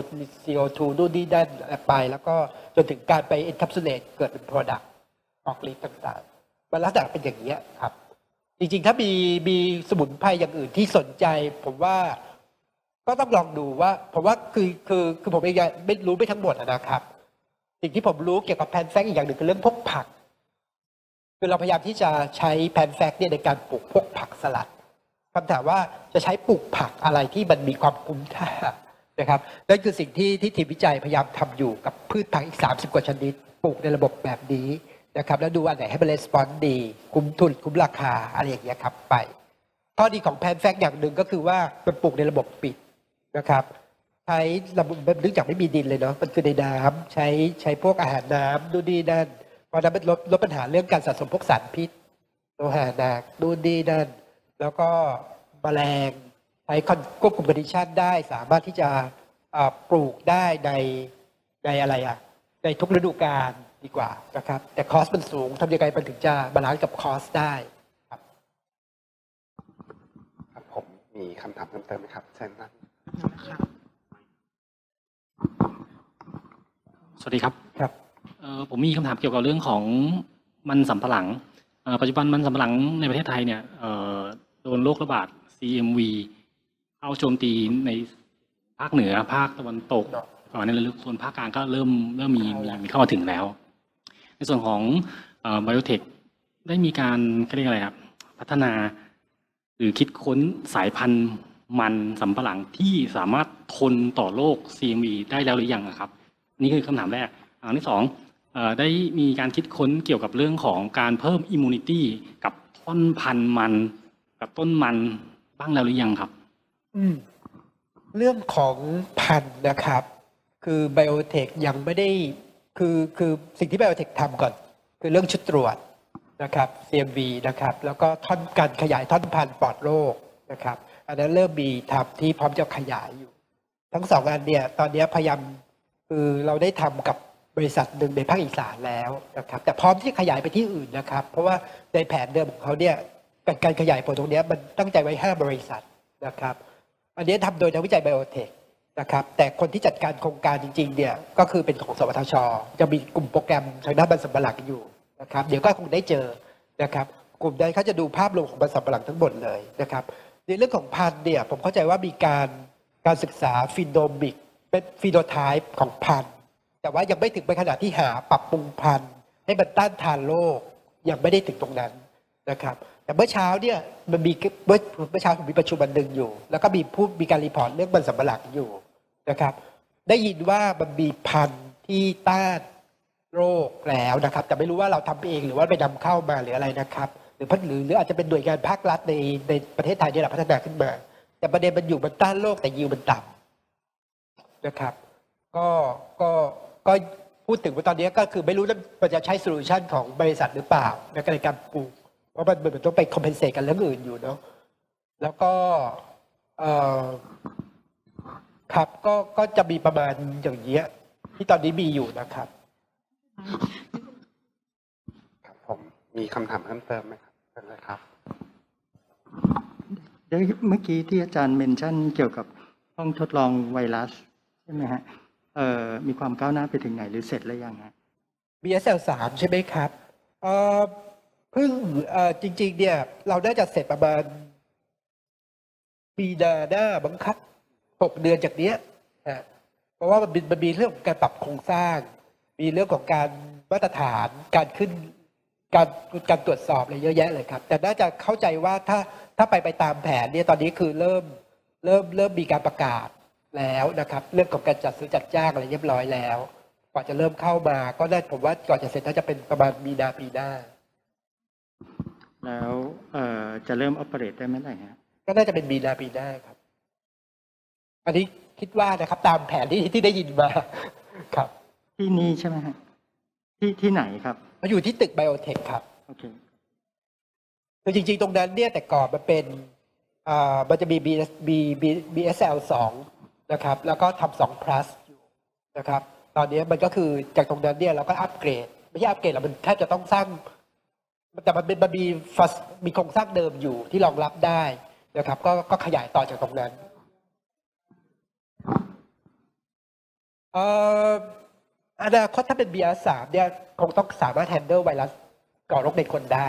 CO2 นู่นนี่นั่นไปแล้วก็จนถึงการไป encapsulate เกิดเป็น product ออกฤทธิ์ต่างๆมันลักษณะเป็นอย่างนี้ครับจริงๆถ้ามีสมุนไพรอย่างอื่นที่สนใจผมว่าก็ต้องลองดูว่าผมว่าคือผมเองไม่รู้ไม่ทั้งหมดนะครับสิ่งที่ผมรู้เกี่ยวกับแพนแฟกอีกอย่างหนึ่งคือเรื่องพวกผักคือเราพยายามที่จะใช้แพนแฟกเนี่ยในการปลูกพวกผักสลัดคำถามว่าจะใช้ปลูกผักอะไรที่มันมีความคุ้มค่านะครับนั่นคือสิ่งที่ทีมวิจัยพยายามทำอยู่กับพืชผักอีก30กว่าชนิดปลูกในระบบแบบนี้นะครับแล้วดูอันไหนให้มันรีสปอนส์ดีคุ้มทุนคุ้มราคาอะไรอย่างเงี้ยครับไปข้อดีของแพนแฟกอย่างหนึ่งก็คือว่ามันปลูกในระบบปิดนะครับใช้ระบบเนื่องจากไม่มีดินเลยเนาะมันคือในน้ำใช้พวกอาหารน้ำดูดีนั่นเพราะนั้นมันลดปัญหาเรื่องการสะสมพวกสารพิษโลหะหนักดูดีนั่นแล้วก็แมลงใช้ควบคุมคอนดิชันได้สามารถที่จะปลูกได้ในอะไรในทุกฤดูกาลดีกว่านะครับแต่คอสมันสูงทำยังไงมันถึงจะบาลานซ์กับคอสได้ครับผมมีคำถามเพิ่มเติมไหมครับเชิญนะสวัสดีครับครับผมมีคำถามเกี่ยวกับเรื่องของมันสำปะหลังปัจจุบันมันสำปะหลังในประเทศไทยเนี่ยโดนโรคระบาด CMV เข้าโจมตีในภาคเหนือภาคตะวันตกก่อนในส่วนภาคกลางก็เริ่มมีเข้ามาถึงแล้ว ในส่วนของไบโอเทคได้มีการเรียกอะไรครับพัฒนาหรือคิดค้นสายพันธุ์มันสำปะหลังที่สามารถทนต่อโรค CMV ได้แล้วหรือยังครับนี่คือคำถามแรกอันที่สองได้มีการคิดค้นเกี่ยวกับเรื่องของการเพิ่มอิมมูนิตี้กับท่อนพันธุ์มันกับต้นมันบ้างแล้วหรือยังครับเรื่องของพันธุ์นะครับคือไบโอเทคยังไม่ได้คือสิ่งที่ไบโอเทคทำก่อนคือเรื่องชุดตรวจนะครับ CMV นะครับแล้วก็ท่อนการขยายท่อนพันธุ์ปลอดโรคนะครับอันนั้นเริ่มมีทำที่พร้อมจะขยายอยู่ทั้งสองอันเนี่ยตอนนี้พยายามคือเราได้ทำกับบริษัทหนึ่งในภาคอีสานแล้วนะครับแต่พร้อมที่จะขยายไปที่อื่นนะครับเพราะว่าในแผนเดิมของเขาเนี่ยการขยายผลตรงนี้มันตั้งใจไว้5บริษัทนะครับอันนี้ทำโดยนักวิจัยไบโอเทคนะครับแต่คนที่จัดการโครงการจริงๆเนี่ยก็คือเป็นของสวทช.จะมีกลุ่มโปรแกรมทางด้านมันสำปะหลังอยู่นะครับเดี๋ยวก็คงได้เจอนะครับกลุ่มนั้นเขาจะดูภาพรวมของมันสำปะหลังทั้งหมดเลยนะครับในเรื่องของพันธุ์เนี่ยผมเข้าใจว่ามีการศึกษาฟีโนมิกเป็นฟีโนไทป์ของพันธุ์แต่ว่ายังไม่ถึงไปขนาดที่หาปรับปรุงพันธุ์ให้มันต้านทานโรคยังไม่ได้ถึงตรงนั้นนะครับแต่เมื่อเช้าเนี่ยมันมีเมื่อเช้าผมมีประชุมวันหนึ่งอยู่แล้วก็มีการรีพอร์ตเรื่องมันสำปะหลังอยู่นะครับได้ยินว่ามันมีพันธุ์ที่ต้านโรคแล้วนะครับแต่ไม่รู้ว่าเราทำเองหรือว่าไปนำเข้ามาหรืออะไรนะครับหรืออาจจะเป็นหน่วยงานภาครัฐในประเทศไทยนี่แหละพัฒนาขึ้นมาแต่ประเด็นมันอยู่มันต้านโรคแต่ยิวมันต่ำนะครับก็พูดถึงว่าตอนนี้ก็คือไม่รู้ว่ามันจะใช้โซลูชันของบริษัทหรือเปล่าในการปลูกเพราะมันต้องไปคอมเพนเซตกันเรื่องอื่นอยู่เนาะแล้วก็ครับก็จะมีประมาณอย่างเงี้ยที่ตอนนี้มีอยู่นะครับครับผมมีคำถามเพิ่มเติมไหมครับเชิญเลยครับเมื่อกี้ที่อาจารย์เมนชั่นเกี่ยวกับห้องทดลองไวรัสใช่ไหมฮะมีความก้าวหน้าไปถึงไหนหรือเสร็จแล้วยังฮะ BSL3 ใช่ไหมครับเพิ่งจริงๆเนี่ยเราน่าจะเสร็จประมาณปีหน้าบังคับ6 เดือนจากนี้เพราะว่ามันมีเรื่องของการปรับโครงสร้างมีเรื่องของการมาตรฐานการขึ้นการตรวจสอบอะไรเยอะแยะเลยครับแต่น่าจะเข้าใจว่าถ้าไปตามแผนเนี่ยตอนนี้คือเริ่มมีการประกาศแล้วนะครับเรื่องของการจัดซื้อจัดจ้างอะไรเรียบร้อยแล้วกว่าจะเริ่มเข้ามาก็น่าผมว่าก่อนจะเสร็จน่าจะเป็นประมาณมีนาปีหน้าแล้วจะเริ่มออเปเรตได้เมื่อไหร่ฮะก็น่าจะเป็นมีนาปีหน้าครับอันนี้คิดว่านะครับตามแผนที่ได้ยินมาครับที่นี่ใช่ไหมฮะที่ไหนครับมาอยู่ที่ตึกไบโอเทคครับโอเคคือจริงๆตรงนั้นเนี่ยแต่ก่อนมันเป็นมันจะมี BSL2 นะครับแล้วก็ทำ2 plus อยู่นะครับตอนนี้มันก็คือจากตรงนั้นเนี่ยเราก็อัปเกรดไม่ใช่อัปเกรดหรอกมันแทบจะต้องสร้างแต่มันมีโครงสร้างเดิมอยู่ที่รองรับได้นะครับก็ขยายต่อจากตรงนั้นอนาคตถ้าเป็น BR3 เนี่ยคงต้องสามารถ handle ไวรัสก่อโรคในคนได้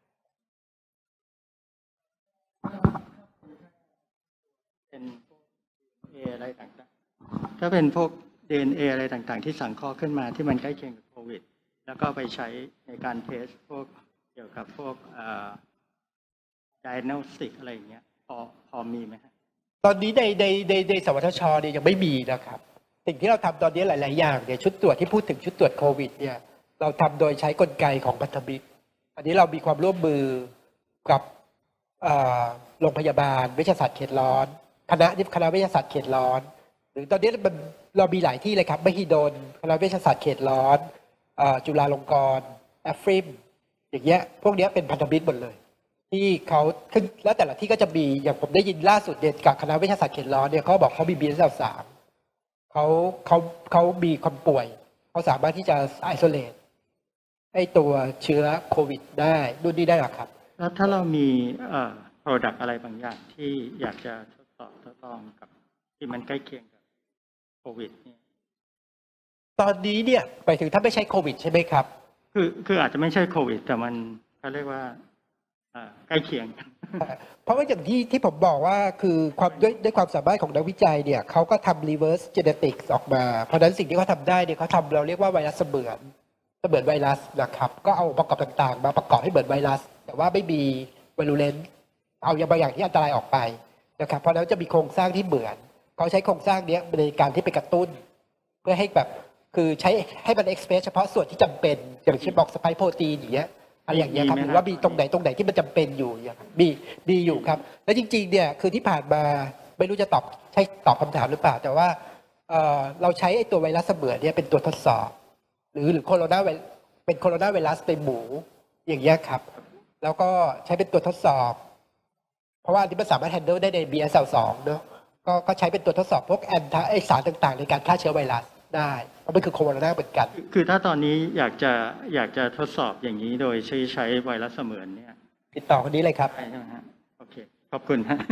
เป็นพวก DNA อะไรต่างๆถ้าเป็นพวก DNA อะไรต่างๆที่สังเคราะห์ขึ้นมาที่มันใกล้เคียงกับโควิดแล้วก็ไปใช้ในการเทสพวกเกี่ยวกับพวกdiagnostic อะไรอย่างเงี้ยพอมีไหมฮะตอนนี้ในสวทช.เนี่ยยังไม่มีนะครับสิ่งที่เราทำตอนนี้หลายๆอย่างเนี่ยชุดตรวจที่พูดถึงชุดตรวจโควิดเนี่ยเราทำโดยใช้กลไกของพันธมิตรอันนี้เรามีความร่วมมือกับโรงพยาบาลเวชศาสตร์เขตร้อนคณะเวชศาสตร์เขตร้อนหรือตอนนี้เรามีหลายที่เลยครับมหิดลคณะเวชศาสตร์เขตร้อนจุฬาลงกรณ์แอฟริมอย่างเงี้ยพวกนี้เป็นพันธมิตรหมดเลยที่เขาขึ้นแล้วแต่ละที่ก็จะมีอย่างผมได้ยินล่าสุดเนี่ยกับคณะเวชศาสตร์เขตร้อนเนี่ยเขาบอกเขามี BSL3เขามีคนป่วยเขาสามารถที่จะไอโซเลตไอตัวเชื้อโควิดได้ดูนี่ได้หรอครับแล้วถ้าเรามีproduct อะไรบางอย่างที่อยากจะทดลองกับที่มันใกล้เคียงกับโควิดเนี่ยตอนนี้เนี่ยไปถึงถ้าไม่ใช่โควิดใช่ไหมครับคืออาจจะไม่ใช่โควิดแต่มันเขาเรียกว่าใกล้เคียงเพราะว่าอย่างที่ผมบอกว่าคือความด้วยความสามารถของนักวิจัยเนี่ยเขาก็ทำ reverse genetics ออกมาเพราะฉะนั้นสิ่งที่เขาทำได้เนี่ยเขาทำเราเรียกว่าไวรัสเสมือนไวรัสนะครับก็เอาองค์ประกอบต่างๆมาประกอบให้เหมือนไวรัสแต่ว่าไม่มีไวรูเลนต์เอาอย่างบางอย่างที่อันตรายออกไปนะครับเพราะฉะนั้นจะมีโครงสร้างที่เหมือนเขาใช้โครงสร้างนี้ในการที่ไปกระตุ้นเพื่อให้แบบคือใช้ให้มัน express เฉพาะส่วนที่จำเป็นอย่างเช่นบอกสไปค์โปรตีนอย่างเงี้ยอะไรอย่างเงี้ยครับหรือว่ามีตรงไหนที่มันจำเป็นอยู่อย่างมีอยู่ครับแล้วจริงๆเนี่ยคือที่ผ่านมาไม่รู้จะตอบคำถามหรือเปล่าแต่ว่าเราใช้ไอ้ตัวไวรัสเสมือนเนี่ยเป็นตัวทดสอบหรือโคโรนาไวรัสเป็นหมูอย่างเงี้ยครับแล้วก็ใช้เป็นตัวทดสอบเพราะว่าที่มันสามารถ handle ได้ใน BSL2 เนอะก็ใช้เป็นตัวทดสอบพวกไอสารต่างๆในการฆ่าเชื้อไวรัสได้เพราะมันคือโคโรนาเหมือนกันคือถ้าตอนนี้อยากจะทดสอบอย่างนี้โดยใช้ไวรัสเสมือนเนี่ยติดต่อคนนี้เลยครับใช่ไหมฮะโอเคขอบคุณฮะ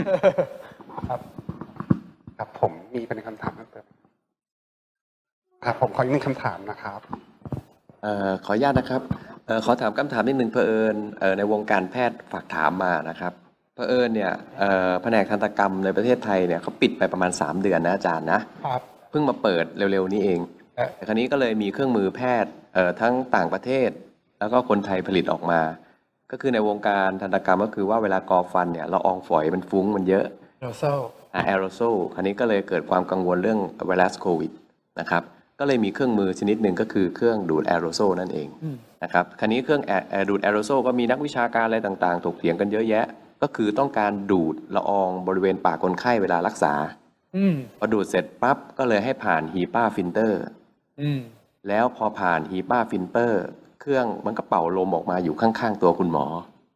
ครับผมมีเป็นคำถามเพิ่มเติมครับผมขออีกหนึ่งคำถามนะครับขออนุญาตนะครับขอถามคำถามนิดนึงเผอิญในวงการแพทย์ฝากถามมานะครับเผอิญเนี่ยแผนกทันตกรรมในประเทศไทยเนี่ยเขาปิดไปประมาณ3 เดือนนะอาจารย์นะครับเพิ่งมาเปิดเร็วๆนี้เองแต่คราวนี้ก็เลยมีเครื่องมือแพทย์ทั้งต่างประเทศแล้วก็คนไทยผลิตออกมาก็คือในวงการทันตกรรมก็คือว่าเวลากอฟันเนี่ยละอองฝอยมันฟุ้งมันเยอะแอโรโซลคราวนี้ก็เลยเกิดความกังวลเรื่องไวรัสโควิดนะครับก็เลยมีเครื่องมือชนิดหนึ่งก็คือเครื่องดูดแอโรโซลนั่นเองนะครับคราวนี้เครื่องดูดแอโรโซลก็มีนักวิชาการอะไรต่างๆถกเถียงกันเยอะแยะก็คือต้องการดูดละอองบริเวณปากคนไข้เวลารักษาพอดูดเสร็จปั๊บก็เลยให้ผ่านฮีป้าฟิลเตอร์แล้วพอผ่านฮีป้าฟิลเตอร์เครื่องมันก็เป่าลมออกมาอยู่ข้างๆตัวคุณหมอ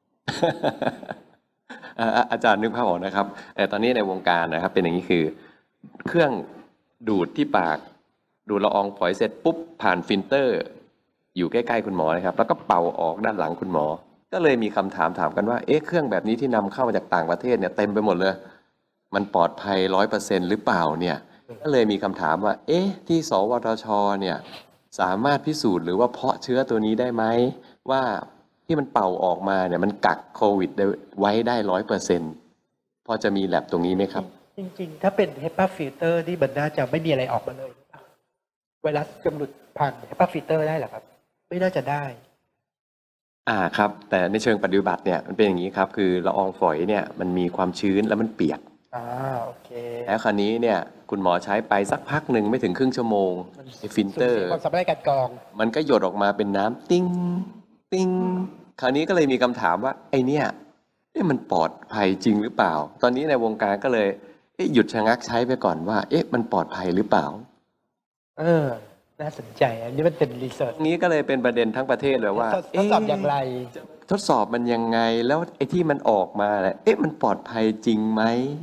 อาจารย์นึกภาพออกนะครับแต่ตอนนี้ในวงการนะครับเป็นอย่างนี้คือเครื่องดูดที่ปากดูดละอองฝอยเสร็จปุ๊บผ่านฟิลเตอร์อยู่ใกล้ๆคุณหมอนะครับแล้วก็เป่าออกด้านหลังคุณหมอก็เลยมีคำถามกันว่าเครื่องแบบนี้ที่นำเข้ามาจากต่างประเทศเนี่ยเต็มไปหมดเลยมันปลอดภัย 100% หรือเปล่าเนี่ยก็เลยมีคำถามว่าที่สวทชเนี่ยสามารถพิสูจน์หรือว่าเพาะเชื้อตัวนี้ได้ไหมว่าที่มันเป่าออกมาเนี่ยมันกักโควิดไว้ได้ 100% พอจะมีแลบตรงนี้ไหมครับจริงๆถ้าเป็น HEPA filter นี่มันน่าจะไม่มีอะไรออกมาเลยไวรัสจะหลุดผ่าน HEPA filter ได้หรอครับไม่น่าจะได้ครับแต่ในเชิงปฏิบัติเนี่ยมันเป็นอย่างนี้ครับคือละอองฝอยเนี่ยมันมีความชื้นแล้วมันเปียกโอเคแล้วคราวนี้เนี่ยคุณหมอใช้ไปสักพักหนึ่งไม่ถึงครึ่งชั่วโมงฟิลเตอร์ความสามารถการกรองมันก็หยดออกมาเป็นน้ำติ้งติ้งคราวนี้ก็เลยมีคำถามว่าไอเนี่ยมันปลอดภัยจริงหรือเปล่าตอนนี้ในวงการก็เลยหยุดชะงักใช้ไปก่อนว่ามันปลอดภัยหรือเปล่าน่าสนใจอันนี้มันเป็นรีเสิร์ชนี้ก็เลยเป็นประเด็นทั้งประเทศเลยว่าทดสอบอย่างไรทดสอบมันยังไงแล้วไอ้ที่มันออกมามันปลอดภัยจริงไหม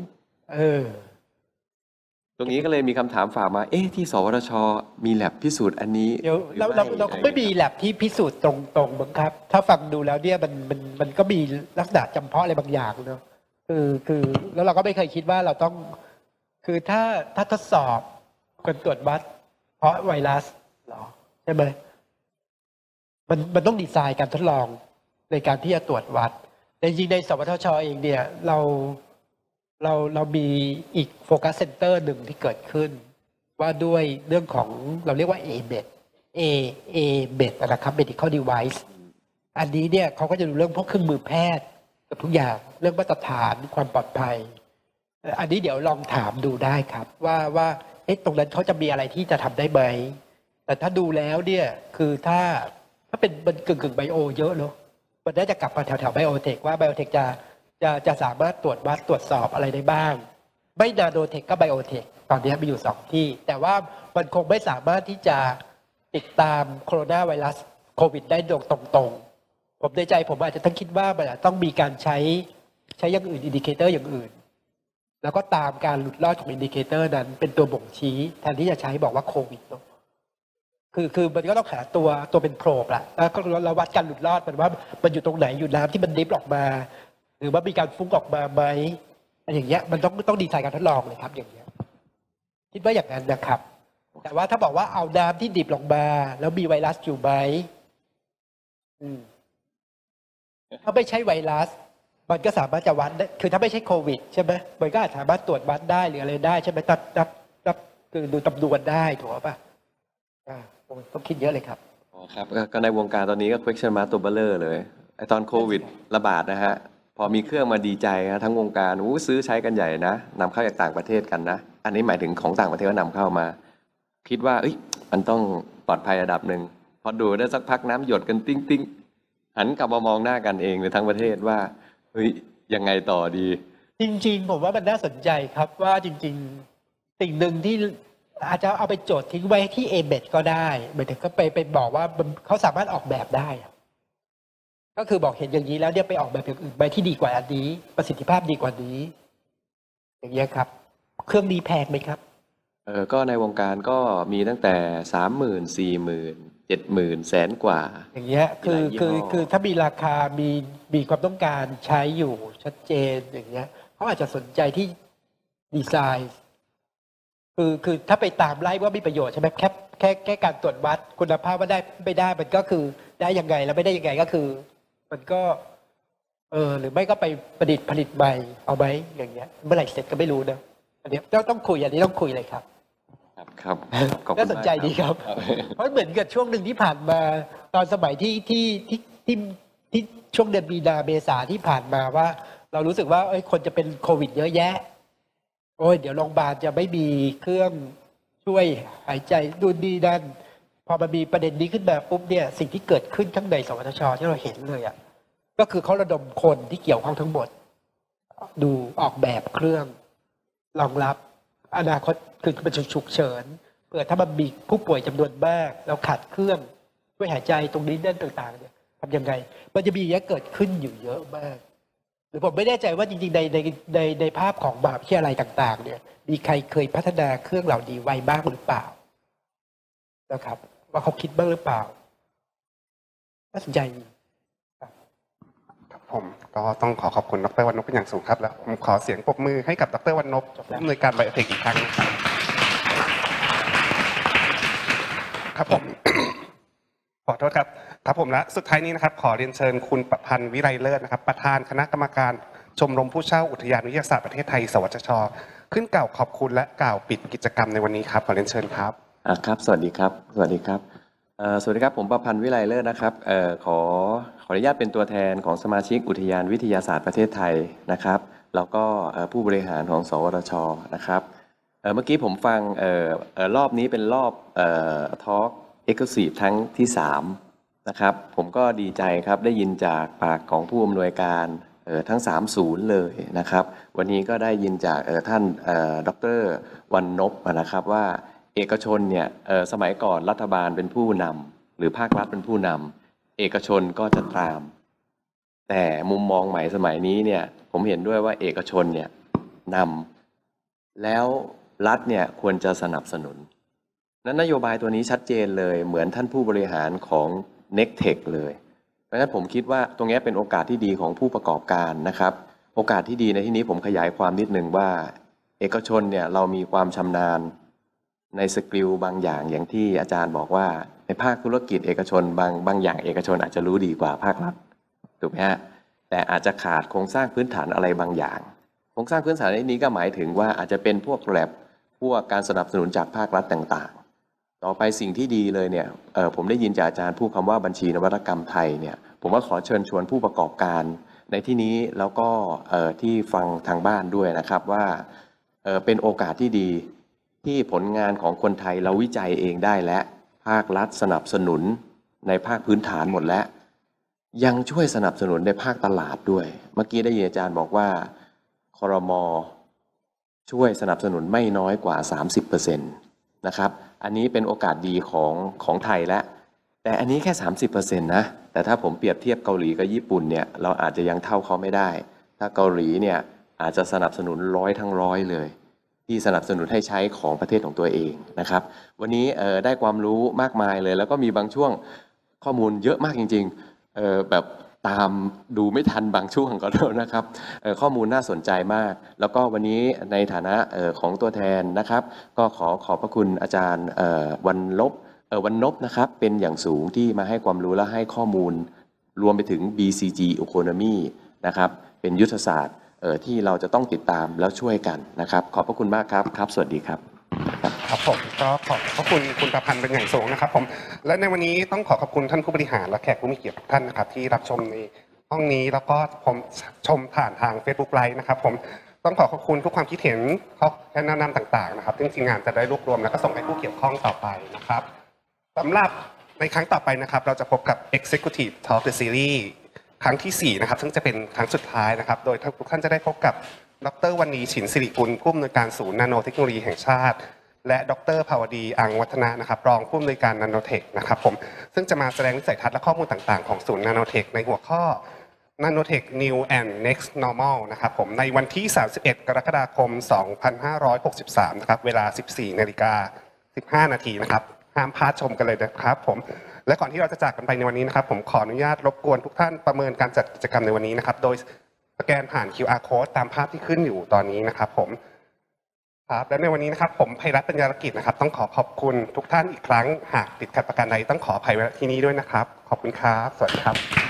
ตรงนี้ก็เลยมีคำถามฝากมาที่สวทชมีแลบพิสูจน์อันนี้เดี๋ยวเราไม่มีแลบที่พิสูจน์ตรงๆบังคับถ้าฟังดูแล้วเนี่ยมันก็มีลักษณะจำเพาะอะไรบางอย่างเนอะคือแล้วเราก็ไม่เคยคิดว่าเราต้องคือถ้าทดสอบการตรวจวัดเพราะไวรัสหรอใช่ไหมมันต้องดีไซน์การทดลองในการที่จะตรวจวัดแต่จริงในสวทชเองเนี่ยเรามีอีกโฟกัสเซ็นเตอร์หนึ่งที่เกิดขึ้นว่าด้วยเรื่องของเราเรียกว่า ABET นะครับ medical device อันนี้เนี่ยเขาก็จะดูเรื่องพวกเครื่องมือแพทย์กับทุกอย่างเรื่องมาตรฐานความปลอดภัยอันนี้เดี๋ยวลองถามดูได้ครับว่าตรงนั้นเขาจะมีอะไรที่จะทำได้ไหมแต่ถ้าดูแล้วเนี่ยคือถ้าเป็นมันกึ่งไบโอเยอะเนาะมันน่าจะกลับมาแถวไบโอเทคว่าไบโอเทคจะสามารถตรวจสอบอะไรได้บ้างไม่นาโนเทคก็ไบโอเทคตอนนี้มีอยู่2ที่แต่ว่ามันคงไม่สามารถที่จะติดตามโคโรนาไวรัสโควิดได้ตรงๆผมในใจผมอาจจะต้องคิดว่ามันต้องมีการใช้อย่างอื่นอินดิเคเตอร์อย่างอื่นแล้วก็ตามการหลุดรอดของอินดิเคเตอร์นั้นเป็นตัวบ่งชี้แทนที่จะใช้บอกว่าโควิดเนาะคือมันก็ต้องหาตัวเป็นโพรบแหละแล้วก็เราวัดการหลุดรอดมันว่ามันอยู่ตรงไหนอยู่น้ำที่มันดิฟออกมาหรือว่ามีการฟุ้งออกมาไหมอย่างเงี้ยมันต้องดีไซน์การทดลองเลยครับอย่างเงี้ยคิดว่าอย่างนั้นนะครับแต่ว่าถ้าบอกว่าเอาน้ำที่ดิบลงมาแล้วมีไวรัสอยู่ไหมถ้าไม่ใช่ไวรัสมันก็สามารถจะวัดได้คือถ้าไม่ใช่โควิดใช่ไหมมันก็อาจสามารถตรวจวัดได้หรืออะไรได้ใช่ไหมนับคือดูจำนวนได้ถูกป่ะต้องคิดเยอะเลยครับอ๋อครับก็ในวงการตอนนี้ก็ question mark ตัวเบลเลอร์เลยไอตอนโควิดระบาดนะฮะพอมีเครื่องมาดีใจนะทั้งวงการซื้อใช้กันใหญ่นะนำเข้าจากต่างประเทศกันนะอันนี้หมายถึงของต่างประเทศก็นำเข้ามาคิดว่ามันต้องปลอดภัยระดับหนึ่งพอดูได้สักพักน้ำหยดกันติ้งหันกลับมามองหน้ากันเองในทั้งประเทศว่ายังไงต่อดีจริงๆผมว่ามันน่าสนใจครับว่าจริงๆสิ่งหนึ่งที่อาจจะเอาไปโจทย์ทิ้งไว้ที่ ABET ก็ได้หมายถึงก็ไปบอกว่าเขาสามารถออกแบบได้ก็คือบอกเห็นอย่างนี้แล้วเนี่ยไปออกแบบอย่างอื่นไปที่ดีกว่าอันนี้ประสิทธิภาพดีกว่านี้อย่างเงี้ยครับเครื่องนี้แพงไหมครับก็ในวงการก็มีตั้งแต่ 30,000 40,000 70,000 แสนกว่าอย่างเงี้ยคือถ้ามีราคามีความต้องการใช้อยู่ชัดเจนอย่างเงี้ยเขาอาจจะสนใจที่ดีไซน์คือถ้าไปตามไล่ว่ามีประโยชน์ใช่ไหมแค่การตรวจวัดคุณภาพว่าได้ไม่ได้มันก็คือได้ยังไงแล้วไม่ได้ยังไงก็คือมันก็หรือไม่ก็ไปประดิษฐ์ผลิตใหม่เอาไหมอย่างเงี้ยเมื่อไหร่เสร็จก็ไม่รู้นะอันนี้ต้องคุยอันนี้ต้องคุยเลยครับครับน่าสนใจดีครับเพราะเหมือนกับช่วงหนึ่งที่ผ่านมาตอนสมัยที่ช่วงเดือนมีนาเมษาที่ผ่านมาว่าเรารู้สึกว่าคนจะเป็นโควิดเยอะแยะเดี๋ยวโรงพยาบาลจะไม่มีเครื่องช่วยหายใจดูดีนั่นพอมันมีประเด็นนี้ขึ้นมาปุ๊บเนี่ยสิ่งที่เกิดขึ้นทั้งในสวทช.ที่เราเห็นเลยก็คือเขาระดมคนที่เกี่ยวข้องทั้งหมดดูออกแบบเครื่องรองรับอนาคตคือมันฉุกเฉินเผื่อถ้ามันมีผู้ป่วยจำนวนมากแล้วขาดเครื่องช่วยหายใจตรงนี้นั่นต่างๆเนี่ยทำยังไงมันจะมีอย่างนี้เกิดขึ้นอยู่เยอะมากหรือผมไม่แน่ใจว่าจริงๆในภาพของมหาวิทยาลัยต่างๆเนี่ยมีใครเคยพัฒนาเครื่องเหล่านี้ไว้บ้างหรือเปล่านะครับว่าเขาคิดบ้างหรือเปล่าน่าสนใจครับผมก็ต้องขอบคุณดร.วรรณพเป็นอย่างสูงครับแล้วผมขอเสียงปรบมือให้กับดร.วรรณพผู้อำนวยการไบโอเทคอีกครั้งครับผม ขอโทษครับผมและสุดท้ายนี้นะครับขอเรียนเชิญคุณประพันธ์วิไลเลิศนะครับประธานคณะกรรมการชมรมผู้เช่าอุทยานวิทยาศาสตร์ประเทศไทยสวทช.ขึ้นกล่าวขอบคุณและกล่าวปิดกิจกรรมในวันนี้ครับขอเรียนเชิญครับครับสวัสดีครับสวัสดีครับผมประพันธ์วิไลเลิศนะครับขออนุญาตเป็นตัวแทนของสมาชิกอุทยานวิทยาศาสตร์ประเทศไทยนะครับแล้วก็ผู้บริหารของสวทช.นะครับเมื่อกี้ผมฟังรอบนี้เป็นรอบทอล์กเอ็กซ์คลูซีฟทั้งที่3นะครับผมก็ดีใจครับได้ยินจากปากของผู้อำนวยการทั้ง3ศูนย์เลยนะครับวันนี้ก็ได้ยินจากท่านดร.วรรณพนะครับว่าเอกชนเนี่ยสมัยก่อนรัฐบาลเป็นผู้นำหรือภาครัฐเป็นผู้นำเอกชนก็จะตามแต่มุมมองใหม่สมัยนี้เนี่ยผมเห็นด้วยว่าเอกชนเนี่ยนำแล้วรัฐเนี่ยควรจะสนับสนุนนั้นนโยบายตัวนี้ชัดเจนเลยเหมือนท่านผู้บริหารของ Nectech เลยเพราะฉะนั้นผมคิดว่าตรงนี้เป็นโอกาสที่ดีของผู้ประกอบการนะครับโอกาสที่ดีในที่นี้ผมขยายความนิดนึงว่าเอกชนเนี่ยเรามีความชำนาญในสกิลบางอย่างที่อาจารย์บอกว่าในภาคธุรกิจเอกชนบางอย่างเอกชนอาจจะรู้ดีกว่าภาครัฐถูกไหมฮะแต่อาจจะขาดโครงสร้างพื้นฐานอะไรบางอย่างโครงสร้างพื้นฐานในนี้ก็หมายถึงว่าอาจจะเป็นพวกแลบพวกการสนับสนุนจากภาครัฐต่างๆต่อไปสิ่งที่ดีเลยเนี่ยผมได้ยินจากอาจารย์พูดคำว่าบัญชีนวัตกรรมไทยเนี่ยผมว่าขอเชิญชวนผู้ประกอบการในที่นี้แล้วก็ที่ฟังทางบ้านด้วยนะครับว่าเป็นโอกาสที่ดีที่ผลงานของคนไทยเราวิจัยเองได้และภาครัฐสนับสนุนในภาคพื้นฐานหมดแล้วยังช่วยสนับสนุนในภาคตลาดด้วยเมื่อกี้ได้ยินอาจารย์บอกว่าครม.ช่วยสนับสนุนไม่น้อยกว่า 30% นะครับอันนี้เป็นโอกาสดีของไทยแล้วแต่อันนี้แค่ 30% นะแต่ถ้าผมเปรียบเทียบเกาหลีกับญี่ปุ่นเนี่ยเราอาจจะยังเท่าเขาไม่ได้ถ้าเกาหลีเนี่ยอาจจะสนับสนุน100 ทั้ง 100เลยที่สนับสนุนให้ใช้ของประเทศของตัวเองนะครับวันนี้ได้ความรู้มากมายเลยแล้วก็มีบางช่วงข้อมูลเยอะมากจริงๆแบบตามดูไม่ทันบางช่วงก็แล้วนะครับข้อมูลน่าสนใจมากแล้วก็วันนี้ในฐานะของตัวแทนนะครับก็ขอบพระคุณอาจารย์วรรณพนะครับเป็นอย่างสูงที่มาให้ความรู้และให้ข้อมูลรวมไปถึง BCG Economy นะครับเป็นยุทธศาสตร์ที่เราจะต้องติดตามแล้วช่วยกันนะครับขอบพระคุณมากครับครับสวัสดีครับครับผมก็ขอบพระคุณคุณประพันธ์เป็นอย่างสูงนะครับผมและในวันนี้ต้องขอบคุณท่านผู้บริหารและแขกผู้มีเกียรติทุกท่านนะครับที่รับชมในห้องนี้แล้วก็ผมชมผ่านทาง Facebook Live นะครับผมต้องขอบคุณทุกความคิดเห็นข้อแนะนำต่างๆนะครับซึ่งทีมงานจะได้รวบรวมแล้วก็ส่งให้ผู้เกี่ยวข้องต่อไปนะครับสำหรับในครั้งต่อไปนะครับเราจะพบกับ Executive Talk the Series ครั้งที่4นะครับซึ่งจะเป็นครั้งสุดท้ายนะครับโดยทุกท่านจะได้พบกับดร.วรรณี ฉินสิริกุลผู้อำนวยการศูนย์นาโนเทคโนโลยีแห่งชาติและดร.ภาวดีอังวัฒนะนะครับรองผู้อำนวยการนาโนเทคนะครับผมซึ่งจะมาแสดงวิสัยทัศน์และข้อมูลต่างๆของศูนย์นาโนเทคในหัวข้อ Nanotech New and Next Normal นะครับผมในวันที่31 กรกฎาคม 2563นะครับเวลา 14:15 นาทีนะครับห้ามพลาดชมกันเลยนะครับผมและก่อนที่เราจะจากกันไปในวันนี้นะครับผมขออนุญาตรบกวนทุกท่านประเมินการจัดกิจกรรมในวันนี้นะครับโดยสแกนผ่าน QR Code ตามภาพที่ขึ้นอยู่ตอนนี้นะครับผมครับและในวันนี้นะครับผมไพรัตน์ ปัญญารกิจนะครับต้องขอบคุณทุกท่านอีกครั้งหากติดขัดประการใดต้องขออภัยไว้ที่นี้ด้วยนะครับขอบคุณครับสวัสดีครับ